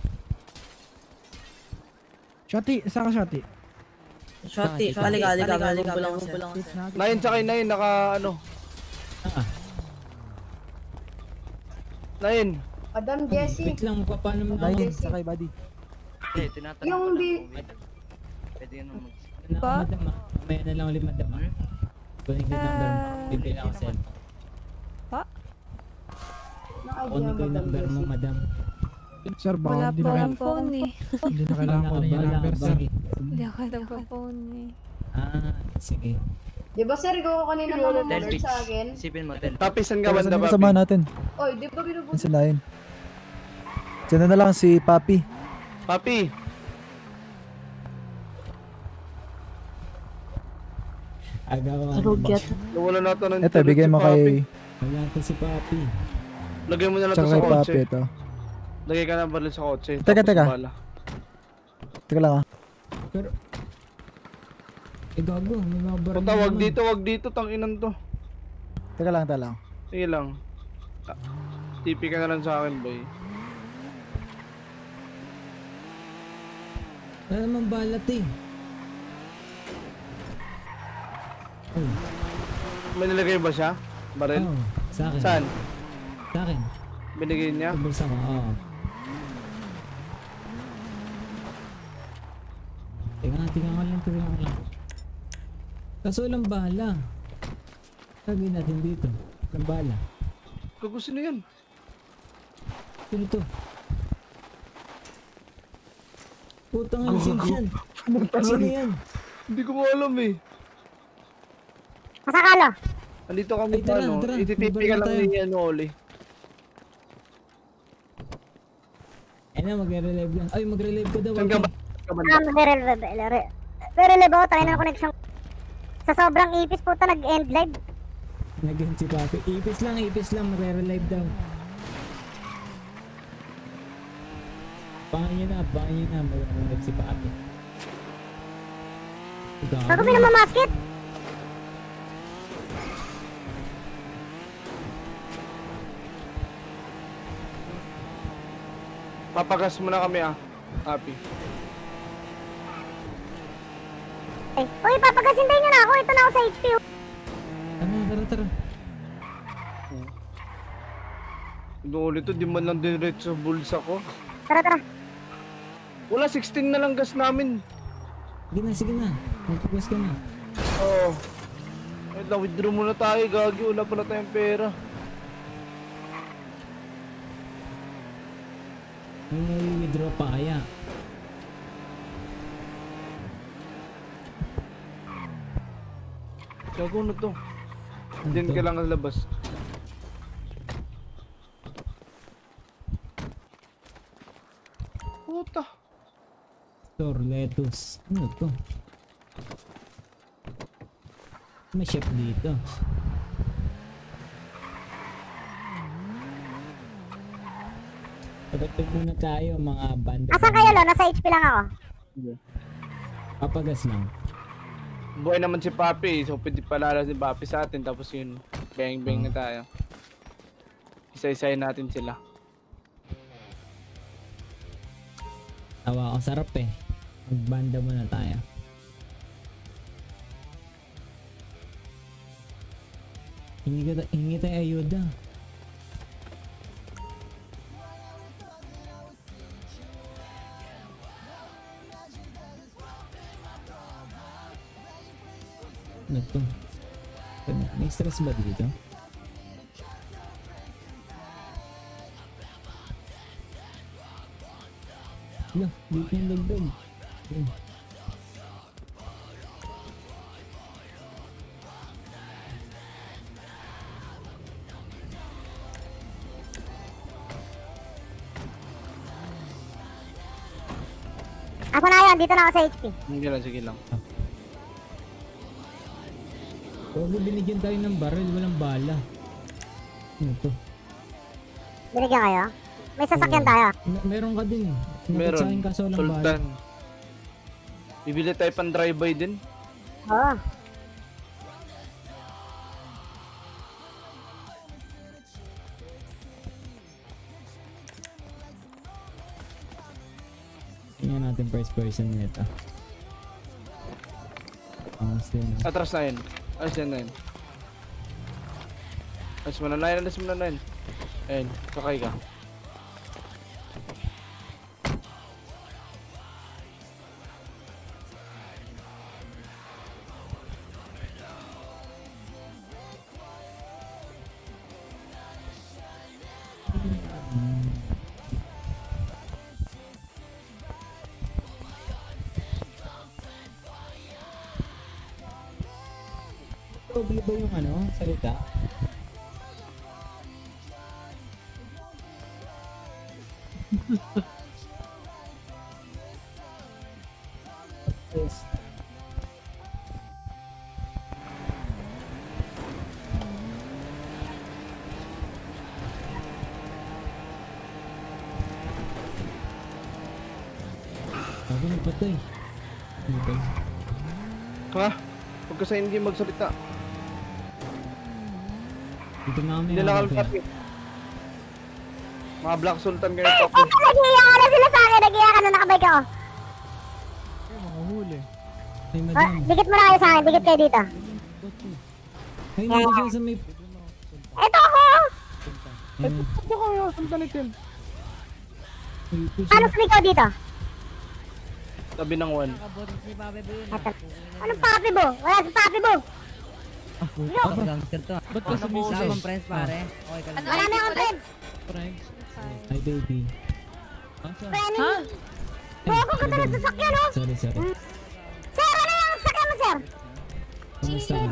Shotty, isa ka shotty. Shotty, halika, halika, halika, bulang bulang. Nine sa kay Nine, naka ano. Ah. Nine. Madam Jessie. Wait lang, paano mo na Nine, sakay buddy. Hindi, tinatanong Yung ko lang bi- kung may- pwede yun mag- Na, madam, ah. Mamaya na lang ulit, madam, ah. Kunin ko yung number mo. Bibili ako cellphone. Pa? Kunin ko yung number mo, madam. Sir, baka Wala hindi po na akong kailangan. phone eh. Hindi na kailangan ko ng number, sir. Hindi ako nagpa-phone eh. Ah, sige. Di ba sir, ikaw kanina mamamulot sa akin? Isipin mo, Tel. Tapisan ka Teka, banda, saan yung papi. kasama natin? Oy, di ba binubuti? Yan si Nine. Diyan na lang si Papi. Papi. Agaw ang Arugyat. Nawala na to ng Ito, bigay mo kay... Wala to si Papi. Lagay mo na lang to Tsaka sa kay kotse. Papi ito. Lagay ka na baril sa kotse. Teka, tapos teka. bala. Teka lang ah. Pero... Eh, gago. May mga baril Puta, wag naman. dito, wag dito, tanginan to. Teka lang, teka lang. Sige lang. Ah, T P ka na lang sa akin, boy. Wala namang balat eh. Oh, May nilagay ba siya? Baril? oh, sa akin. Saan? Sa akin. Binigay niya? Sa bulsa ko, oo. Teka nga, tingnan ko lang, tingnan ko lang. Kaso walang bala. Lagay natin dito. Walang bala. Kago, sino yan? Sino to? Putang ang sino yan? Sino yan? Hindi ko alam eh. Masakalo. Andito kami Ay, pa, tara, ano? tara. Ititipi ka Magbaril lang tayo. ni ano, Oli. Ay na, magre-relive lang. Ay, magre-relive ka daw. Saan ka ba? Ate. Saan ka ba? Ah, very very very lebo tayo na connection. Sa sobrang ipis po to nag-end live. Nag-end si Papi. Ipis lang, ipis lang. Magre-relive daw. Bangan nyo na, bangan nyo na. Magre-relive si Papi. Ako pinamamasket. Papagas mo na kami ah. Happy. Eh, uy, papagasinday nyo na ako. Ito na ako sa H P. Tara, tara, tara. Inuulit to, di man lang dinrate sa bulsa ko. Tara, tara. Wala, sixteen na lang gas namin. Sige na, sige na. Magpagas ka na. Oo. Wait lang, withdraw muna tayo, gagi. Wala pala tayong pera. May withdraw pa kaya. Gago na to. Ano Diyan to? ka lang labas. Puta. Store lettuce. Ano to? May chef dito. Patapig muna tayo mga banda. Asan kayo, lo? Nasa H P lang ako. Papagas lang. Buhay naman si Papi, so pwede palala si Papi sa atin, tapos yun, bang-bang na tayo. Isa-isayin natin sila. Tawa ko, sarap eh. Magbanda muna tayo. Hingi, ka, hingi tayo ayuda. Ano to? May stress ba dito? Wala, dito yung dagdag. Ayun. Ako na yun, dito na ako sa H P. Hindi lang, sige lang. Huwag binigyan tayo ng baril, walang bala. Ano to? Binigyan kayo? May sasakyan Oo. tayo. Me- meron ka din. Napit Meron, sa akin kaso walang bala. Sultan. Bibili tayo pang drive-by din. Oo. Tingnan natin first person nito. Angas din. Atras na yun. Ayos yan na yun. Ayos mo na na yun, ayos mo na na yun. Ayun, sakay ka. Doble ba yung ano, salita? Yes. Ako nagpatay. Ano ba? Ha? Huwag ka sa in-game magsalita. Dito na kami. Hindi lang kami Papi. Mga Black Sultan kayo Ay, Papi. nag-iiyak na sila sa akin. Nag-iiyak na nakabike ako. Mahuli. Ay, Ah, madam. dikit mo na kayo sa akin. Dikit kayo dito. Ay, nandun siya sa may... Ito ako! Ayun. Ito kayo, Sultan itim. Ay, puso. Paano sumigaw dito? Tabi ng one. Ito. Anong papi mo? Wala si papi mo. Aba, ba't ka sumisay? friends pare. Okay ka lang. Marami akong friends. Frank? Hi, baby. Asa? Friends. Ha? Oo, ako ganda ng sasakyan, oh. Sorry, sorry. Sir, ano yung sasakyan mo, sir? Kamusta ka?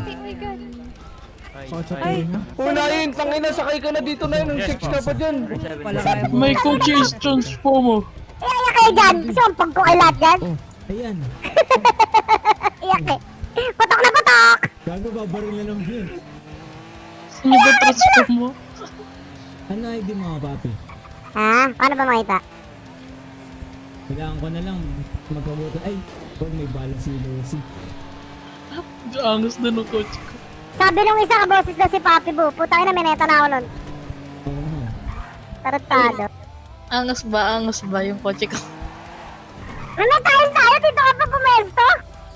Ay, Unahin, tangina, sakay ka na dito na yun. Ang sex ka pa dyan. May questions po mo. Iyak kayo dyan. Sumpag ko kayo lahat dyan. Oh, ayan. Iyak eh. Patok na patok. Gago, babaril na lang yun. Sino ba transfer mo? Ano I D mo, papi? Ha? Paano ba makita? Kailangan ko na lang magkabuto. Ay, oh, may balance si Lucy. Angas na ng coach ko. Sabi nung isa ka boses daw si Papi Bo. Putang ina, mineta na ako nun. Oo. Tarotado. Angas ba? Angas ba yung kotse ko? Ano tayo tayo? Dito ka pa pumesto?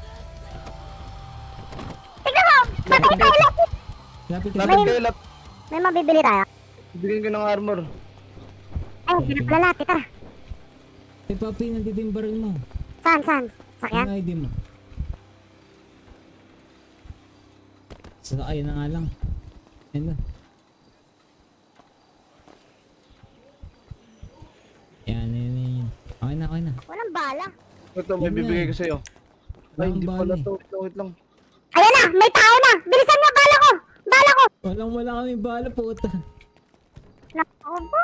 Tignan mo! Patay tayo lapit! Lapit ka. Lapit kayo, lapit. May mabibili tayo. Bigyan ko ng armor. Ay, hirap na lapit, tara. Eh, papi, nandito yung baril mo. Saan, saan? Sakyan? Ano I D mo? So, ayun na nga lang. Ayun na. Yan, yan, yan, yan. Okay na, okay na. Walang bala. Ito, may Yun bibigay na. ko sa'yo. Ay, Walang hindi bala pala eh. to. Wait lang, wait lang. Ayan na! May tao na! Bilisan mo! Bala ko! Bala ko! Walang wala kami bala, puta. Naku po.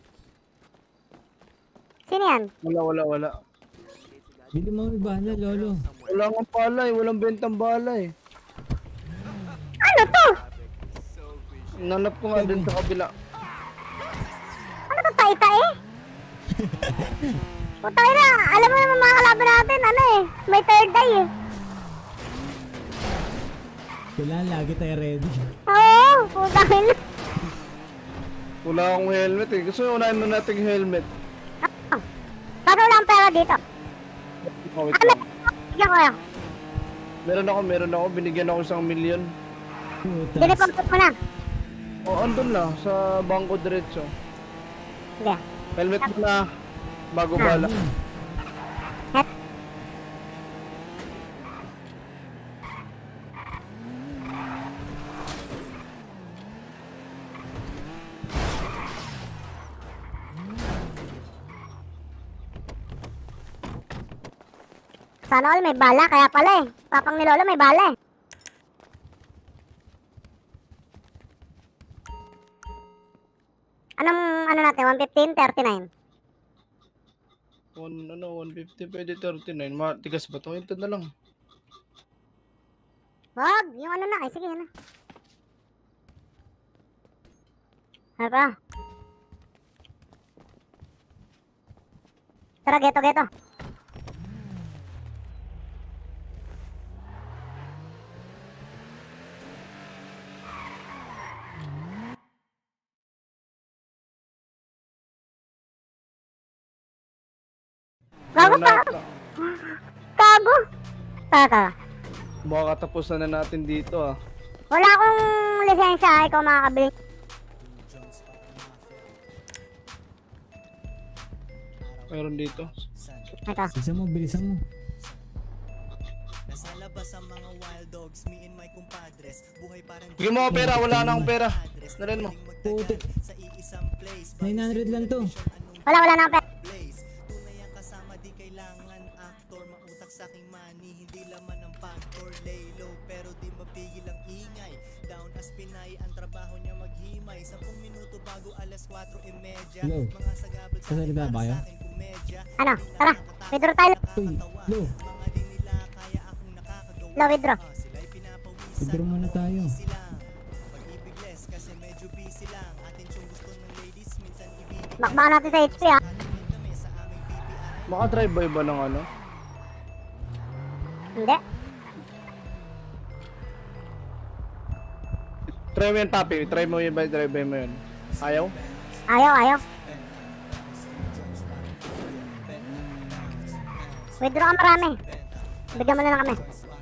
Sino yan? Wala, wala, wala. Bili mo kami bala, lolo. Wala nga pala eh. Walang bentang bala eh. Ano to? Nanap ko nga din sa kabila. Ano to tayo-tayo? Putang ina, alam mo naman mga kalaban natin, ano eh, may third eye eh. Kailangan lagi tayo ready. Oo, putang ina. Wala akong helmet eh. Gusto mo unahin mo natin yung helmet. Kaso wala akong pera dito. Oh, wait lang. Bigyan ko yan. Meron ako, meron ako. Binigyan ako isang milyon. Dinipampot mo na. O, oh, andun na. Sa bangko diretso. Hindi. Helmet mo na. Bago bala. Sana all may bala, kaya pala eh. Papang ni Lolo may bala eh. Anong, ano natin, one fifteen, thirty-nine? One, ano, one fifty, pwede thirty-nine. Matigas ba ito? Ito na lang. Wag, yung ano na, ay sige yun na. Ano pa? Tara, geto, geto. Gago pa! Gago! Tata. Baka katapusan na natin dito ah. Wala akong lisensya, ikaw makakabili. Meron dito. Ito. Bilisan mo, bilisan mo. Nasa labas ang mga wild dogs, me and my compadres. Buhay parang bigyan mo ako pera, wala na akong pera. Narin mo. Putik. nine hundred lang to. Wala, wala na akong pera. Tunay ang kasama, di kailangan actor. Mautak sa aking money, hindi laman ng factor. Lay low, pero di mapigil ang ingay. Down as Pinay, ang trabaho niya maghimay. Sampung minuto bago alas kwatro e media. Hello. Mga sagabal sa Kasali ba ba kayo? Ano? Tara, withdraw tayo. Uy, lo. Lo, withdraw. Withdraw muna tayo. Bakbakan natin sa H P ha. Maka-drive by ba ng ano? Hindi. Try mo yun, papi. Try mo yun, drive by mo yun. Ayaw? Ayaw, ayaw. Withdraw ka marami. Bigyan mo na lang kami.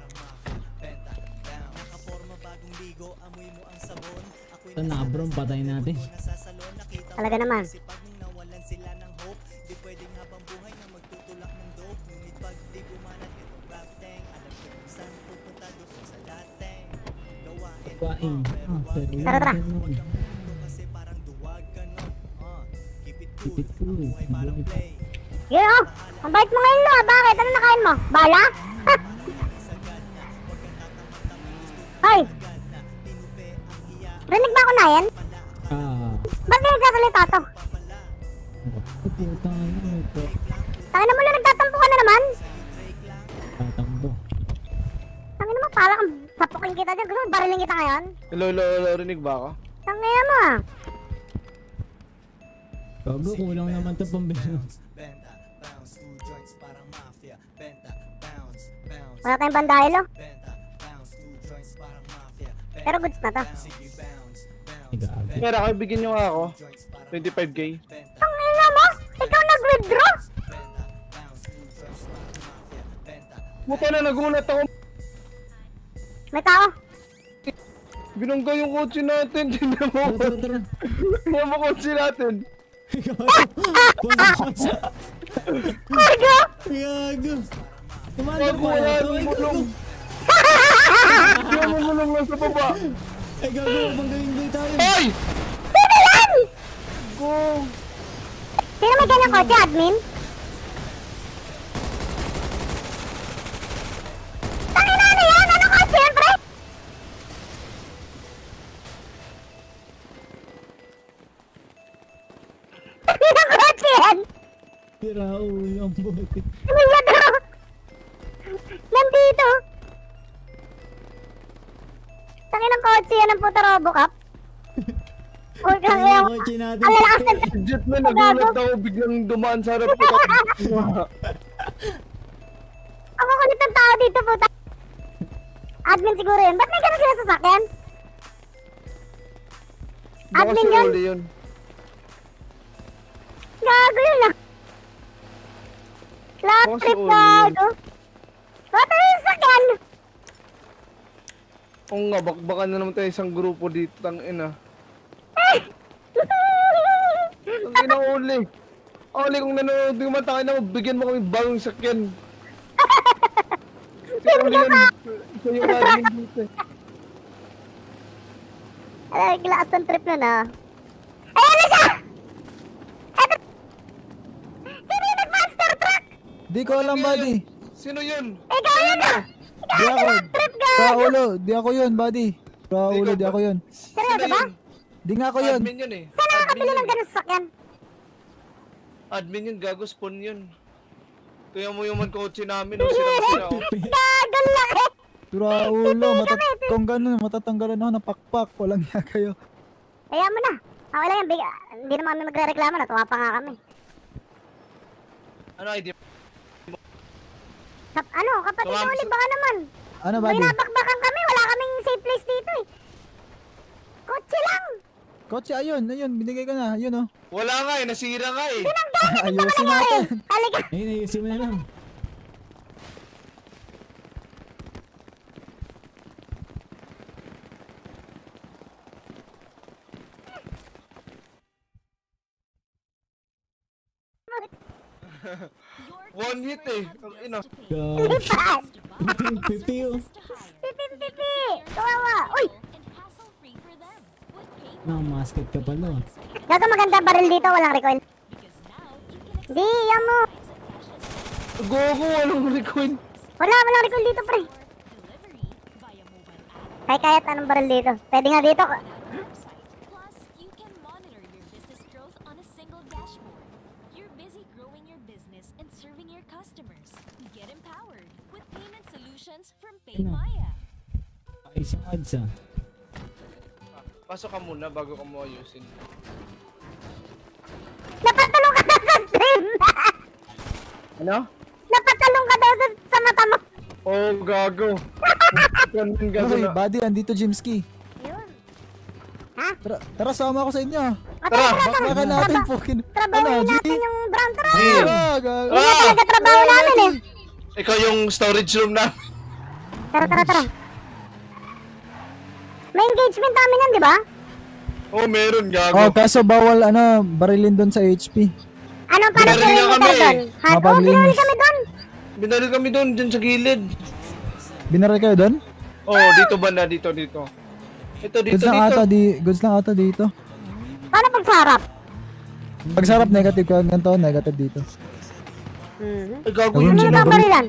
Ito na bro, patayin natin. Talaga naman. Kuwain. Tara, tara. Tipid ko. Yun oh! Ang bait mo ngayon lo, bakit? Ano nakain mo? Bala? Hoy! Rinig ba ako na yan? Ah. Ba't di nagsasalita to? Putang ina ito. Tangina mo lang, nagtatampo ka na naman? Tatambo. Tangina mo, parang sapukin kita dyan. Gusto mo bariling kita ngayon? Hello, hello, hello. Rinig ba ako? Tangina mo ah. Gago, kulang naman ito pambili. Wala tayong bandahilo. Pero goods na to. Kaya kayo, bigyan nyo nga ako. twenty-five K. Tangina mo? Ikaw nag-withdraw? Buta na, nagulat ako. May tao. Binungga yung kotse natin. Tignan mo. Tignan mo kotse natin. Cargo! Gago! Commander pa wala nang mulong. Hindi mo mulong lang sa baba. Ay gago, manggaling tayo. Hoy! Sino yan? Go! Sino may ganyang kotse, admin? Tangina na yan! Anong kotse yan, pre? Anong kotse yan? Tira ulo ang buti. Ano yan to? Nandito. Tanginang kotse yan ang puta Robocop. Huwag kang Ano yung... yung kotse natin? Ang lalakas ng... Legit na nagulat ako biglang dumaan sa harap ko. Ang makulit ng tao dito, puta. Admin siguro yun. Ba't may ganun sila sasakyan? Baka Admin si yun? Oli yun. Gago yun ah. Flat Baka si trip, Oli yun. gago. Ba't ano yung sasakyan? Oo nga, bakbakan na naman tayo isang grupo dito, tangina. Tangina, Oli. Oli, kung nanonood yung mata na mo, bigyan mo kami bagong sakyan. Si Oli yun. Isa yung admin dito. Ay, glass ng trip na na. Ayan na siya! Eto! Sino yung nag-monster truck? Di ko alam, buddy. Sino yun? Ikaw yun ah! Di ako. Raulo, di ako yun, buddy. Raulo, di ako yun. Seryoso ba? Di nga ako yun. Admin yun eh. Saan nakakabili ng ganun sasakyan? Admin yun, gago, spawn yun. Kaya mo yung man kotse namin, oh, sira-sira. Gagal lang eh! Raulo, matat kung ganun, matatanggalan ako ng pakpak. Walang niya kayo. Kaya mo na. Okay lang yan, big- hindi naman kami magre-reklamo na. Tuwa pa nga kami. Ano idea? Kap ano, kapatid Tumam- Oli, baka naman. Ano, buddy? Binabakbakan kami, wala kaming safe place dito eh. Kotse lang! Kotse, ayun, ayun, binigay ko na, ayun oh. Wala nga eh, nasira nga eh. Ayusin natin. Halika! Ayun, ayusin mo na lang. One hit eh. Ang ina. Lipat! Pipi oh. Pipi, pipi! Kawawa! Uy! Nakamasket ka pala. Gago maganda baril dito, walang recoil. Di, yan mo! Gogo, walang recoil. Wala, walang recoil dito, pre. Kahit kahit anong baril dito. Pwede nga dito. Ano? Ayos yung ads ah. Pasok ka muna bago ka mo ayusin. Napatalong ka daw sa stream! Ano? Napatalong ka daw sa, sa mata mo! Oh, gago. Ganun, gago Okay, na. buddy, andito Jimski. Yun. Ha? Tara, tara, sama ako sa inyo. Tara, Bakbakan natin, fucking. Trabahoin Ano, natin G? yung brown tara! Ah, gago. Yun nga talaga trabaho namin eh! Ikaw yung storage room na. Tara, tara, tara. May engagement namin yan, di ba? Oh, meron, gago. Oh, kaso bawal, ano, barilin doon sa H P. Ano para Binaril sa niya rin kami doon? eh. Ha? Oh, Mapaglinis. binaril kami doon! Binaril kami doon, dyan sa gilid. Binaril kayo doon? Oh, dito banda, dito, dito. Ito, dito, Goods lang dito. ata, di, goods lang ata dito. Paano pagsarap? Pagsarap negative ka, ganito, negative dito. Ay, gago Ayun, yun. Ano sino yung ba? barilan?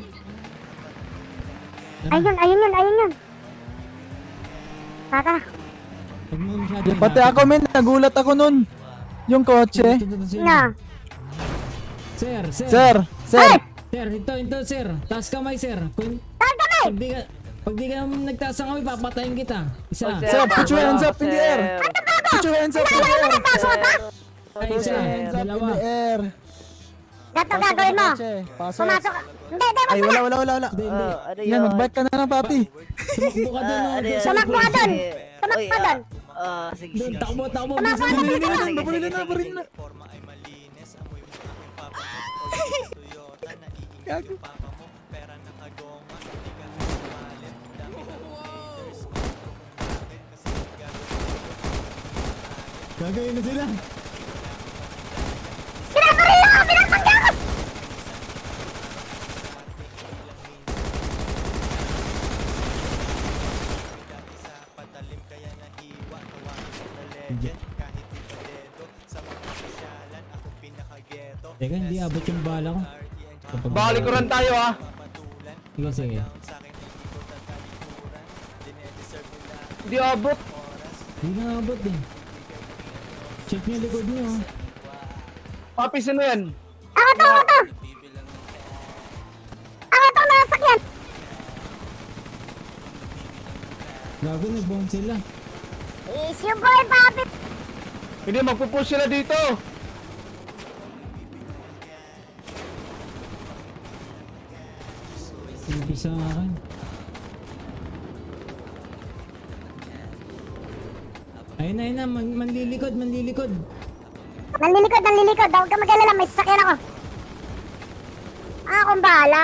Ayun, ayun yun, ayun yun. Tara, Huwag mo masyadong Pati ako, men, nagulat ako nun. Yung kotse. na. Sir, sir. Sir, sir. Sir, ito, ito, sir. Taas kamay, sir. Kung, Taas kamay! Pag di ka, pag di ka nagtaas ng kamay, papatayin kita. Isa. Sir, put your hands up in the air. Put your hands up in the air. Ay, Put isa. your hands up in Dalawa. the air. Gato gagawin mo. Kotse, pasok. Pumasok ka. Hindi, hindi, Ay, wala, wala, wala, wala. Hindi, hindi. Yan, mag-bike ka na lang, papi. Tumakbo ka doon. oh. Tumakbo ka doon. Tumakbo ka doon. Ah, sige, Doon, sige. takbo, takbo. Tumakbo ka Baril doon. na, baril na, baril na. Gago. Gagawin na sila. Pinaparil lang ako, pinapangga ako! Teka, hindi abot yung bala ko. Kapag- Balik ko rin tayo ah. Sige, sige. Hindi abot. Hindi na abot eh. Check niyo yung likod niyo. oh. Papi, sino yan? Ako to, ako to! Ako to, nasakyan! Gago, nag-bomb sila. Is your boy, papi! Hindi, magpupush sila dito. Hindi sa akin. Ayun na, ayun na, man manlilikod, manlilikod. Nanlilikod, nanlilikod. Huwag ka mag-alala, may sasakyan ako. Ah, akong bahala.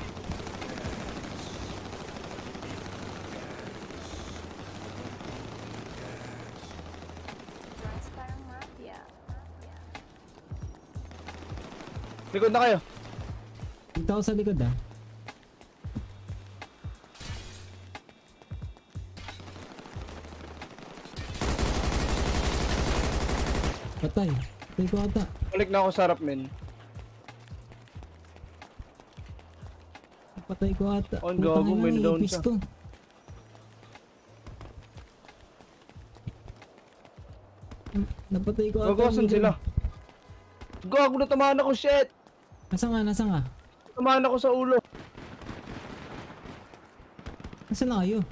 Likod na kayo. Dito ako sa likod ah. Patay. Patay ko ata. Balik na ako sa harap, men. Patay ko ata. On, gago, may down siya. Ko. Napatay ko ata. Gago, asan sila? Gago, natamaan ako, shit! Nasa nga, nasa nga? Natamaan ako sa ulo. Nasa na kayo?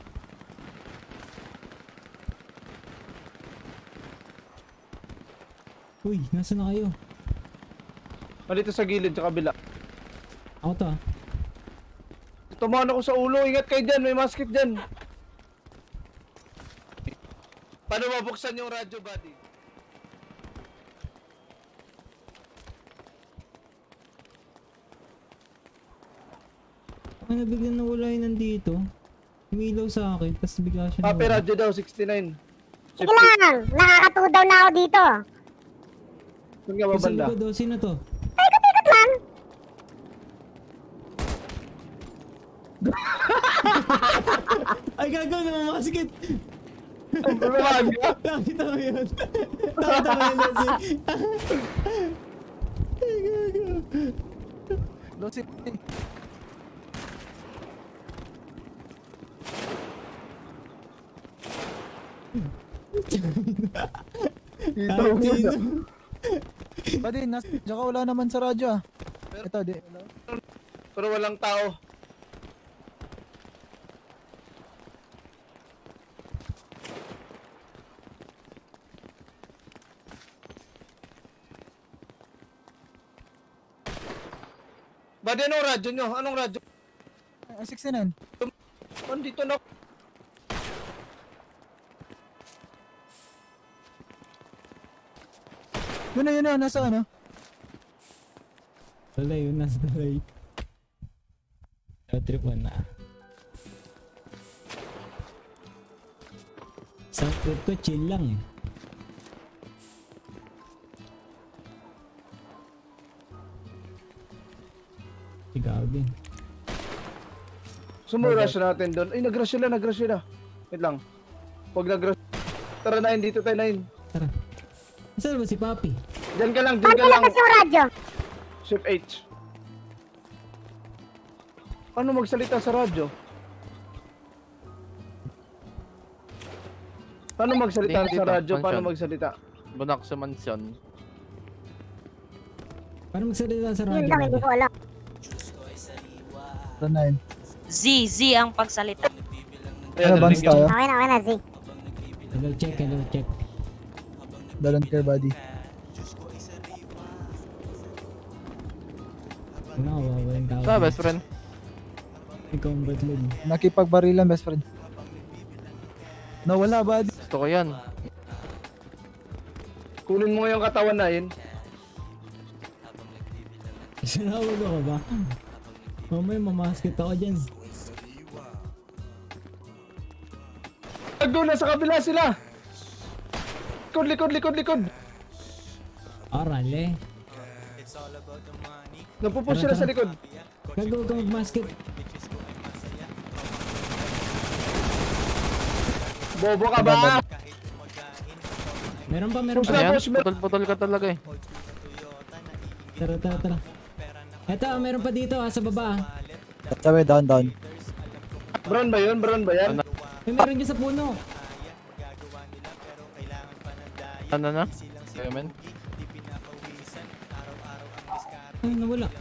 Uy, nasa na kayo? Malito sa gilid, sa kabila. Ako to ah. Natamaan ako sa ulo, ingat kayo dyan, may masket dyan. Paano mabuksan yung radyo, buddy? Ano biglang nawala yun nandito? Umilaw sa akin, tapos bigla siya Papi, radyo daw, sixty-nine. Sige lang, nakakatu daw na ako dito. Saan nga ba banda? Sa likod daw, sino to? Ikot-ikot lang. Ay gago, namamaskit! Namamaga? Nakita mo yun? Nakita mo yun, Lassie? Ay gago. Lassie. Ito mo. Buddy, nas tsaka wala naman sa radyo ah. Ito, di. Pero walang tao. Buddy, anong radyo nyo? Anong radyo? Uh, sixty-nine. Nandito na. Yun na, yun na, nasa ano? Talay, yun nasa talay. Road trip one na. Sa trip ko, chill lang eh. Ikaw din. Sumurush natin doon. Ay, nag-rush sila, nag-rush sila. Wait lang. Pag nag-rush. Tara na, dito tayo na yun. Tara. Saan ba si Papi? Diyan ka lang, diyan ka lang. Ano yung radyo? Shift H. Ano magsalita sa radyo? Paano magsalita Dito, sa radyo? mansion. Paano magsalita? Bunak sa mansion. Paano magsalita sa Yun radyo? lang, hindi ko alam. nine. Z, Z ang pagsalita. Ano, bans tayo? Okay na, okay na, Z. Hello check, hello check. Don't care, buddy. Ano ako, wawalan tao. Sa best friend. Ikaw ang batlog. Nakipagbarilan, best friend. Nawala, buddy. Gusto ko yan. Kunin mo yung katawan na yun. Sinawag ako ba? Mamaya mamaskit ako dyan. Doon na sa kabila sila! Likod, likod, likod, likod! Arale. Napupush sila sa likod. Gago ka mag-masket. Bobo ka ba? Meron pa, meron Push pa. na, Ayan, push, meron. putol-putol ka talaga eh. Tara, tara, tara. Eto, meron pa dito ah, sa baba ah. Sabi, down, down. Brown ba yun? Brown ba yan? May meron dyan sa puno. Ano na? Kaya men? Ay, nawala.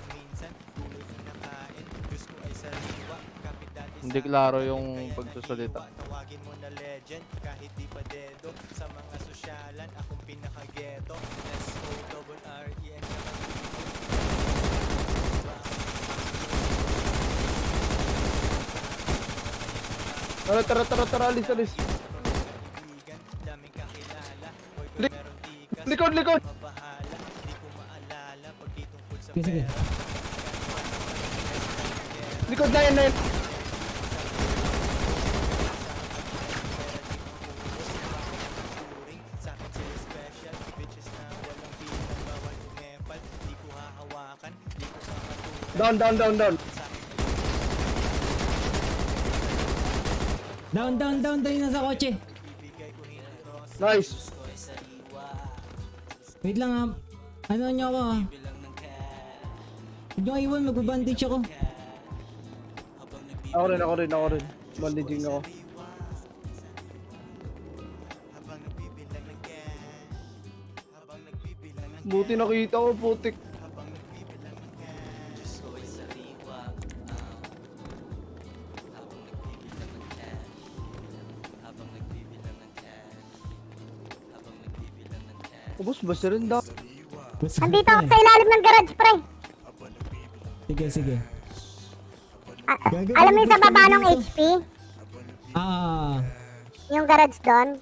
Hindi klaro yung pagsasalita. legend kahit di pa dedo. Sa mga sosyalan akong pinaka-ghetto. S O double R E N Tara, tara, tara, tara, alis, alis. Lik likod, likod! Sige, sige. Likod na yan, na yan. Down, down, down, down. Down, down, down, down yung nasa kotse. Nice. Wait lang ha. Ano nyo ako ha? Huwag nyo iwan, magbabandage ako. Ako rin, ako rin, ako rin. Bandaging ako. Buti nakita ko, putik. Ubus ba siya rin daw? Andito ako sa ilalim ng garage, pre. Sige, sige. Ah, alam mo yung sa baba ng H P? Ah. Yung garage doon?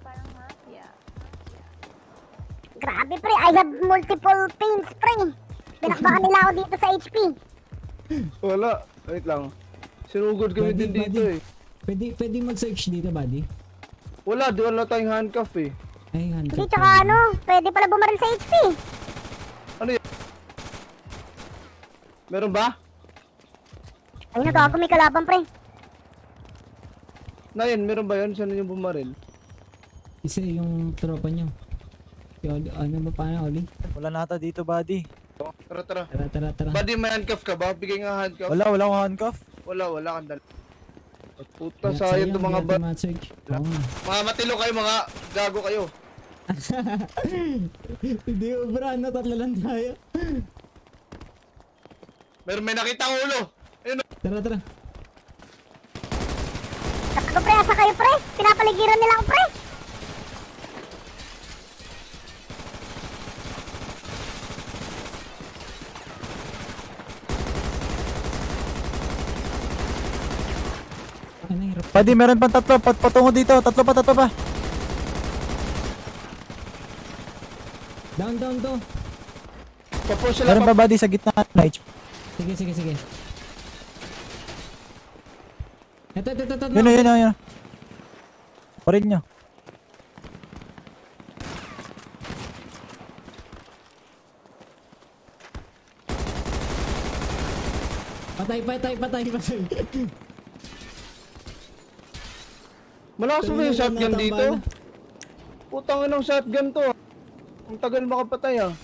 Grabe, pre. I have multiple pins, pre. Binakbakan nila ako dito sa H P. Wala. Wait lang. Sinugod kami Buddy, din dito buddy. eh. Pwede, pwede mag-search dito, buddy? Wala, di wala tayong handcuff eh. Ay, handcuff. Hindi, tsaka ano, pwede pala bumaril sa H P. Ano yan? Meron ba? Ay, nagago, may kalaban, pre. Nayan, meron ba yun? Saan yung bumaril? Isa yung tropa nyo. Si Oli, ano ba paano, Oli? Wala nata dito, buddy. Tara, tara. Tara, tara, tara. Buddy, may handcuff ka ba? Bigay nga handcuff. Wala, wala akong handcuff. Wala, wala kang dal. Puta, Kaya sayang itong mga ba... mag-search. Oo nga. Mga matilo kayo, mga gago kayo. Hindi mo, bro. Ano, tatlo lang tayo. Meron may nakita ang ulo. Ayun. Tara, tara. Gago, pre. Asa kayo, pre? Pinapaligiran nila ako, pre. Buddy, meron pang tatlo. Pat patungo dito. Tatlo pa, tatlo pa. Down, down, down. Papush sila. Meron pa, buddy, sa gitna na H P. Sige, sige, sige. Ito, ito, ito, ito. Yun, yun, yun, yun. Parin nyo. Patay, patay, patay, patay. Malakas ba yung shotgun dito? Putang inang shotgun to. Ang tagal makapatay ah.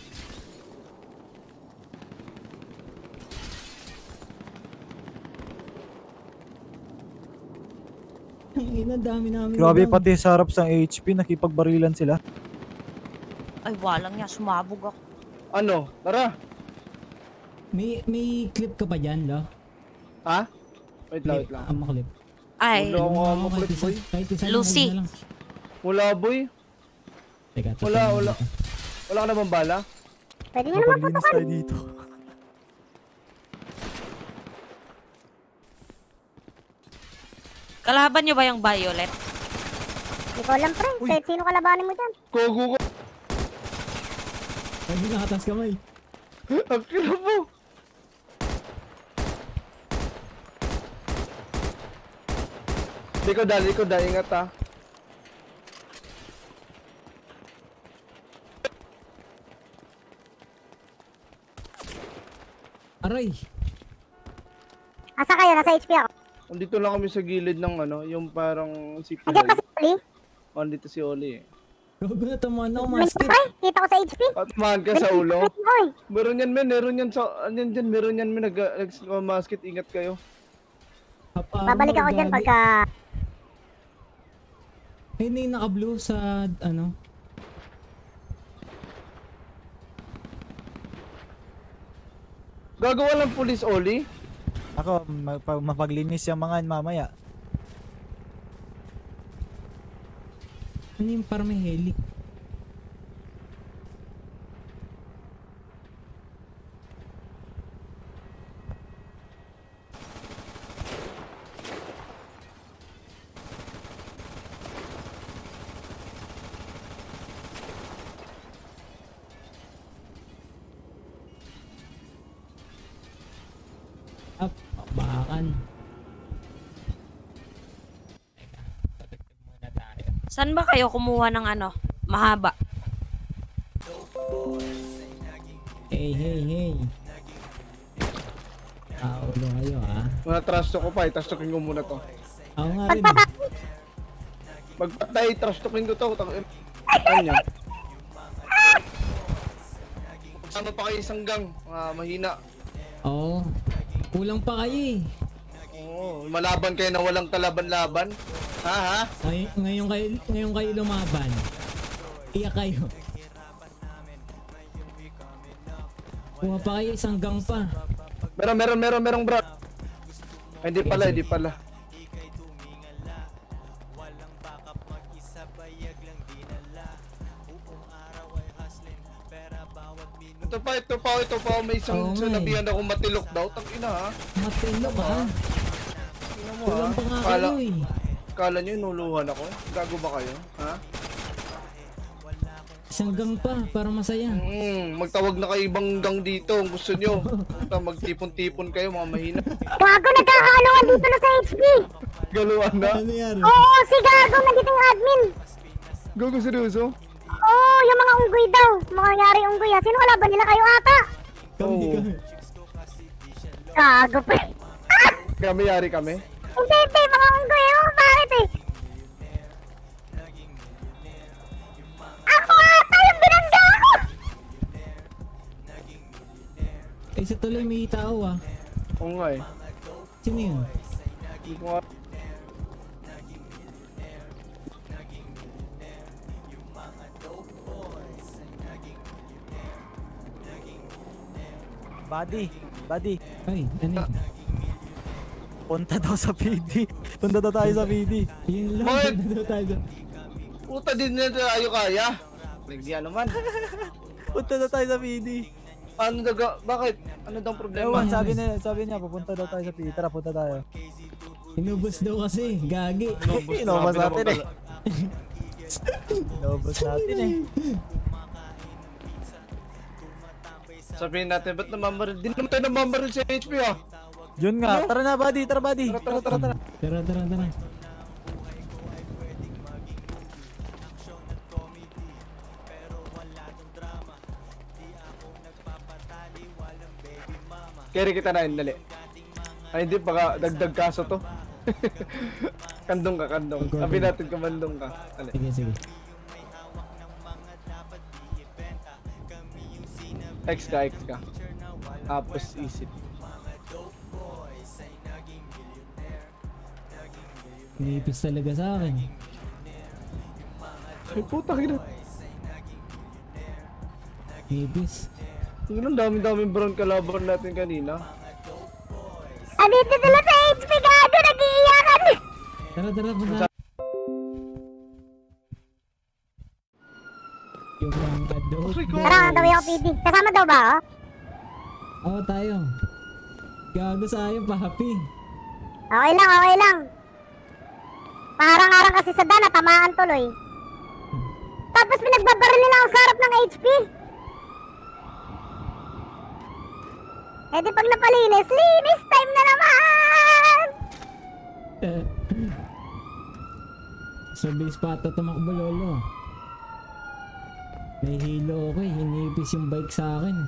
Ang ina, dami namin. Grabe, pati sa harap sa H P, nakipagbarilan sila. Ay, walang niya. Sumabog ako. Ano? Tara. May may clip ka pa dyan, lo? Ha? Wait lang, wait lang. Ah, maklip. Ay, Wala akong Kahit maklip, isa, boy. kahit isa lang, Lucy. huwag na lang. Wala, boy. Teka, Wala, tutuloy wala. dito. Wala ka na bang bala? Pwede nyo naman Mapaglinis putukan. tayo dito. Kalaban niyo ba yung Violet? Hindi ko alam, pre. Kahit sino kalabanin mo dyan. Kogo ko. Ay, nakatas kamay. Ang kila mo. Likod ah, likod ah. Ingat ah. Aray. Asa kayo? Nasa H P ako. Andito lang kami sa gilid ng ano, yung parang city Andiyan pa hall. si Oli? Oh, andito si Oli eh. Gago na tamaan ako, May masket. pre. Kita ko sa H P. At mahal ka sa ulo. Oy. Meron yan men, meron yan sa, andyan dyan, meron yan men, nag-masket, ingat kayo. Babalik ako dyan pagka... Ayun na yung naka-blue sa ano. Gagawa lang police, Oli? Ako, mapag mapaglinis yung mga yan mamaya. Ano yung parang may heli? Up, bakan. Saan ba kayo kumuha ng ano? Mahaba. Hey, hey, hey. Ah, ulo kayo ha. Mga trash talk ko pa, i-trash talkin ko muna to. Ako nga rin. Magpatay, trash talkin ko to. Kanya. Sama pa kayo isang gang, mga mahina. Oo. Kulang pa kayo eh. Oo, malaban kayo na walang kalaban-laban. Ha ha? Ngay ngayon kayo, ngayon kayo lumaban. Iyak kayo. Kuha pa kayo isang gang pa. Meron, meron, meron, meron bro. Ay, hindi pala, hindi pala. Ito pa, ito pa, ito pa. May isang oh, sinabihan ako matilok daw. Tangina ha. Matilok ha? Tingnan mo kulang ha. pa nga Kala, kayo eh. kala nyo inuluhan ako? Gago ba kayo? Ha? Isang gang pa, para masaya. Hmm, magtawag na kayo ibang gang dito kung gusto nyo. Magtipon-tipon kayo, mga mahina. Gago, nagkakaalawan dito na sa H P. Galuan na? Ano yan? Oo, si Gago, nandito yung admin. Gago, seryoso? Oo, yung mga unggoy daw. Mga nangyari unggoy ha. Sino kalaban nila kayo ata? Kami, kami. Gago pre. Kami, yari kami? Hindi, hindi, mga unggoy. Oh, bakit eh? Ako ata yung binangga ako! Eh, sa tuloy may tao ah. Oo nga eh. Sino yun? Hindi ko nga. Buddy, buddy. Ay, ano yun? Punta daw sa P D. Punta daw tayo sa P D. Yun lang, Bakit? punta daw tayo. Puta din na tayo kaya. Hindi naman. Punta daw tayo sa P D. Ano daga? Bakit? Ano daw problema? Ewan, sabi niya, sabi niya, pupunta daw tayo sa P D. Tara, punta tayo. Inubos daw kasi, gagi. Inubos natin eh. Inubos natin eh. Sabihin natin, ba't namamaril? Di naman tayo namamaril sa H P ah. Yun nga, tara na buddy, tara buddy. Tara, tara, tara, tara. Tara, tara, tara. Carry kita na yun, dali. Ay hindi, baka dagdag kaso to. Kandong ka, kandong. Sabi natin kamandong ka. Dali. Sige, sige. X ka, X ka. Tapos isip. Nipis talaga sa akin. Ay puta, gina. Nipis. Ang dami-daming brown kalaban natin kanina. Andito sila sa H P, Gago, nag-iiyakan. Tara, tara, punta. Yung mga adult. Tara, gawin ako P D. Kasama daw ba oh? Oo, tayo. Gago sa'yo, papi. Okay lang, okay lang. Parang-arang kasi sa dana, tamaan tuloy. Tapos pinagbabaril nila ako sa harap ng H P. Eh di pag napalinis, linis time na naman! Sa base pata tumakbo lolo. May hilo ako eh, hinipis yung bike sa akin.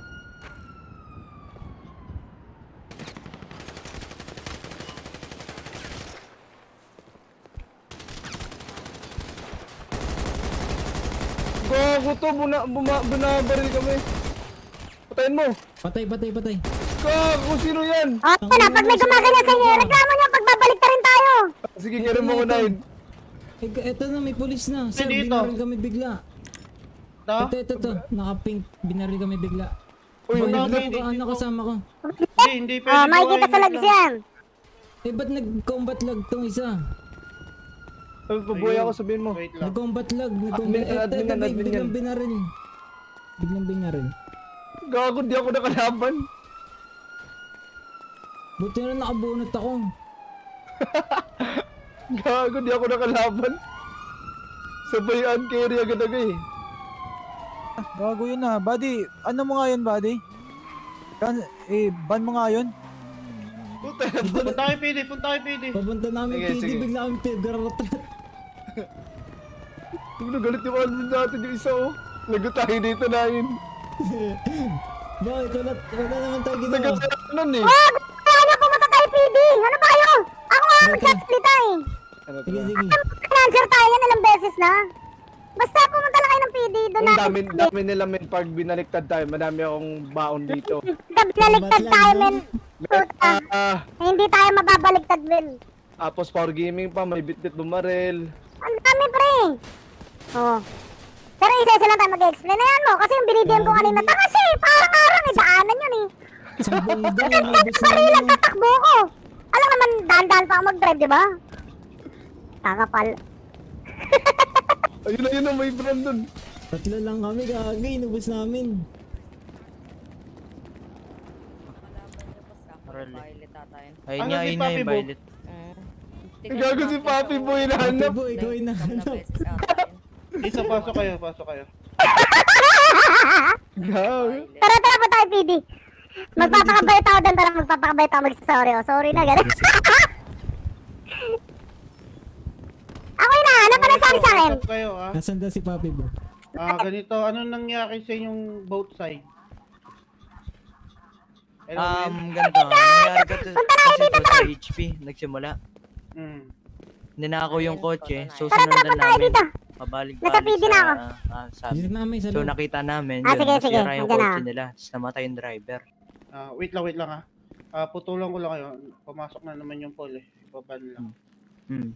Gago to, buna, buma, bunabaril kami. Patayin mo. Patay, patay, patay. Gago, sino yan? Okay na, pag may gumaganyan sa inyo, reklamo nyo, pagbabalik na rin tayo. Sige, ngayon mo ko na yun. Eh, eto na, may pulis na. Sir, Dito. binaril kami bigla. Ito? Ito, ito, ito. Naka-pink. Binaril kami bigla. Uy, Bakit hindi, ba hindi, ano hindi kasama ko? Hindi, hindi pwede. Ah, makikita sa buhayin lags lang. yan. Eh, ba't nag-combat lag tong isa? Sabi, pabuhay ako, sabihin mo. Nag-combat lag. Admin, admin yan, admin yan. Biglang binaril. Biglang binaril. Gago, di ako nakalaban. Buti na nakabunot ako. Gago, di ako nakalaban. Sabay un-carry agad-agad eh. Gago yun ah. Buddy, ano mo nga yun, buddy? Kan, eh, ban mo nga yun? Punta kayo P D, punta kayo P D. Papunta namin P D, bigla kami pinagaratat. Tignan, galit yung admin natin yung isa oh. Lagot tayo dito na yun. Bakit? Wala, wala naman tayo ginawa. Nagasaya ko nun eh. Wag! Kaya niyo pumunta tayo P D! Ano ba kayo? Ako nga magsasalita eh. Sige, sige. Cancer tayo yan ilang beses na. Basta pumunta lang kayo ng P D. Doon Ang natin dami, sabihin. dami nila men pag binaliktad tayo. Madami akong baon dito. Binaligtad tayo men. Puta. Ah, Hindi tayo mababaligtad men. tapos power gaming pa, may bit-bit bumarel. Ang dami pre. Oo. Pero isa-isa lang tayo mag-explain na yan mo. Kasi yung binidyan ko kanina. Taka siya eh. Parang-arang eh. Daanan yun eh. Sabong daw. Sarilang tatakbo ko. Alam naman, dahan-dahan pa ako mag-drive, di ba? Taka pal. Ayun na yun na, may Brandon. Tatlo lang kami, gagay. Inubos namin. Ayun nga, ayun nga yung violet. Gago si Papi Boy na hanap. Papi Boy, ikaw yung nahanap. Isa, pasok kayo, pasok kayo. Gago. Tara, tara pa tayo, P D. Magpapakabayot ako doon. Tara, magpapakabayot ako mag-sorry. Oh, sorry na, gano'n. Ako yung nahanap. Ano sabi sa akin? Pasok kayo, ah. Nasaan daw si Papi Boy? Ah, ganito, ano nangyari sa inyong both side? Um, ganito, nangyari ko to, kasi to sa H P, nagsimula. Hmm. Ninako yung kotse, so Tara, tara sinundan pa tayo namin. dito. Pabalik-balik Nasa P D na ako. sa, ah, sabi. Dito namin sa So loob. nakita namin, Ah, yun, sige, sige, nasira yung andyan na. kotse nila, tapos namatay yung driver. Ah, wait lang, wait lang ah. Ah, putulan ko lang kayo. Pumasok na naman yung poll eh. Baban lang. Hmm.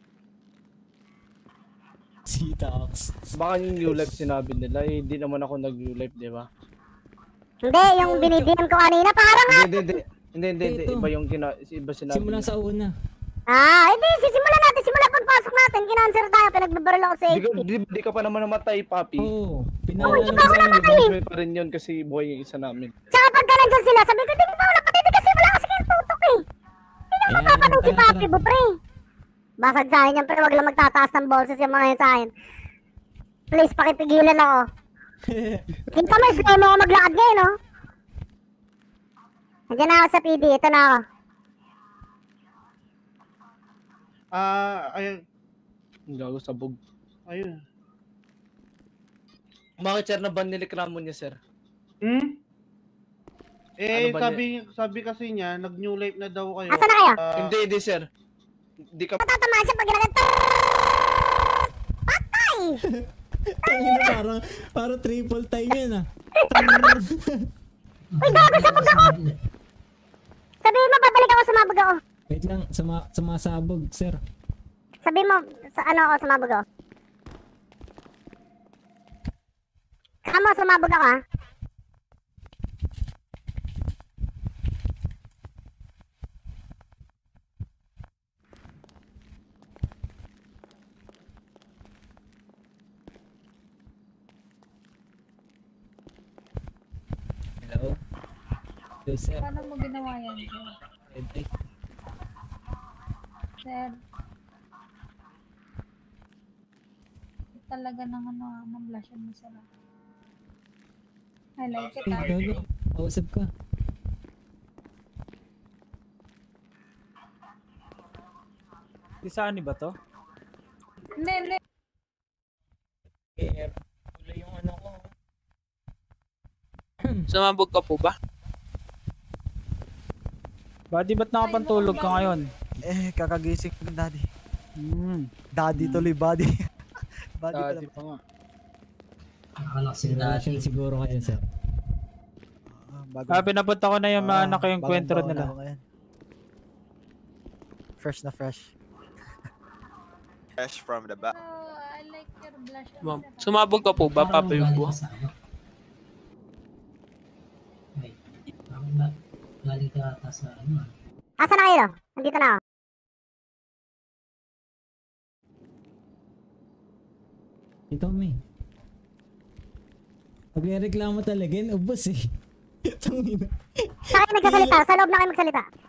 Si Tax. Baka yung new life sinabi nila, eh, hindi naman ako nag-new life, di ba? Hindi, yung binidyan ko kanina. Parang nga. Hindi, hindi, hindi, hindi, hindi, Ito. iba yung kina, iba sinabi Simula nila. sa una. Ah, hindi. Sisimulan natin. Simula pagpasok natin. Kinanser tayo. Pinagbabaril ako sa Di, H P. ka- di, di ka pa naman namatay, Papi. Oo. Oo, Pinala di naman ba sa wala amin. namatay? May pa rin yun kasi buhay yung isa namin. Tsaka pagka nandyan sila, sabi ko, di ba wala patay kasi wala kasi kayong tutok eh. Hindi na Ayan, magpapanong si tara, Papi, tara. bo, pre. Basag sa akin yan, pre. Wag lang magtataas ng boses yung mga yun sa akin. Please, pakipigilan ako. Kita mo, slow mo ako maglakad ngayon, no? Nandiyan na ako sa P D. Ito na ako. Ah, ayun. Gago sabog. Ayun. Bakit sir na ban nilikramo niya, sir? Hmm? Eh, Ano ba sabi sabi kasi niya, nag-new life na daw kayo. Asa na kayo? Ah, Hindi, hindi, sir. Hindi ka... Matatamaan siya pag ginagad. Patay! Tangina, parang, parang triple time yun ah. Uy, gago, sabog ako! Sabihin mo, babalik ako, sumabog ako. Wait lang, suma, sumasabog, sir. Sabihin mo, sa ano ako, sumabog ako. Kamo, sumabog ako, ha? Hello? Hello, sir. Paano mo ginawa yan, sir? Pwede. Sir. Talaga ng ano, ng blush mo sila. I like it. Ay, ah. gago. Kausap ka. Si Sunny ba to? Hindi, hindi. Eh, wala yung ano ko. Sumabog ka po ba? Buddy, ba't nakapantulog ka ngayon? Eh, kakagising ko, daddy. Hmm, daddy tuloy, buddy. buddy pala. Daddy pa nga. Simulation siguro kayo, sir. Ah, pinapunta ko na yung mga anak ko yung kwentro bagong-bago nila. na ako ngayon. Fresh na fresh. Fresh from the back. Oh, I like your blush. Ma'am, sumabog ka po ba, Papa Yubo? Galing ka ata sa ano. Asa na kayo? Nandito na ako. Ito may. Pagre-reklamo talaga yun, ubos eh. Tangina. Sa kayo nagsasalita, sa loob na kayo magsalita.